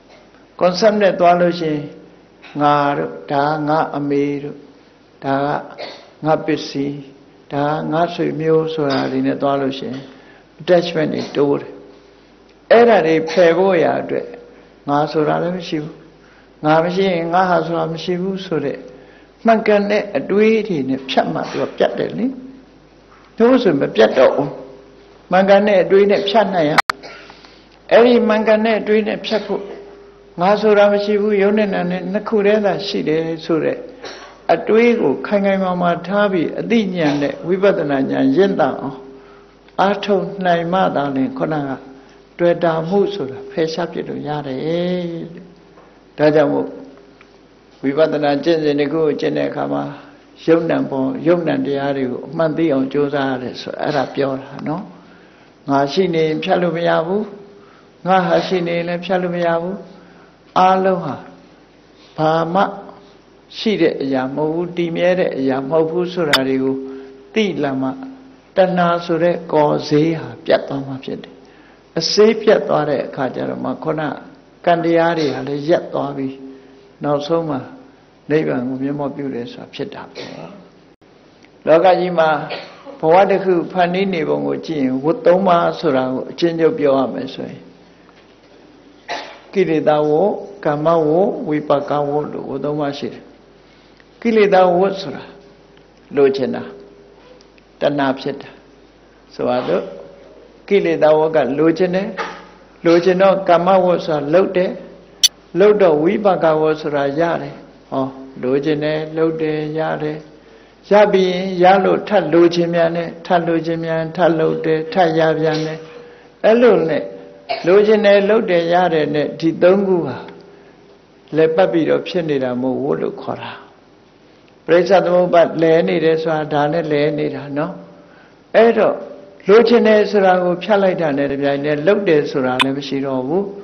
Speaker 1: concept နဲ့သွားလို့ရှိရင်ငါတို့ဒါငါအမေတို့ဒါကငါပစ္စည်းဒါငါဆွေမျိုးဆိုတာတွေနဲ့သွားလို့ရှိရင် attachment တွေတိုးတယ်အဲ့ဒါတွေဖယ်ဖို့ရအတွက်ငါဆိုတာလည်းမရှိဘူးငါမရှိရင်ငါဟာဆိုတာမရှိဘူးဆိုတဲ့မှန်ကန်တဲ့အတွေးတွေနဲ့ဖြတ်မှသူကပြတ်တယ်လေတို့ဆိုမပြတ်တော့ဘူးမှန်ကန်တဲ့အတွေးနဲ့ဖြတ်နိုင်ရအဲ့ဒီမှန်ကန်တဲ့အတွေးနဲ့ဖြတ်ဖို့ငါဆိုတာမရှိဘူးယုံနဲ့နာနဲ့နှစ်ခုတည်းသာရှိတယ်ဆိုတဲ့အတွေးကိုခိုင်ခိုင်မာမာထားပြီးအသိဉာဏ်နဲ့ဝိပဿနာဉာဏ်ရင့်တတ်အောင်အားထုတ်နိုင်မှသာလေခုနကတွေ့တာမှုဆိုတာဖယ်ရှားပြလို့ရတယ်ဒါကြောင့်မို့ဝိပဿနာကျင့်စဉ်တစ်ခုကိုကျင့်တဲ့အခါမှာယုံ nant ပေါ်ယုံ nant တရားတွေကိုအမှန်သိအောင်ကြိုးစားရတယ်ဆိုအဲ့ဒါပြောတာနော်ငါရှိနေဖြတ်လို့မရဘူးငါဟာရှိနေလည်းဖြတ်လို့မရဘူးအားလုံးဟာဘာမှရှိတဲ့အရာမဟုတ်ဘူးတည်မြဲတဲ့အရာမဟုတ်ဘူးဆိုတာတွေကိုသိလာမှတဏှာဆိုတဲ့ကော်ဈေးဟာပြတ်သွားမှဖြစ်တယ်အစေးပြတ်သွားတဲ့အခါကျတော့မှခုနကံတရားတွေဟာလည်းရက်သွားပြီးနောက်ဆုံးမှာနိဗ္ဗာန်ကိုမျက်မှောက်ပြုတယ်ဆိုတာဖြစ်တာပေါ့လောကကြီးမှာဘဝတစ်ခုဖန်တီးနေပုံကိုကြည့်ရင်ဝတ်သုံးပါးဆိုတာကိုအချင်းချင်းပြောရမယ်ဆိုရင်ကိလေသာဝကမ္မဝဝိပါကဝလို့ဝတ်သုံးပါးရှိတယ်ကိလေသာဝဆိုတာလိုချင်တာတဏှာဖြစ်တာဆိုတော့ကိလေသာဝကလိုချင်တယ်လိုချင်တော့ကမ္မဝဆိုတာလှုပ်တယ်လှုပ်တော့ဝိပါကဝဆိုတာရတယ်ဟောလိုချင်တယ်လှုပ်တယ်ရတယ်ရပြီးရင်ရလို့ထပ်လိုချင်မြန်တယ်ထပ်လိုချင်မြန်ထပ်လှုပ်တယ်ထပ်ရပြန်တယ်အဲ့လိုနဲ့လိုချင်တယ်လှုပ်တယ်ရတယ်နဲ့ဒီသုံးခုဟာလက်ပတ်ပြီးတော့ဖြစ်နေတာမဟုတ်ဘူးလို့ခေါ်တာပရိစ္ဆေသမုပ္ပါလဲနေတယ်ဆိုတာဒါနဲ့လဲနေတာနော်အဲ့တော့လိုချင်တယ်ဆိုတာကိုဖြတ်လိုက်တာနဲ့တပြိုင်တည်းလှုပ်တယ်ဆိုတာလည်းမရှိတော့ဘူး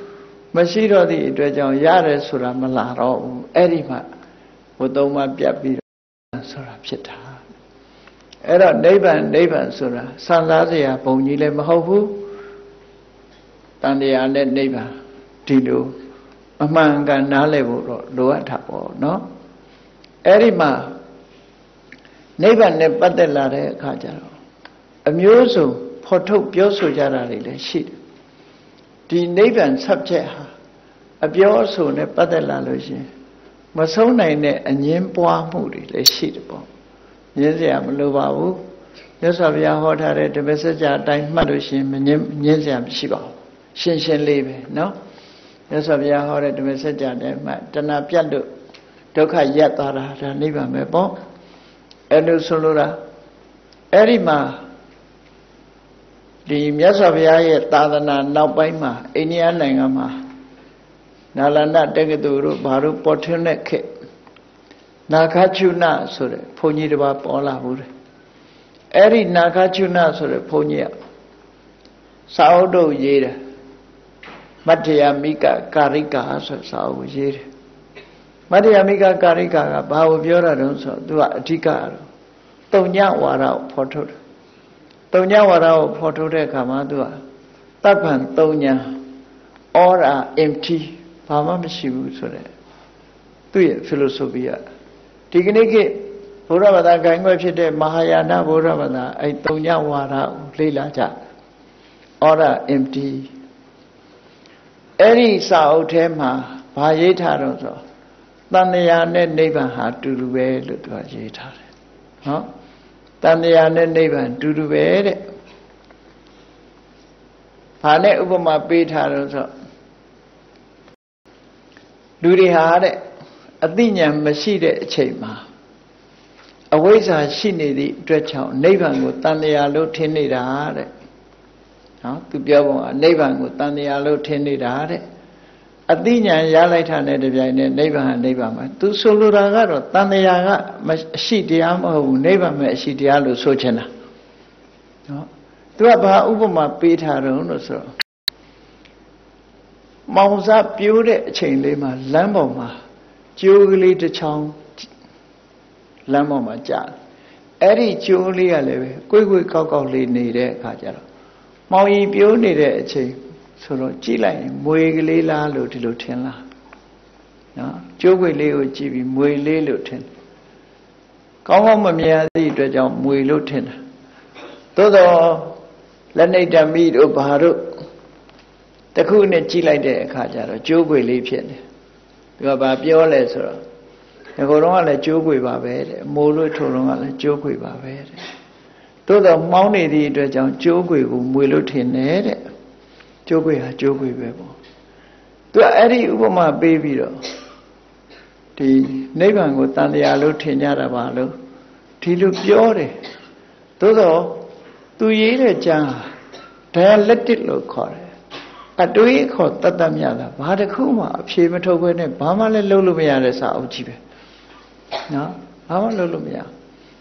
Speaker 1: မရှိတော့သည့်အတွက်ကြောင့်ရတယ်ဆိုတာမလာတော့ဘူးအဲ့ဒီမှာဘုသုံးပါးပြတ်ပြီးတော့ဆိုတာဖြစ်တာအဲ့တော့နိဗ္ဗာန်နိဗ္ဗာန်ဆိုတာစံစားစရာဘုံကြီးလည်းမဟုတ်ဘူးတန်တရားနဲ့နိဗ္ဗာန်ဒီလိုအမှန်ကန်နားလည်ဖို့တော့လိုအပ်တာပေါ့နော်အဲ့ဒီမှာနိဗ္ဗာန်နဲ့ပတ်သက်လာတဲ့အခါကျတော့အမျိုးစုံဖော်ထုတ်ပြောဆိုကြတာတွေလည်းရှိတယ်ဒီနိဗ္ဗာန် subject ဟာအပြောအဆိုနဲ့ပတ်သက်လာလို့ရှိရင်မဆုံးနိုင်တဲ့အငင်းပွားမှုတွေလည်းရှိတယ်ပေါ့ငင်းစရာမလိုပါဘူးမြတ်စွာဘုရားဟောထားတဲ့ဓမ္မစကြာအတိုင်းမှတ်လို့ရှိရင်မငင်းငင်းစရာမရှိပါဘူးရှင်းရှင်းလေးပဲနော်မြတ်စွာဘုရားဟောတဲ့ဓမ္မစကြာအတိုင်းမှတဏှာပြတ်လို့ဒုက္ခရပ်သွားတာဒါနိဗ္ဗာန်ပဲပေါ့အဲ့လိုဆိုလိုတာအဲ့ဒီမှာဒီမြတ်စွာဘုရားရဲ့သာသနာနောက်ပိုင်းမှာအိန္ဒိယနိုင်ငံမှာနာလန္ဒတက္ကသိုလ်တို့ဘာလို့ပေါ်ထွန်းတဲ့ခေတ်နာခချုဏဆိုတဲ့ဘုန်းကြီးတစ်ပါးပေါ်လာဘူးတဲ့အဲ့ဒီနာခချုဏဆိုတဲ့ဘုန်းကြီးကစာအုပ်တို့ရေးတယ်မတ္တယမိကကာရိကာဆိုစာအုပ်ရေးတယ်မတ္တယမိကကာရိကာကဘာကိုပြောတာတုံးဆိုသူကအဓိကတော့တုံညဝါဒကိုဖော်ထုတ်တယ်တုံညဝါဒကိုဖော်ထုတ်တဲ့အခါမှာသူကတပ်ဖန်တုံညာ all are empty ဘာမှမရှိဘူးဆိုတဲ့သူ့ရဲ့ philosophy ကဒီကနေ့ကဘုရားဘာသာဂိုင်းခွဲဖြစ်တဲ့မဟာယာနဘုရားဘာသာအဲတုံညဝါဒကိုလေ့လာကြ all are empty အဲ့ဒီစာအုပ်ထဲမှာဘာရေးထားတော့ဆိုတဏှာနဲ့နိဗ္ဗာန်ဟာတူတူပဲလို့သူကရေးထားတယ်နော်တဏှာနဲ့နိဗ္ဗာန်တူတူပဲတဲ့ဘာနဲ့ဥပမာပေးထားတော့ဆိုလူတွေဟာတဲ့အသိဉာဏ်မရှိတဲ့အချိန်မှာအဝိဇ္ဇာရှိနေသည့်အတွက်ကြောင့်နိဗ္ဗာန်ကိုတဏှာလို့ထင်နေတာတဲ့နော်သူပြောပုံကနိဗ္ဗာန်ကိုတဏှာလို့ထင်နေတာတဲ့အသိဉာဏ်ရလိုက်တာနဲ့တပြိုင်နက်နိဗ္ဗာန်ဟာနိဗ္ဗာန်ပဲသူဆိုလိုတာကတော့တဏှာကအရှိတရားမဟုတ်ဘူးနိဗ္ဗာန်ပဲအရှိတရားလို့ဆိုချင်တာနော်သူကဘာဥပမာပေးထားတော့လို့ဆိုတော့မောင်စားပြိုးတဲ့အချိန်လေးမှာလမ်းပေါ်မှာကျိုးကလေးတစ်ချောင်းလမ်းပေါ်မှာကြာအဲ့ဒီကျိုးလေးကလည်းပဲကိုယ်ကိုယ်ကောက်ကောက်လေးနေတဲ့အခါကျတော့မောင်ကြီးပြိုးနေတဲ့အချိန်ဆိုတော့ကြည့်လိုက်ရင်မွေကလေးလားလို့ဒီလိုထင်လားနော်ကျိုးခွေလေးကိုကြည့်ပြီးမွေလေးလို့ထင်ကောင်းကောင်းမမြင်သည့်အတွက်ကြောင့်မွေလို့ထင်တာသို့တော့လက်နေတမိတို့ဘာတို့တခုနဲ့ကြည့်လိုက်တဲ့အခါကျတော့ကျိုးခွေလေးဖြစ်နေသူကဘာပြောလဲဆိုတော့ဒီကိုယ်တော့ကလည်းကျိုးခွေပါပဲတဲ့မိုးလို့ထိုးတော့ကလည်းကျိုးခွေပါပဲတဲ့သို့တော့မှောင်းနေသည့်အတွက်ကြောင့်ကျိုးခွေကိုမွေလို့ထင်တယ်တဲ့ကျိုးခွေဟာကျိုးခွေပဲပေါ့သူကအဲ့ဒီဥပမာပေးပြီးတော့ဒီနိဗ္ဗာန်ကိုတန်တရားလို့ထင်ကြတာပါလို့ဒီလိုပြောတယ်သို့တော့သူရေးတဲ့ကျမ်းဟာ dialectic လို့ခေါ်တယ်အတွေးခေါ်တတ်တတ်မြတာဘာတစ်ခုမှအဖြေမထုတ်ဘဲနဲ့ဘာမှလည်းလုပ်လို့မရတဲ့စာအုပ်ကြီးပဲနော်ဘာမှလုပ်လို့မရ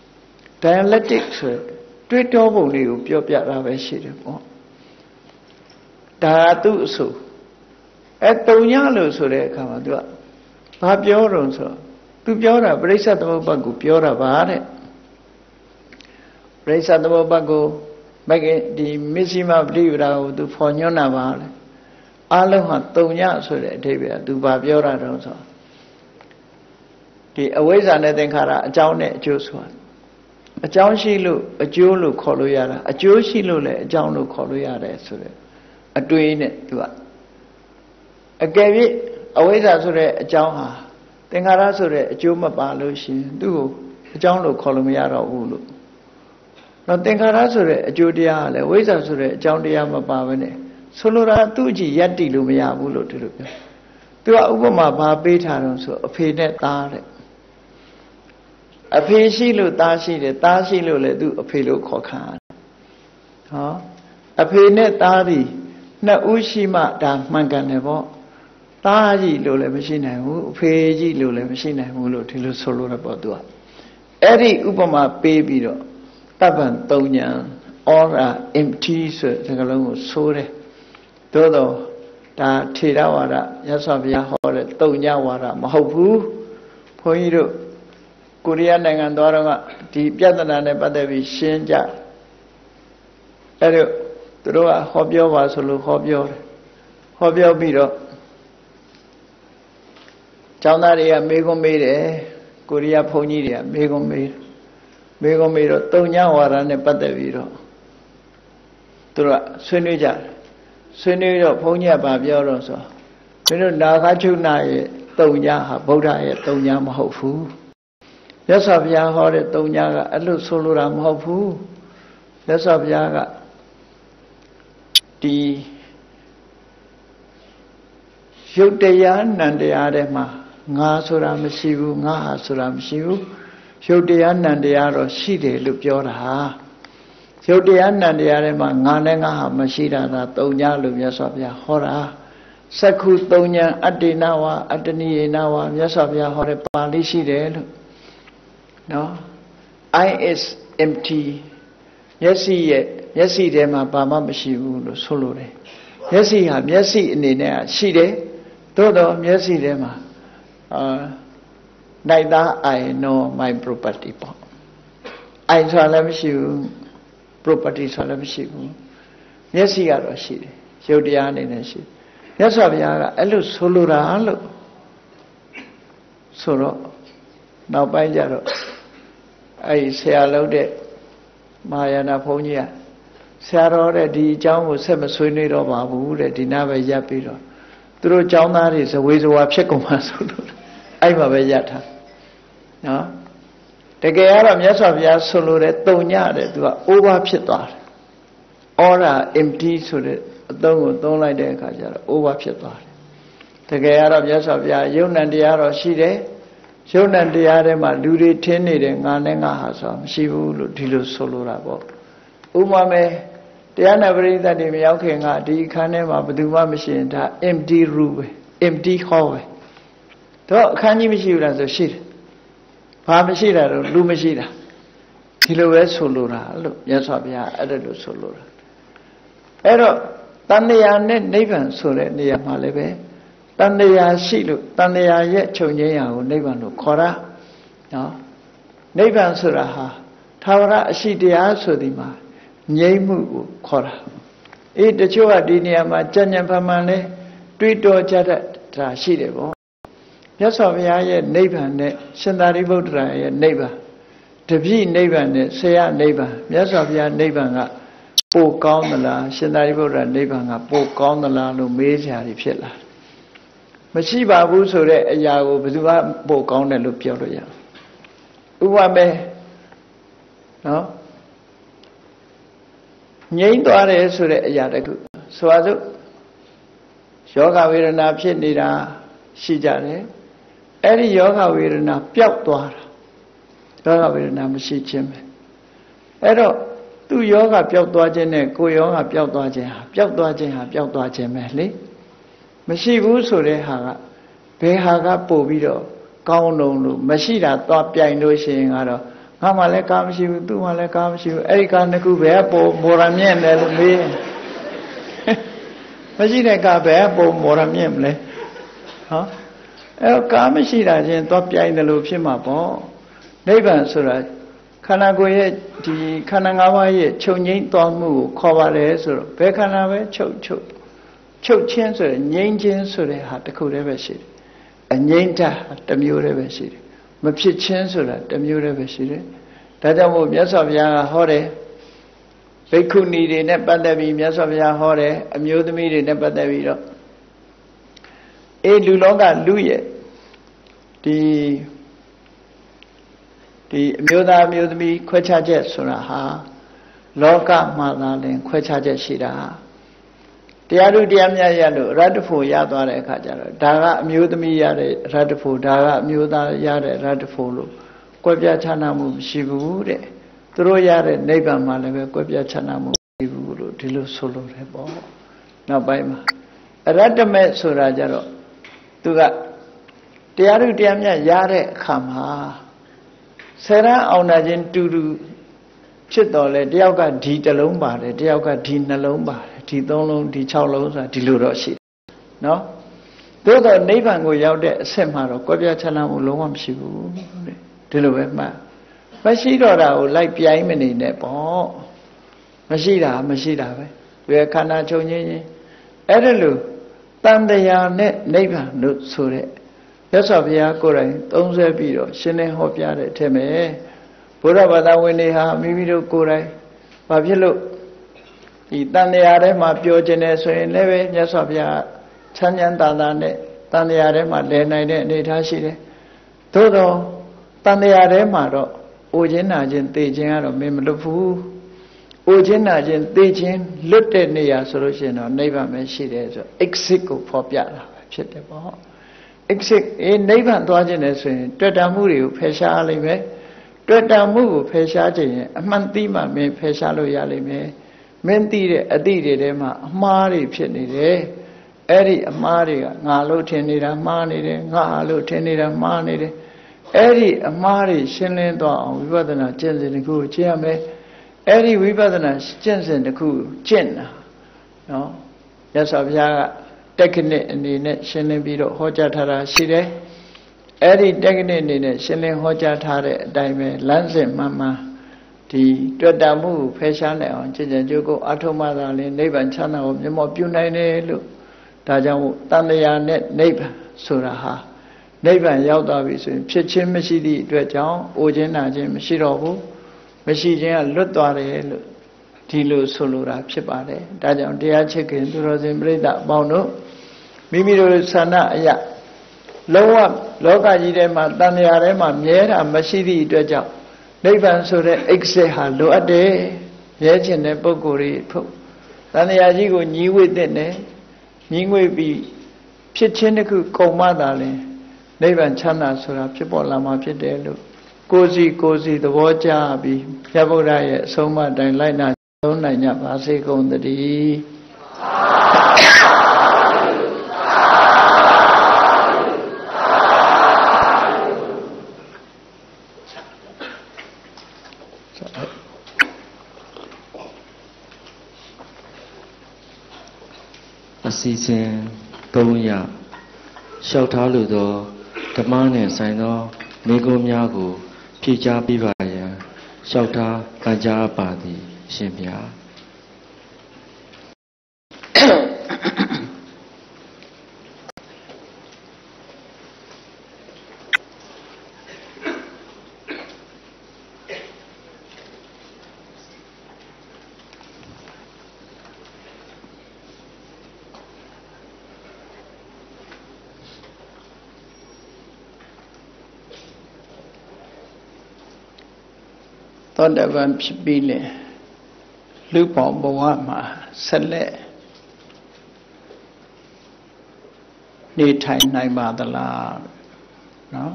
Speaker 1: dialectic ဆိုတွေးတောပုံလေးကိုပြောပြတာပဲရှိတယ်ပေါ့ဒါကသူ့အဆိုအဲတုံညလို့ဆိုတဲ့အခါမှာသူကဘာပြောတော့ဆိုသူပြောတာပရိစ္ဆေသမုပ္ပါဒ်ကိုပြောတာပါတဲ့ပရိစ္ဆေသမုပ္ပါဒ်ကိုမကဒီမစ္စည်းမပရိပဒါကိုသူဖော်ညွှန်းတာပါလေအလုံးဟာတုံညဆိုတဲ့အဓိပ္ပာယ်သူဘာပြောတာတော့ဆိုဒီအဝိဇ္ဇာနဲ့သင်္ခါရအကြောင်းနဲ့အကျိုးဆိုတာအကြောင်းရှိလို့အကျိုးလို့ခေါ်လို့ရတာအကျိုးရှိလို့လည်းအကြောင်းလို့ခေါ်လို့ရတယ်ဆိုတဲ့အတွေးနဲ့သူကအကယ်၍အဝိဇ္ဇာဆိုတဲ့အကြောင်းဟာသင်္ခါရဆိုတဲ့အကျိုးမပါလို့ရှိရင်သူ့ကိုအကြောင်းလို့ခေါ်လို့မရတော့ဘူးလို့တော့သင်္ခါရဆိုတဲ့အကျိုးတရားကလည်းဝိဇ္ဇာဆိုတဲ့အကြောင်းတရားမပါဘဲနဲ့ဆိုလိုတာသူ့ကြည့်ယက်တည်လို့မရဘူးလို့ဒီလိုပြောသူကဥပမာဘာပေးထားတော့ဆိုအဖေနဲ့သားတဲ့အဖေရှိလို့သားရှိတယ်သားရှိလို့လည်းသူ့အဖေလို့ခေါ်ခံရတယ်ဟောအဖေနဲ့သားဒီနှစ်ဦးရှိမှဒါမှန်ကန်တယ်ပေါ့သားကြီးလို့လည်းမရှိနိုင်ဘူးအဖေကြီးလို့လည်းမရှိနိုင်ဘူးလို့ဒီလိုဆိုလိုတယ်ပေါ့သူကအဲ့ဒီဥပမာပေးပြီးတော့တပ္ပံသုံးညာ all are empty ဆိုတဲ့စကားလုံးကိုဆိုတယ်သို့တော့ဒဒါထေရဝါဒမြတ်စွာဘုရားဟောတဲ့တုံညဝါဒမဟုတ်ဘူးဘုန်းကြီးတို့ကိုရီးယားနိုင်ငံသွားတော့ကဒီပြဿနာနဲ့ပတ်သက်ပြီးရှင်းကြအဲ့တော့သူတို့ကဟောပြောပါဆိုလို့ဟောပြောတယ်ဟောပြောပြီးတော့ကျောင်းသားတွေကမေးခွန်းမေးတယ်ကိုရီးယားဘုန်းကြီးတွေကမေးခွန်းမေးမေးခွန်းမေးတော့တုံညဝါဒနဲ့ပတ်သက်ပြီးတော့သူတို့ကဆွေးနွေးကြတယ်ဆွေးနွေးတော့ဘုန်းကြီးကပြောတော့ဆိုမင်းတို့နာဂချုနာရဲ့တုံညဟာဗုဒ္ဓရဲ့တုံညမဟုတ်ဘူးမြတ်စွာဘုရားဟောတဲ့တုံညကအဲ့လိုဆိုလိုတာမဟုတ်ဘူးမြတ်စွာဘုရားကဒီရုပ်တရားနံတရားထဲမှာငါဆိုတာမရှိဘူးငါဟာဆိုတာမရှိဘူးရုပ်တရားနံတရားတော့ရှိတယ်လို့ပြောတာရုပ်တရားနံတရားထဲမှာငါနဲ့ငါဟာမရှိတာဒါတုံညလို့မြတ်စွာဘုရားဟောတာစက္ခုတုံညံအတ္တိနဝအတ္တနိယေနဝမြတ်စွာဘုရားဟောတဲ့ပါဠိရှိတယ်လို့နော် I is empty မျက်စိရဲ့မျက်စိထဲမှာဘာမှမရှိဘူးလို့ဆိုလိုတယ်မျက်စိဟာမျက်စိအနေနဲ့ရှိတယ်သို့တော့မျက်စိထဲမှာအာneither I nor my property ပေါ့ I ဆိုတာလည်းမရှိဘူး property ဆိုတာလည်းမရှိဘူးမျက်စိကတော့ရှိတယ်ရုပ်တရားအနေနဲ့ရှိမြတ်စွာဘုရားကအဲ့လိုဆိုလိုတာလို့ဆိုတော့နောက်ပိုင်းကျတော့အဲ့ဒီဆရာလုပ်တဲ့မဟာယာနဘုန်းကြီးကဆရာတော်တဲ့ဒီအကြောင်းကိုဆက်မဆွေးနွေးတော့ပါဘူးတဲ့ဒီနားပဲရပ်ပြီးတော့သူတို့ကျောင်းသားတွေဇဝေဇဝါဖြစ်ကုန်ပါဆိုလို့အဲ့မှာပဲရပ်ထားနော်တကယ်ကတော့မြတ်စွာဘုရားဆိုလိုတဲ့တုံညတဲ့သူက over ဖြစ်သွားတယ် aura empty ဆိုတဲ့အသုံးကိုသုံးလိုက်တဲ့အခါကျတော့ over ဖြစ်သွားတယ်တကယ်ကတော့မြတ်စွာဘုရားယုံ nant တရားတော့ရှိတယ်ယုံ nant တရားထဲမှာလူတွေထင်းနေတယ်ငါနဲ့ငါဟာဆိုတာမရှိဘူးလို့ဒီလိုဆိုလိုတာပေါ့ဥပမာမဲ့တရားနာပရိသတ်တွေမရောက်ခင်ကဒီအခန်းထဲမှာဘယ်သူမှမရှိရင်ဒါ empty room ပဲ empty hall ပဲတော့အခန်းကြီးမရှိဘူးလားဆိုရှိတယ်ဘာမရှိတာတော့လူမရှိတာဒီလိုပဲဆိုလိုတာလို့မြတ်စွာဘုရားအဲ့ဒါလို့ဆိုလိုတာအဲ့တော့တဏှာနဲ့နိဗ္ဗာန်ဆိုတဲ့နေရာမှာလည်းပဲတဏှာရှိလို့တဏှာရဲ့ချုပ်ငြိမ်းရာကိုနိဗ္ဗာန်လို့ခေါ်တာနော်နိဗ္ဗာန်ဆိုတာဟာသာဝရအရှိတရားဆိုဒီမှာငြိမ်းမှုကိုခေါ်တာအေးတချို့ကဒီနေရာမှာကြံ့ကြံ့ဖန်ဖန်လဲတွေးတောကြတတ်တာရှိတယ်ပေါ့မြတ်စွာဘုရားရဲ့နိဗ္ဗာန်နဲ့ရှင်သာရိပုတ္တရာရဲ့နိဗ္ဗာန်တပည့်နိဗ္ဗာန်နဲ့ဆရာနိဗ္ဗာန်မြတ်စွာဘုရားနိဗ္ဗာန်ကပိုကောင်းသလားရှင်သာရိပုတ္တရာနိဗ္ဗာန်ကပိုကောင်းသလားလို့မေးကြရဖြစ်လာမရှိပါဘူးဆိုတဲ့အရာကိုဘယ်သူကပိုကောင်းတယ်လို့ပြောလို့ရဥပမာနော်ငြိမ့်သွားတယ်ဆိုတဲ့အရာတခုဆိုပါစို့ယောဂဝေဒနာဖြစ်နေတာရှိကြတယ်အဲ့ဒီယောဂဝေဒနာပျောက်သွားတာယောဂဝေဒနာမရှိခြင်းပဲအဲ့တော့သူ့ယောဂပျောက်သွားခြင်းနဲ့ကိုယ်ယောဂပျောက်သွားခြင်းဟာပျောက်သွားခြင်းဟာပျောက်သွားခြင်းပဲလေမရှိဘူးဆိုတဲ့ဟာကဘယ်ဟာကပို့ပြီးတော့ကောင်းလုံးလို့မရှိတာသွားပြိုင်လို့ရှိရင်ကတော့ငါမှလည်းကားမရှိဘူးသူ့မှလည်းကားမရှိဘူးအဲ့ဒီကားနှစ်ခုဘယ်ကပုံမော်ရမြင့်တယ်လို့မေးမရှိတဲ့ကားဘယ်ကပုံမော်ရမြင့်မလဲဟောအဲ့တော့ကားမရှိတာချင်းသွားပြိုင်တယ်လို့ဖြစ်မှာပေါ့နိဗ္ဗာန်ဆိုတာခန္ဓာကိုယ်ရဲ့ဒီခန္ဓာ၅ပါးရဲ့ချုပ်ငြိမ်းသွားမှုကိုခေါ်ပါတယ်ဆိုတော့ဘယ်ခန္ဓာပဲချုပ်ချုပ်ချုပ်ချင်းဆိုရင်ငြိမ်းချင်းဆိုတဲ့ဟာတစ်ခုတည်းပဲရှိတယ်အငြိမ်းတာတစ်မျိုးတည်းပဲရှိတယ်မဖြစ်ချင်းဆိုတာတစ်မျိုးတည်းပဲရှိတယ်ဒါကြောင့်မို့မြတ်စွာဘုရားကဟောတယ်ဘိက္ခုနီတွေနဲ့ပတ်သက်ပြီးမြတ်စွာဘုရားဟောတယ်အမျိုးသမီးတွေနဲ့ပတ်သက်ပြီးတော့အေးလူလောကလူရဲ့ဒီဒီအမျိုးသားအမျိုးသမီးခွဲခြားချက်ဆိုတာဟာလောကမှာသာလင်ခွဲခြားချက်ရှိတာတရားသူတရားမြတ်ရလို့ရတ္တဖို့ရသွားတဲ့အခါကျတော့ဒါကအမျိုးသမီးရတဲ့ရတ္တဖို့ဒါကအမျိုးသားရတဲ့ရတ္တဖို့လို့ကွဲပြားခြားနားမှုမရှိဘူးတဲ့သူတို့ရတဲ့နိဗ္ဗာန်မှာလည်းပဲကွဲပြားခြားနားမှုမရှိဘူးလို့ဒီလိုဆိုလိုတယ်ပေါ့နောက်ပိုင်းမှာအရတ္တမေဆိုတာကြတော့သူကတရားသူတရားမြတ်ရတဲ့အခါမှာဆယ်ရန်အောင်နာခြင်းတူတူဖြစ်တော်လဲတယောက်ကဒီတစ်လုံးပါတယ်တယောက်ကဒီနှလုံးပါတယ်ဒီသုံးလုံးဒီခြောက်လုံးဆိုတာဒီလိုတော့ရှိတယ်နော်သို့တော့နိဗ္ဗာန်ကိုရောက်တဲ့အဆင့်မှာတော့ကွဲပြားခြားနားမှုလုံးဝမရှိဘူးတဲ့ဒီလိုပဲမှတ်မရှိတော့တာကိုလိုက်ပြိုင်းမနေနဲ့ပေါ့မရှိတာမရှိတာပဲဒီခန္ဓာချုပ်ငင်းရင်အဲ့ဒါလို့တန်တရားနဲ့နိဗ္ဗာန်လို့ဆိုတဲ့မြတ်စွာဘုရားကိုယ်တိုင်သုံးဆွဲပြီးတော့ရှင်းလင်းဟောပြတဲ့အထက်မှာဘုရားဘာသာဝင်တွေဟာမိမိတို့ကိုယ်တိုင်ဘာဖြစ်လို့ဒီတန်တရားထဲမှာပြောခြင်းနဲ့ဆိုရင်လည်းပဲမြတ်စွာဘုရားချမ်းချမ်းသာသာနဲ့တန်တရားထဲမှာလည်နိုင်တဲ့အနေအထားရှိတယ်သို့တော့တန်တရားထဲမှာတော့အိုခြင်းနာခြင်းသိခြင်းကတော့မင်းမလွတ်ဘူးအိုခြင်းနာခြင်းသိခြင်းလွတ်တဲ့နေရာဆိုလို့ရှိရင်တော့နိဗ္ဗာန်ပဲရှိတယ်ဆို exit ကိုဖော်ပြတာပဲဖြစ်တယ်ပေါ့ exit အေးနိဗ္ဗာန်သွားခြင်းနဲ့ဆိုရင်တွေ့တာမှုတွေကိုဖယ်ရှားလိမ့်မယ်တွေ့တာမှုကိုဖယ်ရှားခြင်းရင်အမှန်သိမှမင်းဖယ်ရှားလို့ရလိမ့်မယ်မင်းသိတဲ့အသည့်တွေထဲမှာအမှားတွေဖြစ်နေတယ်အဲ့ဒီအမှားတွေကငါလို့ထင်နေတာမှားနေတယ်ငါလို့ထင်နေတာမှားနေတယ်အဲ့ဒီအမှားတွေရှင်းလင်းသွားအောင်ဝိပဿနာကျင့်စဉ်တစ်ခုကိုကျင့်ရမယ်အဲ့ဒီဝိပဿနာကျင့်စဉ်တစ်ခုကျင့်တာနော်ရသော်ဘုရားက technique အနေနဲ့ရှင်းလင်းပြီးတော့ဟောကြားထားတာရှိတယ်အဲ့ဒီ technique အနေနဲ့ရှင်းလင်းဟောကြားထားတဲ့အတိုင်းပဲလမ်းစဉ်မှန်မှန်ဒီတွေ့တာမှုကိုဖယ်ရှားနိုင်အောင်ကျင့်ကြံကြိုးကိုအထောက်မှသာလင်နိဗ္ဗာန်ချမ်းသာကိုမျက်မှောက်ပြုနိုင်တယ်လို့ဒါကြောင့်တန်တရားနဲ့နိဗ္ဗာန်ဆိုတာဟာနိဗ္ဗာန်ရောက်သွားပြီဆိုရင်ဖြစ်ချင်းမရှိသည့်အတွက်ကြောင့်အိုခြင်းနာခြင်းမရှိတော့ဘူးမရှိခြင်းကလွတ်သွားတယ်လို့ဒီလိုဆိုလိုတာဖြစ်ပါတယ်ဒါကြောင့်တရားချစ်ခင်သူတော်စင်ပြိဿအပေါင်းတို့မိမိတို့ဆန္ဒအရာလုံးဝလောကကြီးထဲမှာတန်တရားထဲမှာမြဲတာမရှိသည့်အတွက်ကြောင့်နိဗ္ဗာန်ဆိုတဲ့ exit ဟာလိုအပ်တယ်မြဲခြင်းတဲ့ပုဂ္ဂိုလ်တွေဖို့တန်တရားကြီးကိုညီးဝှေ့တဲ့နဲ့ညီးငွေ့ပြီးဖြစ်ခြင်းတစ်ခုကုံမသာလင်နိဗ္ဗာန်ချမ်းသာဆိုတာဖြစ်ပေါ်လာမှာဖြစ်တယ်လို့ကိုယ်စီကိုယ်စီသဘောကျပြီးဘုရားဗုဒ္ဓရဲ့အဆုံးအမတိုင်းလိုက်နာသုံးနိုင်ကြပါစေကုန်သတည်း
Speaker 2: အစီအစဉ်သုံးရလျှောက်ထားလိုသောဓမ္မနှင့်ဆိုင်သောမိဂုံးများကိုဖြည့်ချပေးပါရန်လျှောက်ထားကံကြားအပ်ပါသည်ရှင်ဗျာ
Speaker 1: သောတပန်ဖြစ်ပြီးလေလူပေါင်းဘဝမှာဆက်လက်နေထိုင်နိုင်ပါသလားနော်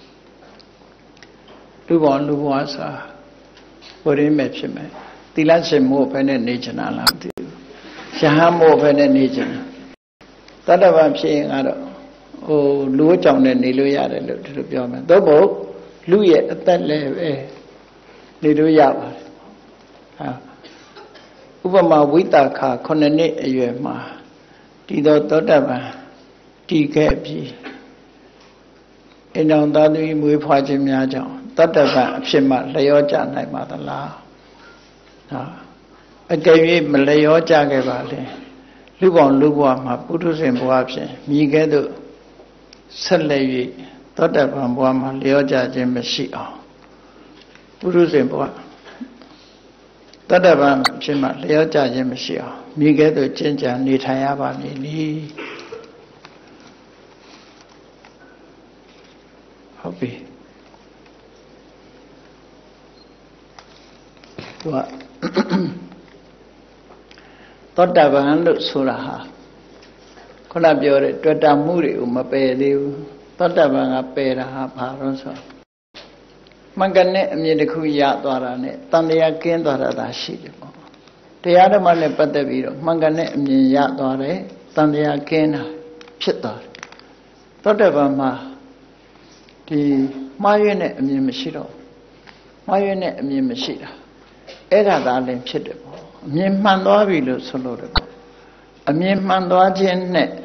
Speaker 1: လူပေါင်းလူဘဝစာဘုရင်မဲ့ဖြစ်မယ်သီလရှင်မို့ဘယ်နဲ့နေချင်တာလားမသိဘူးရဟန်းမို့ဘယ်နဲ့နေချင်တာသောတပန်ဖြစ်ရင်ကတော့ဟိုလူအကြောင်းနဲ့နေလို့ရတယ်လို့ဒီလိုပြောမယ်သို့မဟုတ်လူရဲ့အသက်လည်းပဲနေလို့ရပါတယ်ဟာဥပမာဝိတာခခုနှစ်နှစ်အရွယ်မှာဒီတော့သောတပန်တည်ခဲ့ပြီးအင်းတော်သားသမီးမွေးဖွားခြင်းများကြောင့်သောတပန်အဖြစ်မှလျောကျနိုင်ပါသလားဟာအကယ်၍မလျောကျခဲ့ပါလေလူပေါင်းလူဘဝမှာပုထုဇဉ်ဘဝဖြင့်မြည်ကဲ့သို့ဆက်လက်၍သောတပန်ဘဝမှာလျောကျခြင်းမရှိအောင်ပုရုဇဉ်ဘဝတတ္တဗံဖြစ်မှလျော့ကျခြင်းမရှိအောင်မိကဲ့သို့ကျင့်ကြံနေထိုင်ရပါမည်နီဟုတ်ပြီသူကသောတပန်လို့ဆိုတာဟာခုနပြောတဲ့တွေ့တာမှုတွေကိုမပယ်သေးဘူးသောတပန်ကပယ်တာဟာဘာလို့ဆိုမှန်ကန်တဲ့အမြင်တစ်ခုရသွားတာနဲ့တန်တရားကင်းသွားတာသာရှိတယ်ပေါ့တရားဓမ္မနဲ့ပတ်သက်ပြီးတော့မှန်ကန်တဲ့အမြင်ရသွားတယ်တန်တရားကင်းတာဖြစ်သွားတယ်သောတပန်မှာဒီမှားရွေးတဲ့အမြင်မရှိတော့မှားရွေးတဲ့အမြင်မရှိတာအဲ့ဒါသာလည်းဖြစ်တယ်ပေါ့အမြင်မှန်သွားပြီလို့ဆိုလို့တယ်ပေါ့အမြင်မှန်သွားခြင်းနဲ့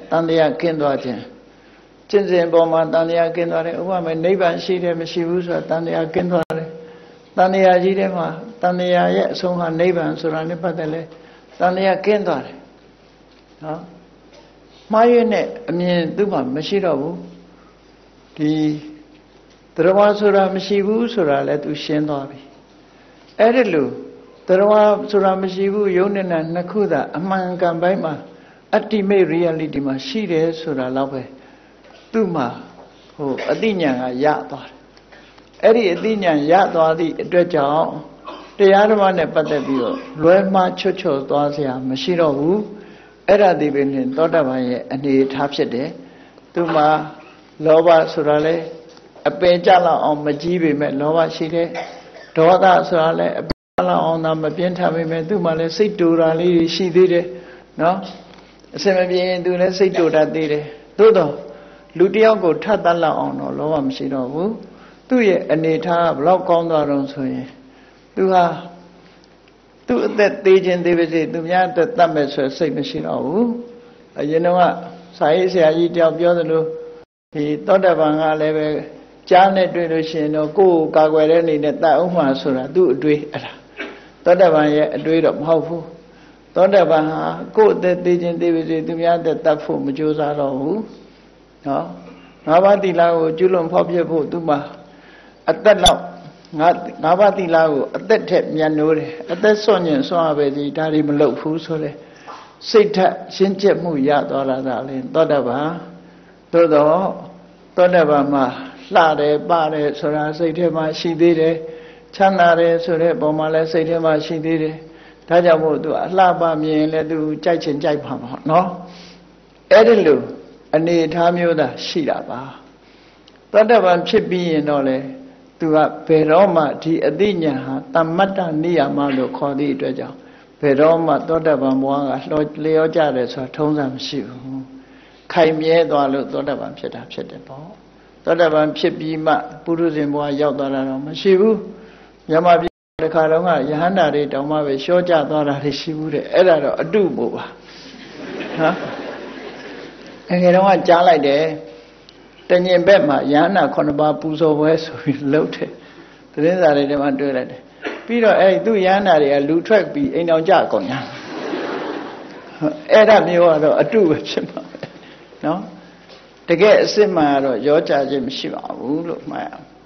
Speaker 1: တန်တရားကင်းသွားခြင်းကျင့်စဉ်ပေါ်မှာတန်တရားကင်းသွားတယ်ဥပမာနိဗ္ဗာန်ရှိတယ်မရှိဘူးဆိုတာတန်တရားကင်းသွားတယ်တန်တရားကြီးထဲမှာတန်တရားရဲ့အဆုံးဟာနိဗ္ဗာန်ဆိုတာနဲ့ပတ်သက်လဲတန်တရားကင်းသွားတယ်နော်မှားရနဲ့အမြင်သူ့မှာမရှိတော့ဘူးဒီတရားဆိုတာမရှိဘူးဆိုတာလဲသူရှင်းသွားပြီအဲ့ဒီလိုတရားဆိုတာမရှိဘူးယုံနဲ့နှစ်ခုသာအမှန်ကန်ပိုင်းမှာ ultimate reality မှာရှိတယ်ဆိုတာတော့ပဲသူ့မှာဟိုအသိဉာဏ်ကရသွားတယ်အဲ့ဒီအသိဉာဏ်ရသွားသည့်အတွက်ကြောင့်တရားဓမ္မနဲ့ပတ်သက်ပြီးတော့လွဲမှားချွတ်ချော်သွားစရာမရှိတော့ဘူးအဲ့ဒါဒီပင်သောတာပန်ရဲ့အနေအထားဖြစ်တယ်သူ့မှာလောဘဆိုတာလဲအပင်ကြလောက်အောင်မကြီးပေမဲ့လောဘရှိတယ်ဒေါသဆိုတာလဲအပင်ကြလောက်အောင်သာမပြင်းထန်ပေမဲ့သူ့မှာလဲစိတ်တူတာလေးရှိသေးတယ်နော်အစင်မပြေရင်သူလည်းစိတ်တူတတ်သေးတယ်သို့တော့လူတယောက်ကိုထပ်တတ်လောက်အောင်တော့လောဘမရှိတော့ဘူးသူ့ရဲ့အနေထားဘလောက်ကောင်းသွားတော့ဆိုရင်သူဟာသူ့အသက်သေးခြင်းသေးပါစေသူများအသက်တတ်မဲ့ဆိုစိတ်မရှိတော့ဘူးအရင်တော့စာရေးဆရာကြီးတယောက်ပြောသလိုဒီသောတာပန်ကလည်းပဲကြားနဲ့တွေ့လို့ရှိရင်တော့ကိုယ်ကိုကာကွယ်တဲ့အနေနဲ့တတ်အောင်မှဆိုတာသူ့အတွေ့အဲ့ဒါသောတာပန်ရဲ့အတွေ့တော့မဟုတ်ဘူးသောတာပန်ဟာကိုယ်အသက်သေးခြင်းသေးပါစေသူများအသက်တတ်ဖို့မကြိုးစားတော့ဘူးနော်ငါးပါးသီလကိုကျွလွန်ဖောက်ပြဖို့သူမှအသက်တော့ငါငါးပါးသီလကိုအသက်ထက်မြတ်နိုးတယ်အသက်စွန့်ညင်စွန့်ရပဲဒီဒါတွေမလုပ်ဘူးဆိုလေစိတ်ထက်ရှင်းကျက်မှုရသွားတာဒါလည်းသောတာပန်သို့တော့သောတာပန်မှာလှတယ်ပါတယ်ဆိုတာစိတ်ထဲမှာရှိသေးတယ်ချမ်းသာတယ်ဆိုတဲ့ပုံမှာလည်းစိတ်ထဲမှာရှိသေးတယ်ဒါကြောင့်မို့သူအလှပမြင်လည်းသူကြိုက်ချင်ကြိုက်ပါမှာနော်အဲ့ဒီလိုအနေထားမျိုးသာရှိတာပါသောတာပန်ဖြစ်ပြီးရင်တော့လေသူကဘယ်တော့မှဒီအသိဉာဏ်ဟာတမ္မတ္တနိယာမလို့ခေါ်သည့်အတွက်ကြောင့်ဘယ်တော့မှသောတာပန်ဘဝကလျောကြတယ်ဆိုတာထုံးစံမရှိဘူးခိုင်မြဲသွားလို့သောတာပန်ဖြစ်တာဖြစ်တယ်ပေါ့သောတာပန်ဖြစ်ပြီးမှပုရုဇဉ်ဘဝရောက်သွားတာတော့မရှိဘူးမြတ်မပြည်တစ်ခါတော့ကယဟန္တာတွေတောင်မှပဲလျှောကြသွားတာတွေရှိဘူးတဲ့အဲ့ဒါတော့အတုပို့ပါနော်ငယ်တော့ကကြားလိုက်တယ်တညင်ဘက်မှာယဟန္တာခုနှစ်ပါးပူဇော်ပွဲဆိုပြီးလှုပ်တယ်သတင်းစာတွေထဲမှာတွေ့လိုက်တယ်ပြီးတော့အဲ့သူယဟန္တာတွေကလူထွက်ပြီးအိမ်တော်ကြကုန်ညာအဲ့ဒါမျိုးကတော့အတုပဲဖြစ်မှာပဲနော်တကယ်အစစ်မှန်ကတော့ရောကြခြင်းမရှိပါဘူးလို့မှတ်ရအောင်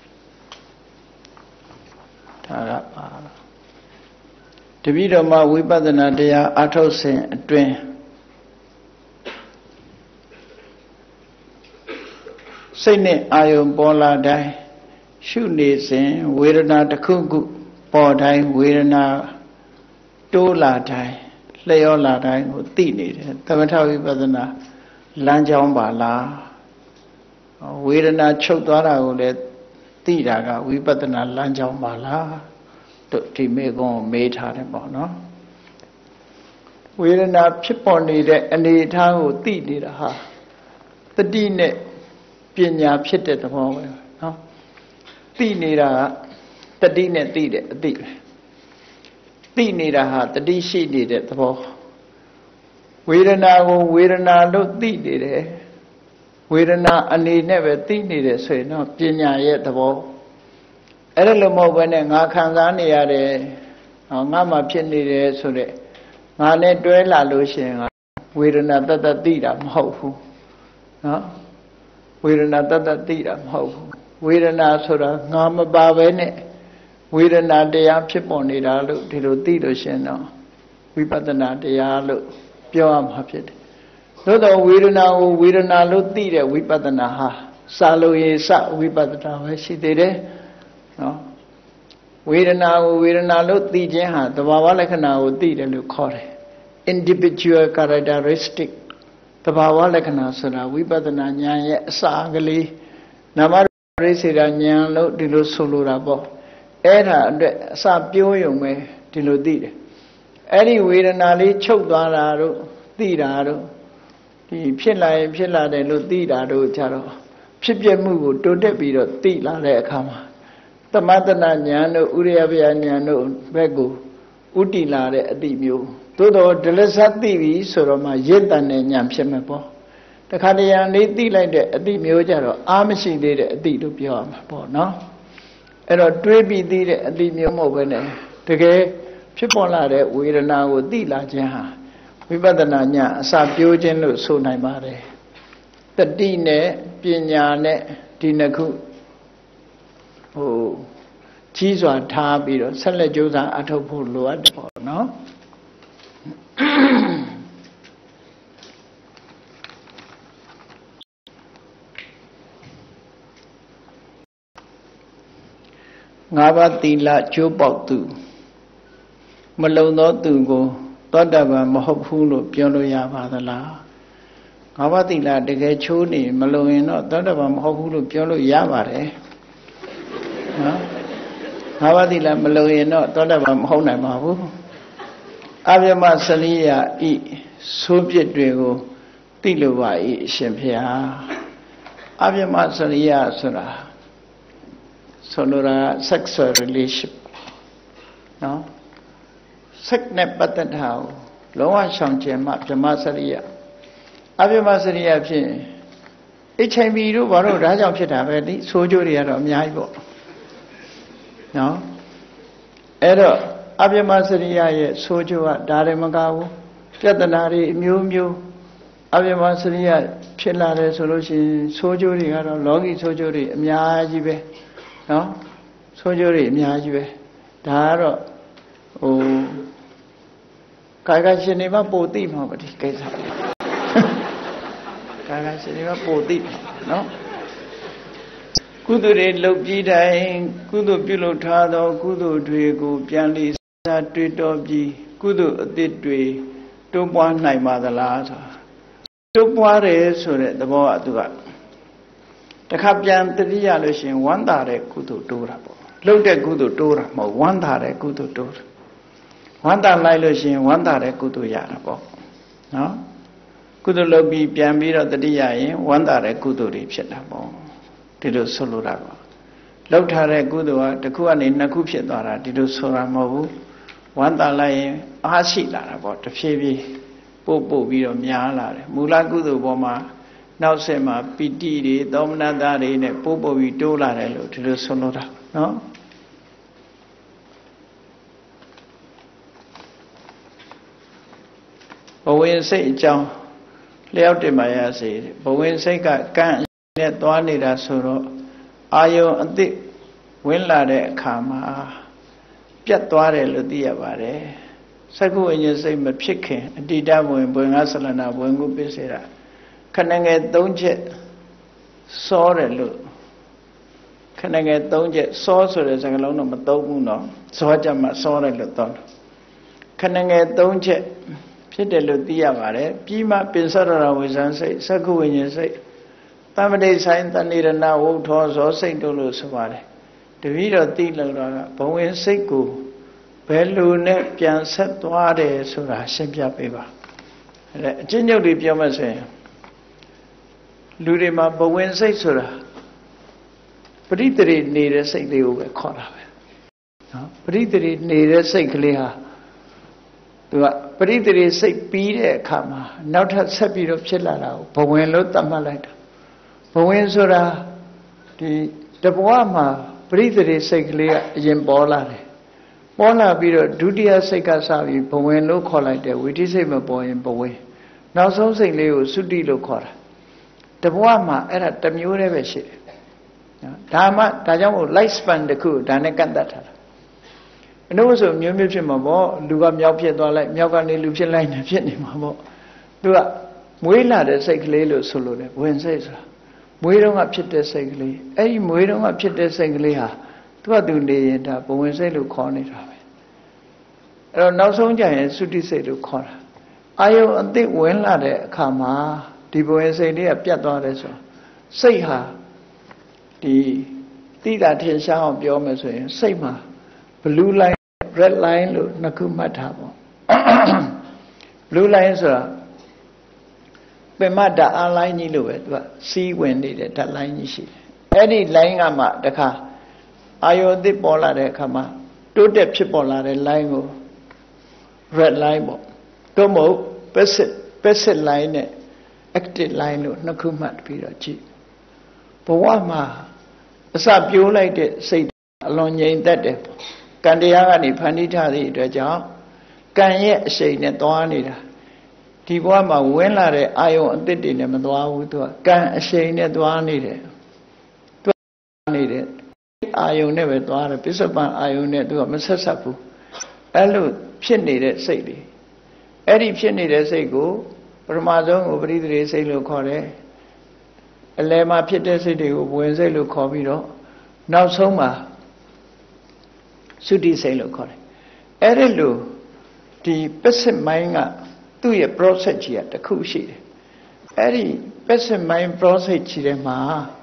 Speaker 1: ဒါကပါတပည့်တော်မှာဝိပဿနာတရားအထုတ်စဉ်အတွင်းစိတ်နဲ့အာယုံပေါ်လာတိုင်းရှုနေစဉ်ဝေဒနာတစ်ခုခုပေါ်တိုင်းဝေဒနာတိုးလာတိုင်းလျောလာတိုင်းကိုသိနေတယ်သမထဝိပဿနာလမ်းကြောင်းပါလားဝေဒနာချုပ်သွားတာကိုလည်းသိတာကဝိပဿနာလမ်းကြောင်းပါလားတို့ဒီမေကုံကိုမေးထားတယ်ပေါ့နော်ဝေဒနာဖြစ်ပေါ်နေတဲ့အနေအထားကိုသိနေတာဟာတတိနဲ့ပညာဖြစ်တဲ့သဘောပဲနော်သိနေတာကတတိနဲ့သိတဲ့အသိပဲသိနေတာဟာတတိရှိနေတဲ့သဘောဝေဒနာကိုဝေဒနာလို့သိနေတယ်ဝေဒနာအနေနဲ့ပဲသိနေတယ်ဆိုရင်တော့ပညာရဲ့သဘောအဲ့ဒါလိုမဟုတ်ဘဲနဲ့ငါခံစားနေရတယ်ငါမှဖြစ်နေတယ်ဆိုတဲ့ငါနဲ့တွဲလာလို့ရှိရင်ဝေဒနာတတ်တတ်သိတာမဟုတ်ဘူးနော်ဝေဒနာတတ်တတ်သိတာမဟုတ်ဘူးဝေဒနာဆိုတာငါမပါဘဲနဲ့ဝေဒနာတရားဖြစ်ပေါ်နေတာလို့ဒီလိုသိလို့ရှိရင်တော့ဝိပဿနာတရားလို့ပြောရမှာဖြစ်တယ်သို့တော့ဝေဒနာကိုဝေဒနာလို့သိတဲ့ဝိပဿနာဟာစာလို့ရေစဝိပဿနာပဲရှိသေးတယ်နော်ဝေဒနာကိုဝေဒနာလို့သိခြင်းဟာသဘာဝလက္ခဏာကိုသိတယ်လို့ခေါ်တယ် individual characteristic သဘာဝလက္ခဏာဆိုတာဝိပဿနာဉာဏ်ရဲ့အစာကလေးနာမရူပစေတာဉာဏ်လို့ဒီလိုဆိုလိုတာပေါ့အဲ့ဒါအတွက်အစာပြိုးရုံပဲဒီလိုသိတယ်အဲ့ဒီဝေဒနာလေးချုပ်သွားတာတို့သိတာတို့ဒီဖြစ်လာရင်ဖြစ်လာတယ်လို့သိတာတို့ကြတော့ဖြစ်ပြမှုကိုတိုးတက်ပြီးတော့သိလာတဲ့အခါမှာသမတနာဉာဏ်တို့ဥရိယပယဉာဏ်တို့ဘက်ကိုဥတီလာတဲ့အတိမျိုးသို့တော့ဒလစသိပြီဆိုတော့မှရင့်တန်တဲ့ဉာဏ်ဖြစ်မှာပေါ့တခါတရံလေးသိလိုက်တဲ့အတိမျိုးကြတော့အားမရှိသေးတဲ့အတိလို့ပြောရမှာပေါ့နော်အဲ့တော့တွေးပြီးသိတဲ့အတိမျိုးမဟုတ်ဘဲနဲ့တကယ်ဖြစ်ပေါ်လာတဲ့ဝေဒနာကိုသိလာခြင်းဟာဝိပဿနာဉာဏ်အစပြိုးခြင်းလို့ဆိုနိုင်ပါတယ်တတိနဲ့ပညာနဲ့ဒီနှစ်ခုဟိုကြီးစွာထားပြီးတော့ဆက်လက်ကြိုးစားအထောက်ဖို့လိုအပ်တယ်ပေါ့နော်ငါးပါးသီလကျိုးပေါက်သူမလုံသောသူကိုသောတပန်မဟုတ်ဘူးလို့ပြောလို့ရပါသလားငါးပါးသီလတကယ်ချိုးနေမလုံရင်တော့သောတပန်မဟုတ်ဘူးလို့ပြောလို့ရပါတယ်နော်ငါးပါးသီလမလုံရင်တော့သောတပန်မဟုတ်နိုင်ပါဘူးအဗျမစရိယဤဆိုးပြစ်တွေကိုသိလို့ပါဤအရှင်ဖေဟာအဗျမစရိယဆိုတာဆိုလိုတာ sexual relationship နော် sex နဲ့ပတ်သက်တာကိုလုံးဝရှောင်ကျဉ်မှဗြဟ္မစရိယအဗျမစရိယဖြစ် H I V တို့ဘာလို့ဒါကြောင့်ဖြစ်တာပဲဒီဆိုးကျိုးတွေကတော့အများကြီးပေါ့နော်အဲ့တော့အဗျမစရိယရဲ့ဆိုးကျိုးကဒါတွေမကဘူးပြဿနာတွေအမျိုးမျိုးအဗျမစရိယဖြစ်လာတယ်ဆိုလို့ရှိရင်ဆိုးကျိုးတွေကတော့လောကီဆိုးကျိုးတွေအများကြီးပဲနော်ဆိုးကျိုးတွေအများကြီးပဲဒါကတော့ဟိုကာယကရှင်တွေမှပိုသိမှာပါဒီကိစ္စကာယကရှင်တွေမှပိုသိနော်ကုသိုလ်တွေလုပ်ပြီးတိုင်းကုသိုလ်ပြုလုပ်ထားသောကုသိုလ်တွေကိုပြန်လည်စားတွေ့တော်ပြီးကုသိုလ်အသစ်တွေတိုးပွားနိုင်ပါသလားဆိုတိုးပွားတယ်ဆိုတဲ့သဘောကသူကတခါပြန်တတိယလို့ရှိရင်ဝမ်းသာတဲ့ကုသိုလ်တိုးတာပေါ့လှုပ်တဲ့ကုသိုလ်တိုးတာမဟုတ်ဝမ်းသာတဲ့ကုသိုလ်တိုးတာဝမ်းသာလိုက်လို့ရှိရင်ဝမ်းသာတဲ့ကုသိုလ်ရတာပေါ့နော်ကုသိုလ်လုပ်ပြီးပြန်ပြီးတော့တတိယရင်ဝမ်းသာတဲ့ကုသိုလ်တွေဖြစ်တာပေါ့ဒီလိုဆိုလိုတာပေါ့လှုပ်ထားတဲ့ကုသိုလ်ကတစ်ခုကနေနှစ်ခုဖြစ်သွားတာဒီလိုဆိုတာမဟုတ်ဘူးဝမ်းသာလိုက်ရင်အားရှိလာတာပေါ့တဖြည်းဖြည်းပို့ပို့ပြီးတော့များလာတယ်မူလကုသိုလ်ပေါ်မှာနောက်ဆက်မှာပီတိတွေသောမနတတွေနဲ့ပို့ပို့ပြီးတိုးလာတယ်လို့ဒီလိုဆိုလိုတာနော်ဘဝင်စိတ်အကြောင်းလျှောက်တင်ပါရစေဘဝင်စိတ်ကကန့်နဲ့သွားနေတာဆိုတော့အာယုံအသစ်ဝင်လာတဲ့အခါမှာပြတ်သွားတယ်လို့သိရပါတယ်စက္ခုဝိညာဉ်စိတ်မဖြစ်ခင်အတ္တိတဘဝင်ဘဝင်ငါဆလနာဘဝင်ကိုပြည့်စေတာခဏငယ်သုံးချက်စောတယ်လို့ခဏငယ်သုံးချက်စောဆိုတဲ့စကားလုံးတော့မသုံးဘူးနော်စောကြမှာစောတယ်လို့သုံးတယ်ခဏငယ်သုံးချက်ဖြစ်တယ်လို့သိရပါတယ်ပြီးမှပိစရဝိဇ္ဇန်စိတ်စက္ခုဝိညာဉ်စိတ်တမ္ပတိဆိုင်တဏိရဏဝုထောဇောစိတ်တို့လို့ဆိုပါတယ်တပည့်တော်သိလို့တော့ဘဝင်စိတ်ကိုဘယ်လိုနဲ့ပြန်ဆက်သွားတယ်ဆိုတာရှင်းပြပေးပါအဲ့အချင်းညုတ်တွေပြောမှဆိုရင်လူတွေမှာဘဝင်စိတ်ဆိုတာပရိသေရီနေတဲ့စိတ်လေးကိုပဲခေါ်တာပဲနော်ပရိသေရီနေတဲ့စိတ်ကလေးဟာသူကပရိသေရီစိတ်ပြီးတဲ့အခါမှာနောက်ထပ်ဆက်ပြီးတော့ဖြစ်လာတာကိုဘဝင်လို့သတ်မှတ်လိုက်တာဘဝင်ဆိုတာဒီတဘဝမှာပရိသေရီစိတ်ကလေးကအရင်ပေါ်လာတယ်ပေါ်လာပြီးတော့ဒုတိယစိတ်ကစပြီးဘဝင်လို့ခေါ်လိုက်တယ်ဝိသိစိတ်မပေါ်ရင်ဘဝင်နောက်ဆုံးစိတ်လေးကိုသုတိလို့ခေါ်တာတဘဝမှာအဲ့ဒါတစ်မျိုးတည်းပဲရှိတယ်နော်ဒါမှဒါကြောင့်မို့ life span တခုဒါနဲ့ကန့်တတ်ထားတာအနုဆိုမျိုးမျိုးဖြစ်မှာပေါ့လူကမြောက်ဖြစ်သွားလိုက်မြောက်ကနေလူဖြစ်လိုက်နေဖြစ်နေမှာပေါ့သူကမွေးလာတဲ့စိတ်ကလေးလို့ဆိုလို့တယ်ဝင်စိတ်ဆိုတာမွေးတော့ကဖြစ်တဲ့စိတ်ကလေးအဲ့ဒီမွေးတော့ကဖြစ်တဲ့စိတ်ကလေးဟာသူကသူနေရင်ဒါဘဝင်စိတ်လို့ခေါ်နေတာပဲအဲ့တော့နောက်ဆုံးကျရင်သုတိစိတ်လို့ခေါ်တာအာယုအသစ်ဝင်လာတဲ့အခါမှာဒီဘဝင်စိတ်လေးကပြတ်သွားတယ်ဆိုစိတ်ဟာဒီတိတာထင်ရှားအောင်ပြောမယ်ဆိုရင်စိတ်မှာ blue line red line လို့နှစ်ခုမှတ်ထားပေါ့ blue line ဆိုတာပင်မဓာတ်အလိုင်းကြီးလို့ပဲသူကစီးဝင်နေတဲ့ဓာတ်လိုင်းကြီးရှိတယ်အဲ့ဒီ line ကမှတခါအာယုအသစ်ပေါ်လာတဲ့အခါမှာတိုးတက်ဖြစ်ပေါ်လာတဲ့ line ကို red line ပေါ့တို့မဟုတ် passive passive line နဲ့ active line လို့နှစ်ခုမှတ်ပြီးတော့ကြည့်ဘဝမှာအစပြိုးလိုက်တဲ့စိတ်အလွန်ငြိမ်သက်တယ်ကံတရားကနေဖန်တီးထားသည့်အတွက်ကြောင့်ကံရဲ့အရှိန်နဲ့သွားနေတာဒီဘဝမှာဝင်လာတဲ့အာယုံအသစ်တွေနဲ့မသွားဘူးသူကကံအရှိန်နဲ့သွားနေတယ်သူနေတယ်အာယုံနဲ့ပဲသွားတယ်ပစ္စုပန်အာယုံနဲ့သူကမဆက်ဆက်ဘူးအဲ့လိုဖြစ်နေတဲ့စိတ်တွေအဲ့ဒီဖြစ်နေတဲ့စိတ်ကိုပထမဆုံးကိုပရိသေစိတ်လို့ခေါ်တယ်အလယ်မှာဖြစ်တဲ့စိတ်တွေကိုဝင်စိတ်လို့ခေါ်ပြီးတော့နောက်ဆုံးမှာသုတိစိတ်လို့ခေါ်တယ်အဲ့ဒီလိုဒီ passive mind ကသူ့ရဲ့ process ကြီးကတစ်ခုရှိတယ်အဲ့ဒီ passive mind process ကြီးထဲမှာ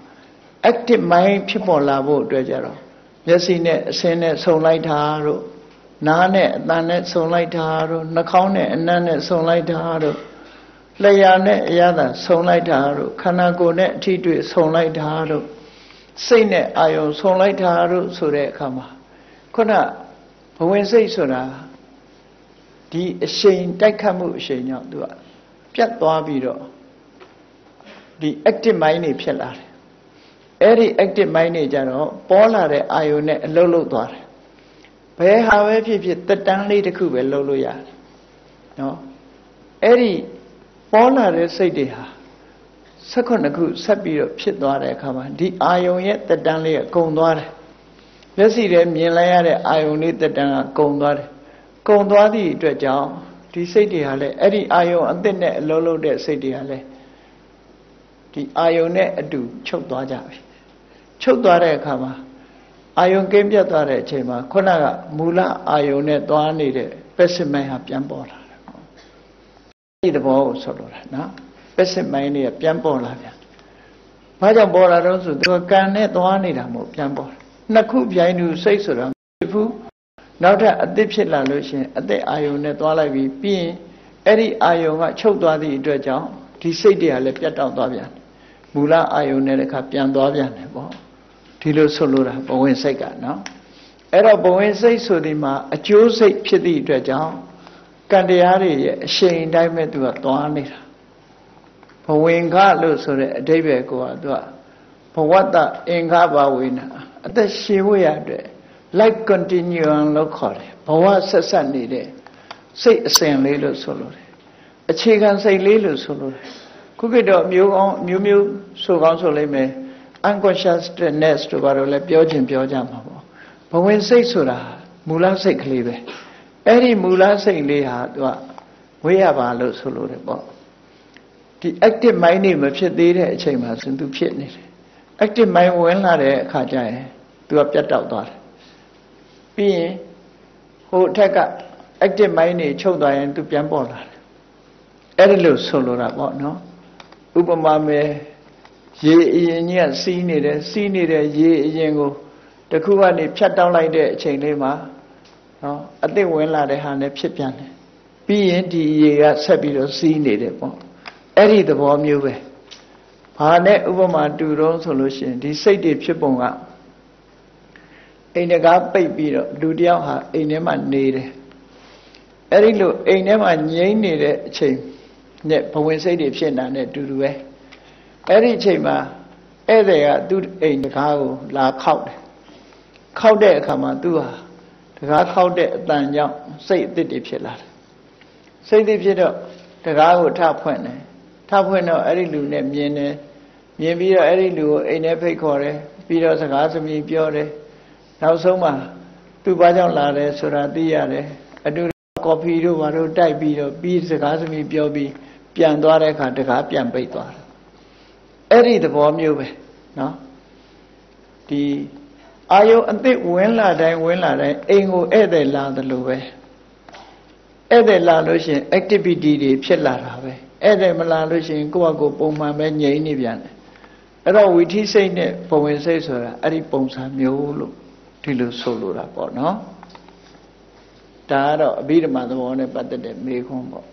Speaker 1: active mind ဖြစ်ပေါ်လာဖို့အတွက်ကြတော့မျက်စိနဲ့အဆင်းနဲ့ဆုံလိုက်တာတို့နားနဲ့အသံနဲ့ဆုံလိုက်တာတို့နှာခေါင်းနဲ့အနံ့နဲ့ဆုံလိုက်တာတို့လျှာနဲ့အရသာဆုံလိုက်တာတို့ခန္ဓာကိုယ်နဲ့အထီးတွေ့ဆုံလိုက်တာတို့စိတ်နဲ့အာယုံဆုံလိုက်တာတို့ဆိုတဲ့အခါမှာခုနဘဝင်စိတ်ဆိုတာဒီအရှိန်တိုက်ခတ်မှုအရှိန်ကြောင့်သူကပြတ်သွားပြီးတော့ဒီ active mind တွေဖြစ်လာတယ်အဲ့ဒီ active mind တွေကြတော့ပေါ်လာတဲ့အာယုံနဲ့အလုံးလုံးသွားတယ်ဘယ်ဟာပဲဖြစ်ဖြစ်တက်တန်းလေးတစ်ခုပဲလုံးလို့ရတယ်နော်အဲ့ဒီပေါ်လာတဲ့စိတ်တွေဟာ၁၈ခုဆက်ပြီးတော့ဖြစ်သွားတဲ့အခါမှာဒီအာယုံရဲ့တက်တန်းလေးကကုန်သွားတယ်မျက်စိထဲမြင်လိုက်ရတဲ့အာယုံလေးတက်တန်းကကုန်သွားတယ်ကုန်သွားသည့်အတွက်ကြောင့်ဒီစိတ်တွေဟာလည်းအဲ့ဒီအာယုံအသစ်နဲ့အလုံးလုံးတဲ့စိတ်တွေဟာလည်းဒီအာယုံနဲ့အတူချုပ်သွားကြပြီချုပ်သွားတဲ့အခါမှာအာယုံကင်းပြတ်သွားတဲ့အချိန်မှာခုနကမူလအာယုံနဲ့သွားနေတဲ့ passive mind ဟာပြန်ပေါ်လာတယ်ဒီသဘောကိုဆိုလိုတာနော် passive mind တွေကပြန်ပေါ်လာပြန်ဘာကြောင့်ပေါ်လာတော့ဆိုသူကကံနဲ့သွားနေတာမဟုတ်ပြန်ပေါ်နှစ်ခုပြိုင်တူစိတ်ဆိုတာဖြစ်ဘူးနောက်ထပ်အသစ်ဖြစ်လာလို့ရှိရင်အသစ်အာယုံနဲ့သွားလိုက်ပြီးပြီးရင်အဲ့ဒီအာယုံကချုပ်သွားသည့်အတွက်ကြောင့်ဒီစိတ်တွေကလည်းပြတ်တောက်သွားပြန်မူလအာယုံနဲ့တစ်ခါပြန်သွားပြန်တယ်ပေါ့ဒီလိုဆိုလိုတာဘဝင်စိတ်ကနော်အဲ့တော့ဘဝင်စိတ်ဆိုဒီမှာအကျိုးစိတ်ဖြစ်သည့်အတွက်ကြောင့်ကံတရားတွေရဲ့အရှိန်တိုင်းပဲသူကသွားနေတာဘဝင်ခလို့ဆိုတဲ့အဓိပ္ပာယ်ကိုကသူကဘဝတ္တအင်္ဂဘဝေနအသက်ရှင်ဖို့ရတဲ့ like continuum လို့ခေါ်တယ်ဘဝဆက်ဆက်နေတဲ့စိတ်အစဉ်လေးလို့ဆိုလိုတယ်အခြေခံစိတ်လေးလို့ဆိုလိုတယ်ခုခေတ်တော့မျိုးကောင်းမျိုးမျိုးဆိုကောင်းဆိုလိမ့်မယ် unconsciousness တို့ဘာလို့လဲပြောခြင်းပြောကြမှာပေါ့ဘဝင်စိတ်ဆိုတာမူလစိတ်ကလေးပဲအဲ့ဒီမူလစိတ်လေးဟာသူကဝေးရပါလို့ဆိုလိုတယ်ပေါ့ဒီ active mind နေမဖြစ်သေးတဲ့အချိန်မှာစဉ်သူဖြစ်နေတယ် active mind ဝင်လာတဲ့အခါကျရင်သူကပြတ်တောက်သွားတယ်ပြီးရင်ဟိုထက်က active mind နေချုပ်သွားရင်သူပြန်ပေါ်လာတယ်အဲ့ဒီလိုဆိုလိုတာပေါ့နော်ဥပမာမယ်ရေအရင်ကြီးကစီးနေတယ်စီးနေတဲ့ရေအရင်ကိုတခုကနေဖြတ်တောက်လိုက်တဲ့အချိန်လေးမှာနော်အသစ်ဝင်လာတဲ့ဟာနဲ့ဖြစ်ပြန်တယ်ပြီးရင်ဒီရေကဆက်ပြီးတော့စီးနေတယ်ပေါ့အဲ့ဒီသဘောမျိုးပဲဘာနဲ့ဥပမာတူတော့ဆိုလို့ရှိရင်ဒီစိတ်တွေဖြစ်ပုံကအိမ်တကားပိတ်ပြီးတော့လူတယောက်ဟာအိမ်ထဲမှာနေတယ်အဲ့ဒီလိုအိမ်ထဲမှာငြိမ့်နေတဲ့အချိန်နဲ့ဘဝင်စိတ်တွေဖြစ်နေတာနဲ့တူတူပဲအဲ့ဒီအချိန်မှာဧည့်သည်ကသူ့အိမ်တကားကိုလာခောက်တယ်ခောက်တဲ့အခါမှာသူဟာတကားခောက်တဲ့အတန်ကြောင့်စိတ်အသစ်တွေဖြစ်လာတယ်စိတ်အသစ်ဖြစ်တော့တကားကိုထဖွင့်တယ်ထဖွင့်တော့အဲ့ဒီလူနဲ့မြင်တယ်မြင်ပြီးတော့အဲ့ဒီလူကိုအိမ်ထဲဖိတ်ခေါ်တယ်ပြီးတော့စကားသမီးပြောတယ်နောက်ဆုံးမှာသူဘာကြောင့်လာတယ်ဆိုတာသိရတယ်အတူကော်ဖီတို့ဘာတို့တိုက်ပြီးတော့ပြီးစကားသမီးပြောပြီးပြန်သွားတဲ့အခါတကားပြန်ပိတ်သွားတယ်အဲ့ဒီသဘောမျိုးပဲနော်ဒီအာယုအသစ်ဝင်လာတိုင်းဝင်လာတိုင်းအိမ်ကိုဧည့်သည်လာသလိုပဲဧည့်သည်လာလို့ရှိရင် activity တွေဖြစ်လာတာပဲဧည့်သည်မလာလို့ရှိရင်ကိုယ့်အကိုပုံမှန်ပဲငြိမ်နေပြန်တယ်အဲ့တော့ဝိธิစိတ်နဲ့ဘဝင်စိတ်ဆိုတာအဲ့ဒီပုံစံမျိုးလို့ဒီလိုဆိုလိုတာပေါ့နော်ဒါကတော့အဘိဓမ္မာသဘောနဲ့ပတ်သက်တဲ့မေခွန်းပေါ့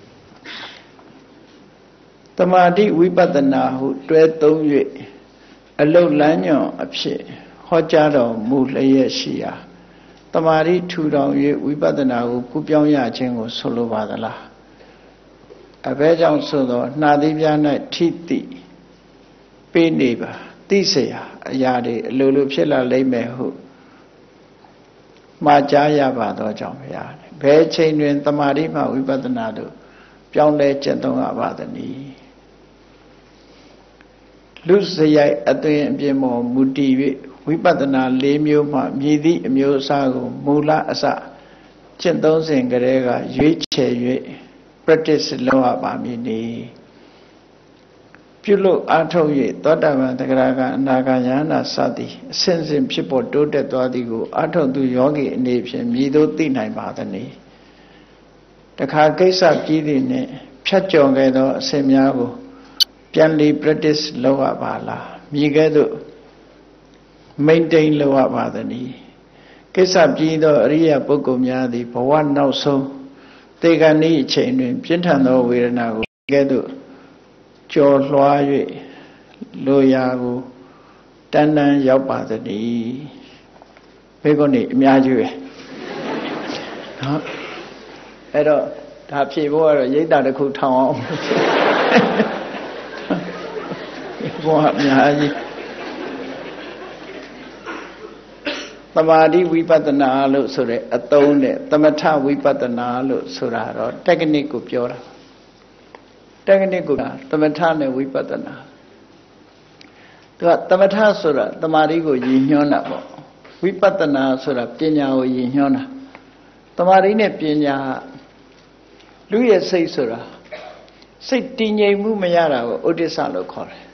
Speaker 1: တမာတိဝိပဿနာဟုတွဲသုံး၍အလုတ်လမ်းညွန်အဖြစ်ဟောကြားတော်မူလျက်ရှိရာတမာရီထူထောင်၍ဝိပဿနာကိုကူးပြောင်းရခြင်းကိုဆိုလိုပါသလားအဘဲကြောင့်ဆိုသောနှာသီးပြား၌ထိတိပေးနေပါသိเสียအရာတွေအလိုလိုဖြစ်လာလိမ့်မယ်ဟုမှားကြားရပါသောကြောင့်ဘုရားဘယ်ချိန်တွင်တမာရီမှဝိပဿနာတို့ပြောင်းလဲကျင့်သုံးရပါသနည်းလူစရိုက်အသွင်အပြင်ပေါ်မူတည်၍ဝိပဿနာ၄မျိုးမှမြည်သည့်အမျိုးအစားကိုမူလအစကျင့်သုံးစဉ်ကလေးကရွေးချယ်၍ practice လုပ်ရပါမည်နီပြုလို့အားထုတ်၍သောတာပန်တဂရကအနာဂါယန္တာစသည်အစဉ်စဉ်ဖြစ်ပေါ်တိုးတက်သွားသည်ကိုအားထုတ်သူယောဂီအနေဖြင့်မြည်သို့သိနိုင်ပါသနည်းတခါကိစ္စကြီးသည်နှင့်ဖြတ်ကျော်ခဲ့သောအစဉ်များကိုပြန်လီ practice လုပ်ရပါလားမြည်ကဲ့သို့ maintain လုပ်ရပါသနည်းကိစ္စကြီးသောအရိယပုဂ္ဂိုလ်များသည်ဘဝနောက်ဆုံးတေဂဏီအချိန်တွင်ပြင်းထန်သောဝေဒနာကိုကဲ့သို့ကျော်လွှား၍လိုရာကိုတန်တန်ရောက်ပါသတည်းဘေကုဏီအများကြီးပဲနော်အဲ့တော့ဒါဖြေဖို့ကတော့ရိတ်တာတစ်ခုထောင်အောင်ဘောအများကြီးသမာဓိဝိပဿနာလို့ဆိုတဲ့အသုံးနဲ့သမထဝိပဿနာလို့ဆိုတာတော့ technique ကိုပြောတာ technique ကသမထနဲ့ဝိပဿနာသူကသမထဆိုတာသမာဓိကိုရည်ညွှန်းတာပေါ့ဝိပဿနာဆိုတာပညာကိုရည်ညွှန်းတာသမာဓိနဲ့ပညာလူရဲ့စိတ်ဆိုတာစိတ်တည်ငြိမ်မှုမရတာကိုဥဒိစ္စလို့ခေါ်တယ်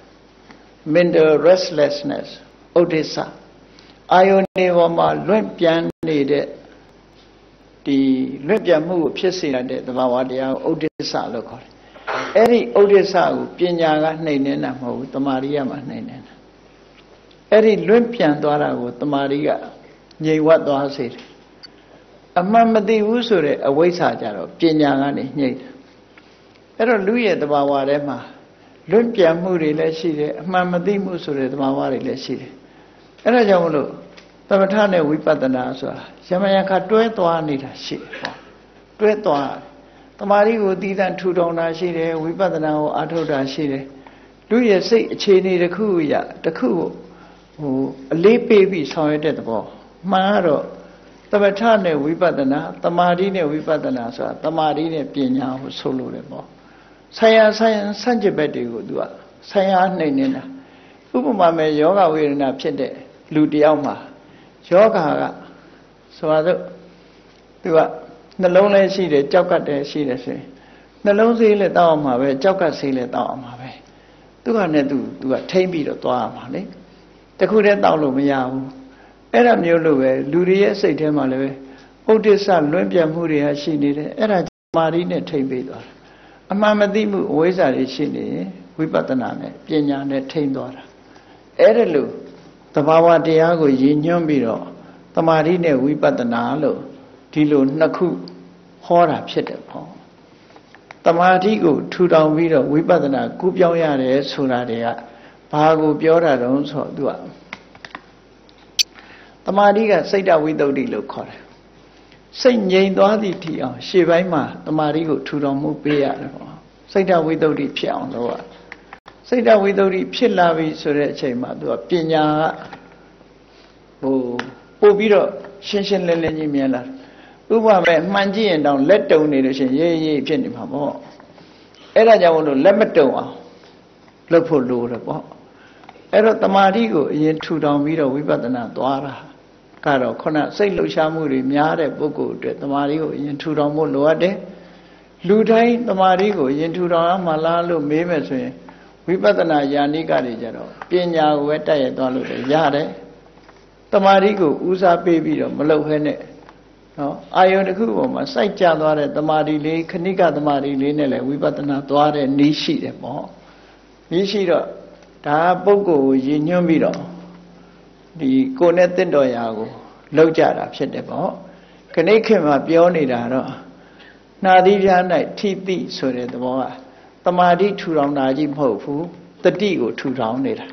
Speaker 1: mental restlessness ဥဒိစ္စအာယုန်တွေပေါ်မှာလွင့်ပြန်နေတဲ့ဒီလွင့်ပြန်မှုကိုဖြစ်စေတဲ့သဘာဝတရားကိုဥဒိစ္စလို့ခေါ်တယ်အဲ့ဒီဥဒိစ္စကိုပညာကနှိမ်နေတာမဟုတ်ဘူးတမာရီကမှနှိမ်နေတာအဲ့ဒီလွင့်ပြန်သွားတာကိုတမာရီကငြိမ်ဝတ်သွားစေတယ်အမှန်မသိဘူးဆိုတဲ့အဝိဇ္ဇာကြတော့ပညာကနေညှိတယ်အဲ့တော့လူရဲ့တဘာဝထဲမှာလွင့်ပြန်မှုတွေလည်းရှိတယ်အမှန်မသိမှုဆိုတဲ့တဘာဝတွေလည်းရှိတယ်အဲ့ဒါကြောင့်မလို့သမထနဲ့ဝိပဿနာဆိုတာယမယခတွဲသွားနေတာရှိတယ်ဟောတွဲသွားတမာရီကိုတည်တံ့ထူထောင်တာရှိတယ်ဝိပဿနာကိုအားထုတ်တာရှိတယ်လူရဲ့စိတ်အခြေအနေတစ်ခုရတစ်ခုကိုဟိုအလေးပေးပြီးဆောင်ရွက်တဲ့သဘောမှန်တော့သမထနဲ့ဝိပဿနာတမာရီနဲ့ဝိပဿနာဆိုတာတမာရီနဲ့ပညာကိုဆိုလို့တယ်ပေါ့ဆရာဆရာစัจ jit ဘက်တွေကိုသူကဆရာနှိမ့်နေတာဥပမာမဲ့ယောဂဝေဒနာဖြစ်တဲ့လူတယောက်မှာယောဂါကဆိုတော့သူကနှလုံးလည်းရှိတယ်ကြောက်ကတ်တယ်ရှိတယ်ဆိုရင်နှလုံးဆေးလည်းတောက်အောင်မှာပဲကြောက်ကတ်ဆေးလည်းတောက်အောင်မှာပဲသူကနဲ့သူသူကထိမ့်ပြီးတော့သွားရမှာလေတခုတည်းတောက်လို့မရဘူးအဲ့ဒါမျိုးလိုပဲလူတွေရဲ့စိတ်ထဲမှာလည်းပဲဥဒိစ္စလွင့်ပြတ်မှုတွေဟာရှိနေတယ်အဲ့ဒါမာရီနဲ့ထိမ့်ပြီးသွားတာအမှန်မသိမှုအဝိဇ္ဇာတွေရှိနေရင်ဝိပဿနာနဲ့ပညာနဲ့ထိမ့်သွားတာအဲ့ဒါလို့သဘာဝတရားကိုရည်ညွှန်းပြီးတော့တမာရီနဲ့ဝိပဿနာလို့ဒီလိုနှစ်ခုဟောတာဖြစ်တယ်ပေါ့တမာရီကိုထူထောင်ပြီးတော့ဝိပဿနာကူးပြောင်းရတယ်ဆိုတာတွေကဘာကိုပြောတာတုံးဆိုတော့သူကတမာရီကစိတ်တဝိတ္တုလို့ခေါ်တယ်စိတ်ငြိမ်သွားသည့်ထီအောင်ရှေ့ပိုင်းမှာတမာရီကိုထူထောင်မှုပေးရတယ်ပေါ့စိတ်တဝိတ္တုဖြစ်အောင်လုပ်ရစိတ်တဝိတ္တုဖြစ်လာပြီဆိုတဲ့အချိန်မှာသူကပညာကဟိုပို့ပြီးတော့ရှင်းရှင်းလင်းလင်းကြီးမြင်လာဥပမာပဲမှန်ကြည့်ရင်တောင်လက်တုံနေလို့ရှိရင်ရေးရေးဖြစ်နေမှာပေါ့အဲ့ဒါကြောင့်မလို့လက်မတုံအောင်လုပ်ဖို့လိုတယ်ပေါ့အဲ့တော့တမာတိကိုအရင်ထူထောင်ပြီးတော့ဝိပဿနာသွားတာကတော့ခုနစိတ်လှုပ်ရှားမှုတွေများတဲ့ပုဂ္ဂိုလ်အတွက်တမာတိကိုအရင်ထူထောင်ဖို့လိုအပ်တယ်လူတိုင်းတမာတိကိုအရင်ထူထောင်အောင်မလားလို့မေးမယ်ဆိုရင်ဝိပဿနာယာနိကတွေကြတော့ပညာကိုပဲတက်ရသွားလို့ရတယ်တမာတိကိုဦးစားပေးပြီးတော့မလုပ်ခဲနဲ့နော်အာယုန်တစ်ခုပေါ်မှာစိုက်ကြသွားတဲ့တမာတိလေးခဏိကတမာတိလေးနဲ့လည်းဝိပဿနာသွားတဲ့နည်းရှိတယ်ပေါ့နည်းရှိတော့ဒါပုဂ္ဂိုလ်ကိုရည်ညွှန်းပြီးတော့ဒီကိုယ်နဲ့တင့်တော်ရာကိုလောက်ကြတာဖြစ်တယ်ပေါ့ခဏိခေမှာပြောနေတာတော့နှာသီးပြား၌ထိတိဆိုတဲ့သဘောကတမာတိထူထောင်တာကြီးမဟုတ်ဘူးတတိကိုထူထောင်နေတာ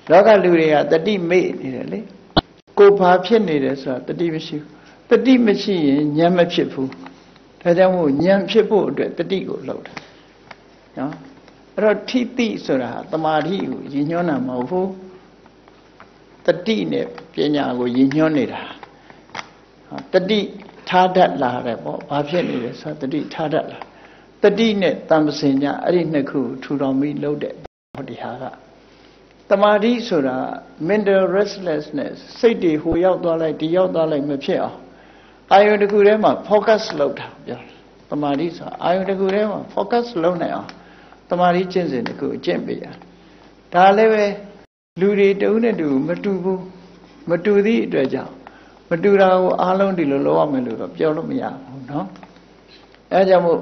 Speaker 1: လောကလူတွေကတတိမေ့နေတယ်လေကိုဘာဖြစ်နေတယ်ဆိုတာတတိမရှိဘူးတတိမရှိရင်ဉာဏ်မဖြစ်ဘူးဒါကြောင့်မို့ဉာဏ်ဖြစ်ဖို့အတွက်တတိကိုလှုပ်တာနော်အဲ့တော့ထိတိဆိုတာတမာတိကိုရည်ညွှန်းတာမဟုတ်ဘူးတတိနဲ့ပညာကိုရည်ညွှန်းနေတာတတိထားတတ်လာတယ်ပေါ့ဘာဖြစ်နေလဲဆိုတတိထားတတ်လာတတိနဲ့တမ္ပစင်ညာအဲ့ဒီနှစ်ခုထူထောင်ပြီးလှုပ်တဲ့ဟောဒီဟာကတမာတိဆိုတာ mental restlessness စိတ်တွေဟိုရောက်သွားလိုက်ဒီရောက်သွားလိုက်မဖြစ်အောင်အာယုန်တစ်ခုထဲမှာ focus လုပ်တာပြောတမာတိဆိုတာအာယုန်တစ်ခုထဲမှာ focus လုပ်နိုင်အောင်တမာတိကျင့်စဉ်တစ်ခုအကျင့်ပေးရဒါလည်းပဲလူတွေတဦးနဲ့တူမတူဘူးမတူသည့်အတွက်ကြောင့်မတူတာကိုအားလုံးဒီလိုလုပ်ရမယ်လို့တော့ပြောလို့မရဘူးเนาะအဲကြောင့်မို့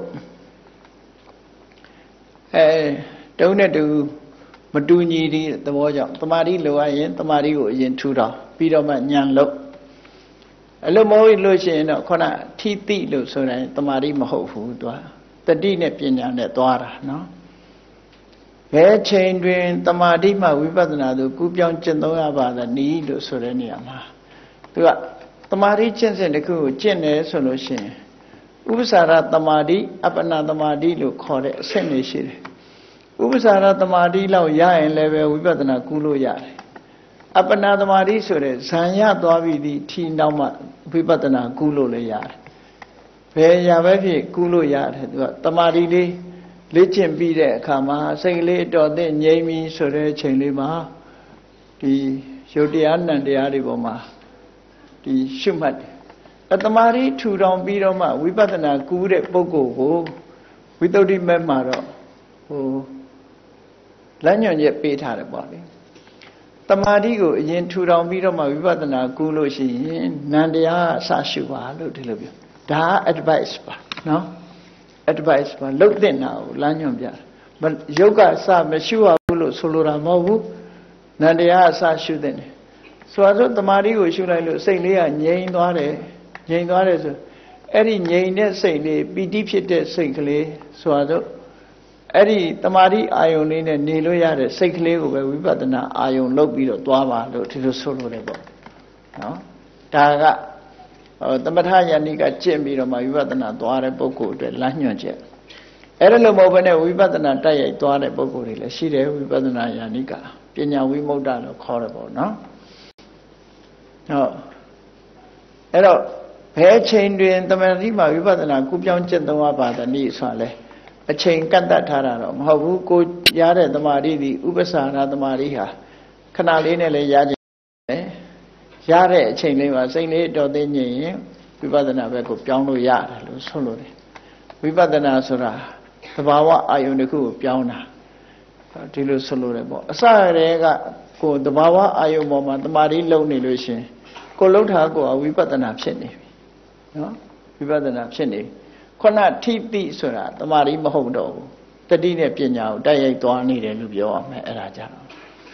Speaker 1: အဲတဦးနဲ့တူမတူညီတဲ့သဘောကြောင့်တမာတိလိုရရင်တမာတိကိုအရင်ထူထောင်ပြီးတော့မှဉာဏ်လို့အဲ့လိုမဟုတ်လို့ရှိရင်တော့ခုနထိတိလို့ဆိုရင်တမာတိမဟုတ်ဘူးသူကတတိနဲ့ပညာနဲ့သွားတာเนาะဘယ်ချိန်တွင်တမာတိမှဝိပဿနာသို့ကူးပြောင်းကျင့်သုံးရပါသနည်းလို့ဆိုတဲ့နေရာမှာသူကတမာတိကျင့်စဉ်တစ်ခုကိုကျင့်တယ်ဆိုလို့ရှိရင်ဥပ္ပစာရတမာတိအပ္ပနာတမာတိလို့ခေါ်တဲ့အဆင့်တွေရှိတယ်ဥပ္ပစာရတမာတိလောက်ရရင်လည်းပဲဝိပဿနာကူးလို့ရတယ်အပ္ပနာတမာတိဆိုတဲ့ဇံရသွားပြီးဒီထီနောက်မှဝိပဿနာကူးလို့လည်းရတယ်ဘယ်ရာပဲဖြစ်ကူးလို့ရတယ်သူကတမာတိလေးလေ့ကျင့်ပြီးတဲ့အခါမှာစိတ်ကလေးတော်တဲ့ငြိမ်ပြီဆိုတဲ့အချိန်လေးမှာဒီရုပ်တရားနံတရားတွေပေါ်မှာဒီရှုမှတ်တယ်အတမာရီထူထောင်ပြီးတော့မှဝိပဿနာကူးတဲ့ပုဂ္ဂိုလ်ကိုဝိသုဒ္ဓိမဲ့မှာတော့ဟိုလမ်းညွှန်ချက်ပေးထားတယ်ပေါ့လေတမာတိကိုအရင်ထူထောင်ပြီးတော့မှဝိပဿနာကူးလို့ရှိရင်နံတရားအစရှုပါလို့ဒီလိုပြောဒါ advice ပါနော် advice ပါလုတ်တဲ့နာကိုလမ်းညွှန်ပြရုပ်ကစမရှိရဘူးလို့ဆိုလိုတာမဟုတ်ဘူးနန္တရားအစရှုတဲ့နေဆိုတော့တမာတိကိုရှုလိုက်လို့စိတ်လေးကငြိမ်သွားတယ်ငြိမ်သွားတယ်ဆိုအဲ့ဒီငြိမ်တဲ့စိတ်လေးပီတိဖြစ်တဲ့စိတ်ကလေးဆိုတော့အဲ့ဒီတမာတိအာယုန်လေးနဲ့နေလို့ရတဲ့စိတ်ကလေးကိုပဲဝိပဿနာအာယုန်လုပ်ပြီးတော့သွားပါလို့ဒီလိုဆိုလိုတယ်ပေါ့နော်ဒါကသမထယာနိကကျင့်ပြီးတော့မှဝိပဿနာသွားတဲ့ပုဂ္ဂိုလ်အတွက်လမ်းညွှန်ချက်အဲ့ဒါလိုမဟုတ်ဘဲနဲ့ဝိပဿနာတိုက်ရိုက်သွားတဲ့ပုဂ္ဂိုလ်တွေလည်းရှိတယ်ဝိပဿနာယာနိကပညာဝိမု ക്ത လို့ခေါ်တယ်ပေါ့နော်ဟုတ်အဲ့တော့ဘယ်ချိန်တွင်တမာတိမှာဝိပဿနာကူးပြောင်းကျင့်သုံးရပါသနည်းဆိုတာလဲအချိန်ကန့်တတ်ထားတာတော့မဟုတ်ဘူးကိုရတဲ့တမာတိဒီဥပ္ပစာရတမာတိဟာခဏလေးနဲ့လည်းရကြတယ်ရတဲ့အချိန်လေးမှာစိတ်လေးတော်သိငြိမ်ရင်ဝိပဿနာဘက်ကိုပြောင်းလို့ရတယ်လို့ဆိုလို့တယ်ဝိပဿနာဆိုတာသဘာဝအာယုန်တစ်ခုကိုပြောင်းတာဒီလိုဆိုလို့တယ်ပေါ့အစရဲကကိုသဘာဝအာယုန်ပေါ်မှာတမာတိလုံနေလို့ရှင်ကိုလှုပ်ထားကိုဝိပဿနာဖြစ်နေပြီနော်ဝိပဿနာဖြစ်နေခုနထိတိဆိုတာတမာတိမဟုတ်တော့ဘူးတတိနဲ့ပညာကိုတိုက်ရိုက်သွားနေတယ်လို့ပြောရမယ်အဲ့ဒါကြောင့်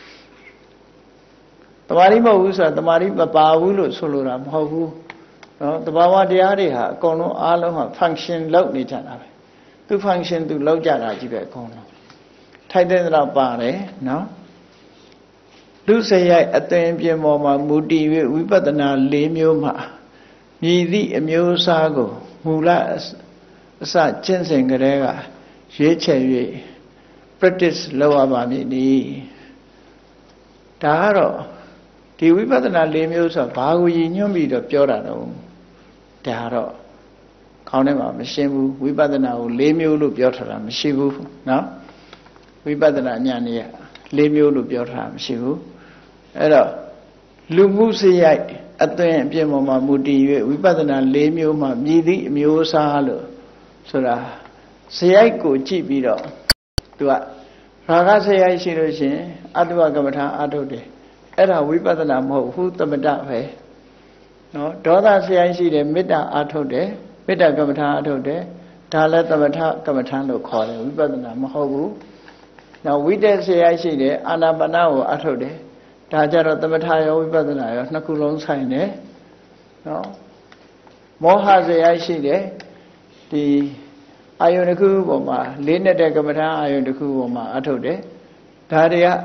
Speaker 1: တမာတိမဟုတ်ဘူးဆိုတာတမာတိမပါဘူးလို့ဆိုလိုတာမဟုတ်ဘူးနော်တဘာဝတရားတွေဟာအကုန်လုံးအားလုံးဟာ function လုပ်နေကြတာပဲသူ function သူလုပ်ကြတာကြီးပဲအကုန်လုံးထိုက်တဲ့တော့ပါတယ်နော်လူစရိုက်အသွင်ပြင်ပေါ်မှာမူတည်၍ဝိပဿနာ၄မျိုးမှာမြည်သည့်အမျိုးအစားကိုမူလအစကျင့်စဉ်ကလေးကရွေးချယ်၍ practice လုပ်ရပါမည်နီဒါကတော့ဒီဝိပဿနာ၄မျိုးဆိုတာဘာကိုရည်ညွှန်းပြီးတော့ပြောတာတော့ဒါတော့ခေါင်းထဲမှာမရှင်းဘူးဝိပဿနာကို၄မျိုးလို့ပြောထားတာမရှိဘူးနော်ဝိပဿနာဉာဏ်ကြီး၄မျိုးလို့ပြောထားတာမရှိဘူးအဲ့တော့လူမှုစရိုက်အသွင်အပြင်ပေါ်မှာမူတည်၍ဝိပဿနာ၄မျိုးမှမြည်သည့်အမျိုးအစားလို့ဆိုတာစရိုက်ကိုကြည့်ပြီးတော့သူကရာဂစရိုက်ရှိလို့ရှိရင်အတုဝကမ္မထာအထုတ်တယ်အဲ့ဒါဝိပဿနာမဟုတ်ဘူးသမထပဲနော်ဒေါသစရိုက်ရှိတယ်မေတ္တာအထုတ်တယ်မေတ္တာကမ္မထာအထုတ်တယ်ဒါလည်းသမထကမ္မထာလို့ခေါ်တယ်ဝိပဿနာမဟုတ်ဘူးနောက်ဝိတ္တစရိုက်ရှိတယ်အာနာပါနကိုအထုတ်တယ်ဒါကြတော့သမထရောဝိပဿနာရောနှစ်ခုလုံးဆိုင်တယ်နော်မောဟစရိုက်ရှိတယ်ဒီအာယုန်တစ်ခုပေါ်မှာလေးနဲ့တဲ့ကမ္မထာအာယုန်တစ်ခုပေါ်မှာအထုတ်တယ်ဒါတွေက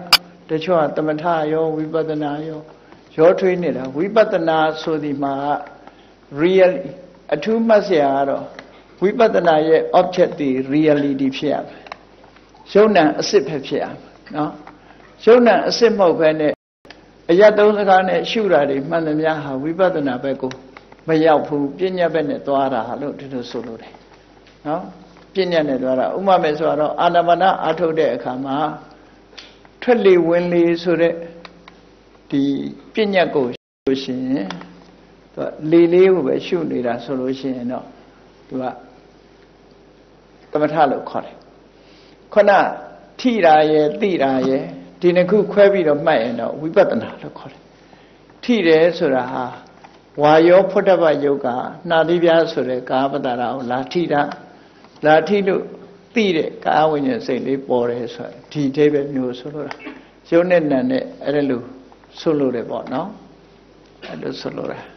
Speaker 1: တချို့ကသမထရောဝိပဿနာရောရောထွေးနေတာဝိပဿနာဆိုဒီမှာ real အထူးမှတ်စရာကတော့ဝိပဿနာရဲ့ object ဒီ reality ဖြစ်ရမယ်ယုံ nant အစစ်ပဲဖြစ်ရမယ်နော်ယုံ nant အစစ်မဟုတ်ဘဲနဲ့အရသုံးစကားနဲ့ရှုတာတွေမှန်သမျှဟာဝိပဿနာဘက်ကိုမရောက်ဘူးပညာဘက်နဲ့သွားတာလို့ဒီလိုဆိုလို့တယ်နော်ပညာနဲ့သွားတာဥပမာမဲ့ဆိုတော့အာနာပါနအာထုတ်တဲ့အခါမှာထွက်လေဝင်လေဆိုတဲ့ဒီပညာကိုလို့ရှိရင်သူကလေလေးကိုပဲရှုနေတာဆိုလို့ရှိရင်တော့သူကသမထလို့ခေါ်တယ်ခုနထိတာရဲ့သိတာရဲ့ဒီနှစ်ခုခွဲပြီးတော့မှတ်ရင်တော့ဝိပဿနာလို့ခေါ်တယ်ထိတယ်ဆိုတာဟာဝါယောဖုဒ္ဓဘယုတ်ကနှာသီးပြားဆိုတဲ့ကာပတ္တရာကိုလာထိတာလာထိလို့သိတဲ့ကာဝိညာဉ်စိတ်လေးပေါ်တယ်ဆိုဒီအဓိပ္ပာယ်မျိုးဆိုလို့ရုပ်နဲ့နာမ်နဲ့အဲ့လိုဆိုလို့တယ်ပေါ့နော်အဲ့လိုဆိုလို့တယ်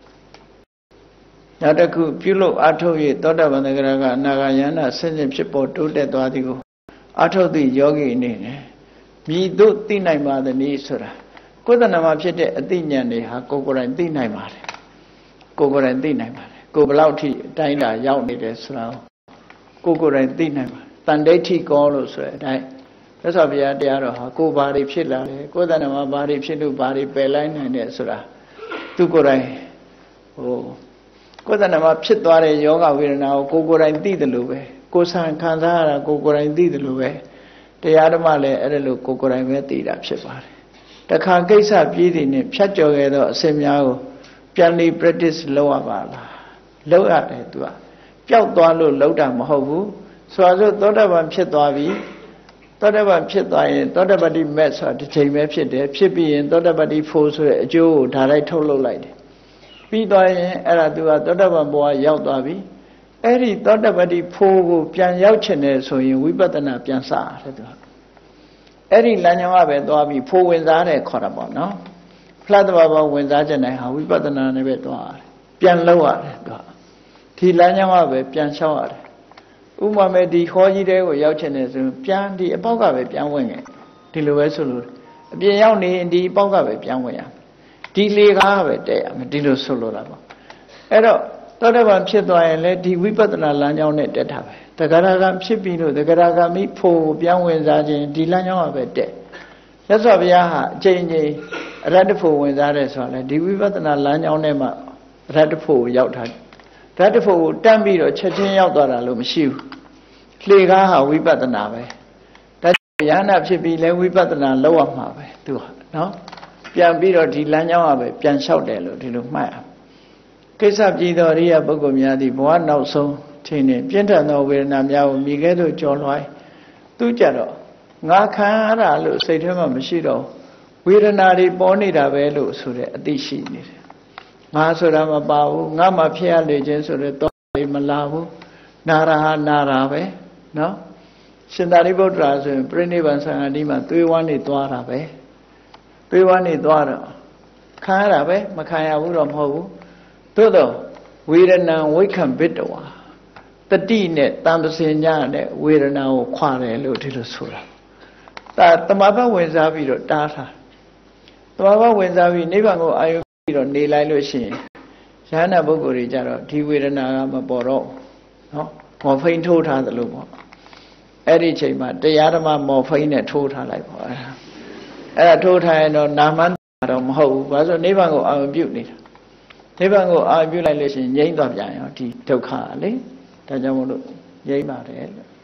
Speaker 1: နောက်တစ်ခုပြုလို့အထုတ်ရသောတာပန်သဂရကအနာဂယန္တာဆင့်စဉ်ဖြစ်ပေါ်တိုးတက်သွားသည်ကိုအထုတ်သည့်ယောဂီအနေနဲ့မြည်တို့သိနိုင်ပါသနည်းဆိုတာကိုယ်တဏ္ဍာမှာဖြစ်တဲ့အသိဉာဏ်တွေဟာကိုယ်ကိုယ်တိုင်သိနိုင်ပါတယ်ကိုယ်ကိုယ်တိုင်သိနိုင်ပါတယ်ကိုယ်ဘလောက်ထိအတိုင်းတာရောက်နေတယ်ဆိုတာကိုယ်ကိုယ်တိုင်သိနိုင်ပါတယ်တန်ဒိဋ္ဌိကောလို့ဆိုတဲ့အတိုင်းသစ္စာဘုရားတရားတော်ဟာကိုယ်ဘာတွေဖြစ်လာတယ်ကိုယ်တဏ္ဍာမှာဘာတွေဖြစ်လို့ဘာတွေပယ်လိုက်နိုင်တယ်ဆိုတာသူကိုယ်တိုင်ဟိုကိုယ်တဏ္ဍာမှာဖြစ်သွားတဲ့ယောဂဝေဒနာကိုကိုယ်ကိုယ်တိုင်သိတယ်လို့ပဲကိုယ်ဆံခံစားရတာကိုယ်ကိုယ်တိုင်သိတယ်လို့ပဲတရားဓမ္မလည်းအဲ့ဒါလို့ကိုယ်ကိုယ်တိုင်ပဲသိတာဖြစ်ပါတယ်တခါကိစ္စပြည်တည်နေဖြတ်ကျော်ခဲ့သောအစင်များကိုပြန်လည် practice လုပ်ရပါလားလုပ်ရတယ်သူကပျောက်သွားလို့လုပ်တာမဟုတ်ဘူးဆိုတော့သောတာပန်ဖြစ်သွားပြီသောတာပန်ဖြစ်သွားရင်သောတာပတိမဲ့ဆိုတာတစ်ချိန်ပဲဖြစ်တယ်ဖြစ်ပြီးရင်သောတာပတိဖို့ဆိုတဲ့အကျိုးကိုဒါလိုက်ထုတ်လုပ်လိုက်တယ်ပြီးသွားရင်အဲ့ဒါသူကသောတာပန်ဘဝရောက်သွားပြီအဲ့ဒီသောတာပတိဖို့ကိုပြန်ရောက်ချင်တယ်ဆိုရင်ဝိပဿနာပြန်စရတယ်သူကအဲ့ဒီလမ်းကြောင်းကပဲသွားပြီးဖို့ဝင်စားတယ်ခေါ်တာပေါ့နော်ဖလားတဘာဘာဝင်စားခြင်းတိုင်းဟာဝိပဿနာနဲ့ပဲသွားရတယ်ပြန်လောက်ရတယ်သူကဒီလမ်းကြောင်းကပဲပြန်လျှောက်ရတယ်ဥပမာမဲ့ဒီခေါ်ကြီးတဲကိုရောက်ချင်တယ်ဆိုရင်ပြန်ဒီအပေါက်ကပဲပြန်ဝင်ခဲ့ဒီလိုပဲဆိုလို့အပြင်ရောက်နေဒီအပေါက်ကပဲပြန်ဝင်ရမယ်ဒီလေကားပဲတဲ့ရမယ်ဒီလိုဆိုလို့တာပေါ့အဲ့တော့သောတာပန်ဖြစ်သွားရင်လည်းဒီဝိပဿနာလမ်းကြောင်းနဲ့တက်တာပဲတဂရကံဖြစ်ပြီးလို့တဂရကံမိဖို့ပြန်ဝင်စားခြင်းဒီလမ်းကြောင်းကပဲတက်ရသော်ဘုရားဟာအချိန်ချင်းအရတ္တဖို့ဝင်စားတယ်ဆိုတာလေဒီဝိပဿနာလမ်းကြောင်းနဲ့မှအရတ္တဖို့ရောက်တာဓာတ်တဖို့ကိုတန်းပြီးတော့ချက်ချင်းရောက်သွားတာလို့မရှိဘူးလှေကားဟာဝိပဿနာပဲဒါယန္နာဖြစ်ပြီးလဲဝိပဿနာလောက်ရမှာပဲသူဟာနော်ပြန်ပြီးတော့ဒီလမ်းကြောင်းကပဲပြန်လျှောက်တယ်လို့ဒီလိုမှတ်ရကိစ္စပြည်တော်ရိယပုဂ္ဂိုလ်များသည်ဘဝနောက်ဆုံးချိန်နဲ့ပြင်းထန်သောဝေဒနာများကိုမိခဲ့သို့ကြော်လွှားသူကြတော့ငါခံရတာလို့စိတ်ထဲမှာမရှိတော့ဝေဒနာတွေပေါ်နေတာပဲလို့ဆိုတဲ့အသိရှိနေတယ်ငါဆိုတာမပါဘူးငါမှဖြစ်ရလေခြင်းဆိုတဲ့တော့မလာဘူးနာရာဟာနာရာပဲနော်ရှင်သာရိပုတ္တရာဆိုရင်ပြိဋိဘံသံဃာတိမှာသွေးဝမ်းနေသွားတာပဲသွေးဝမ်းနေသွားတော့ခံရတာပဲမခံရဘူးတော့မဟုတ်ဘူးသို့တော့ဝေဒနာဝိခံဘိတဝါတတိနဲ့တံပစင်ညာနဲ့ဝေဒနာကိုခွာတယ်လို့ဒီလိုဆိုတာဒါတမဘဝင်စားပြီးတော့တားထားတမဘဝင်စားပြီးနိဗ္ဗာန်ကိုအာရုံပြီးတော့နေလိုက်လို့ရှိရင်ယဟနာပုဂ္ဂိုလ်တွေကြတော့ဒီဝေဒနာကမပေါ်တော့နော်မော်ဖိန်းထိုးထားသလိုပေါ့အဲ့ဒီချိန်မှာတရားဓမ္မမော်ဖိန်းနဲ့ထိုးထားလိုက်ပေါ့အဲ့ဒါအဲ့ဒါထိုးထားရင်တော့နာမတော့မဟုတ်ဘူးဘာလို့နိဗ္ဗာန်ကိုအာရုံပြုနေတာနိဗ္ဗာန်ကိုအာရုံပြုလိုက်လို့ရှိရင်ငြိမ်းသွားပြန်ရောဒီဒုက္ခလေဒါကြောင့်မို့လို့ငြိမ်းပါတယ်လို့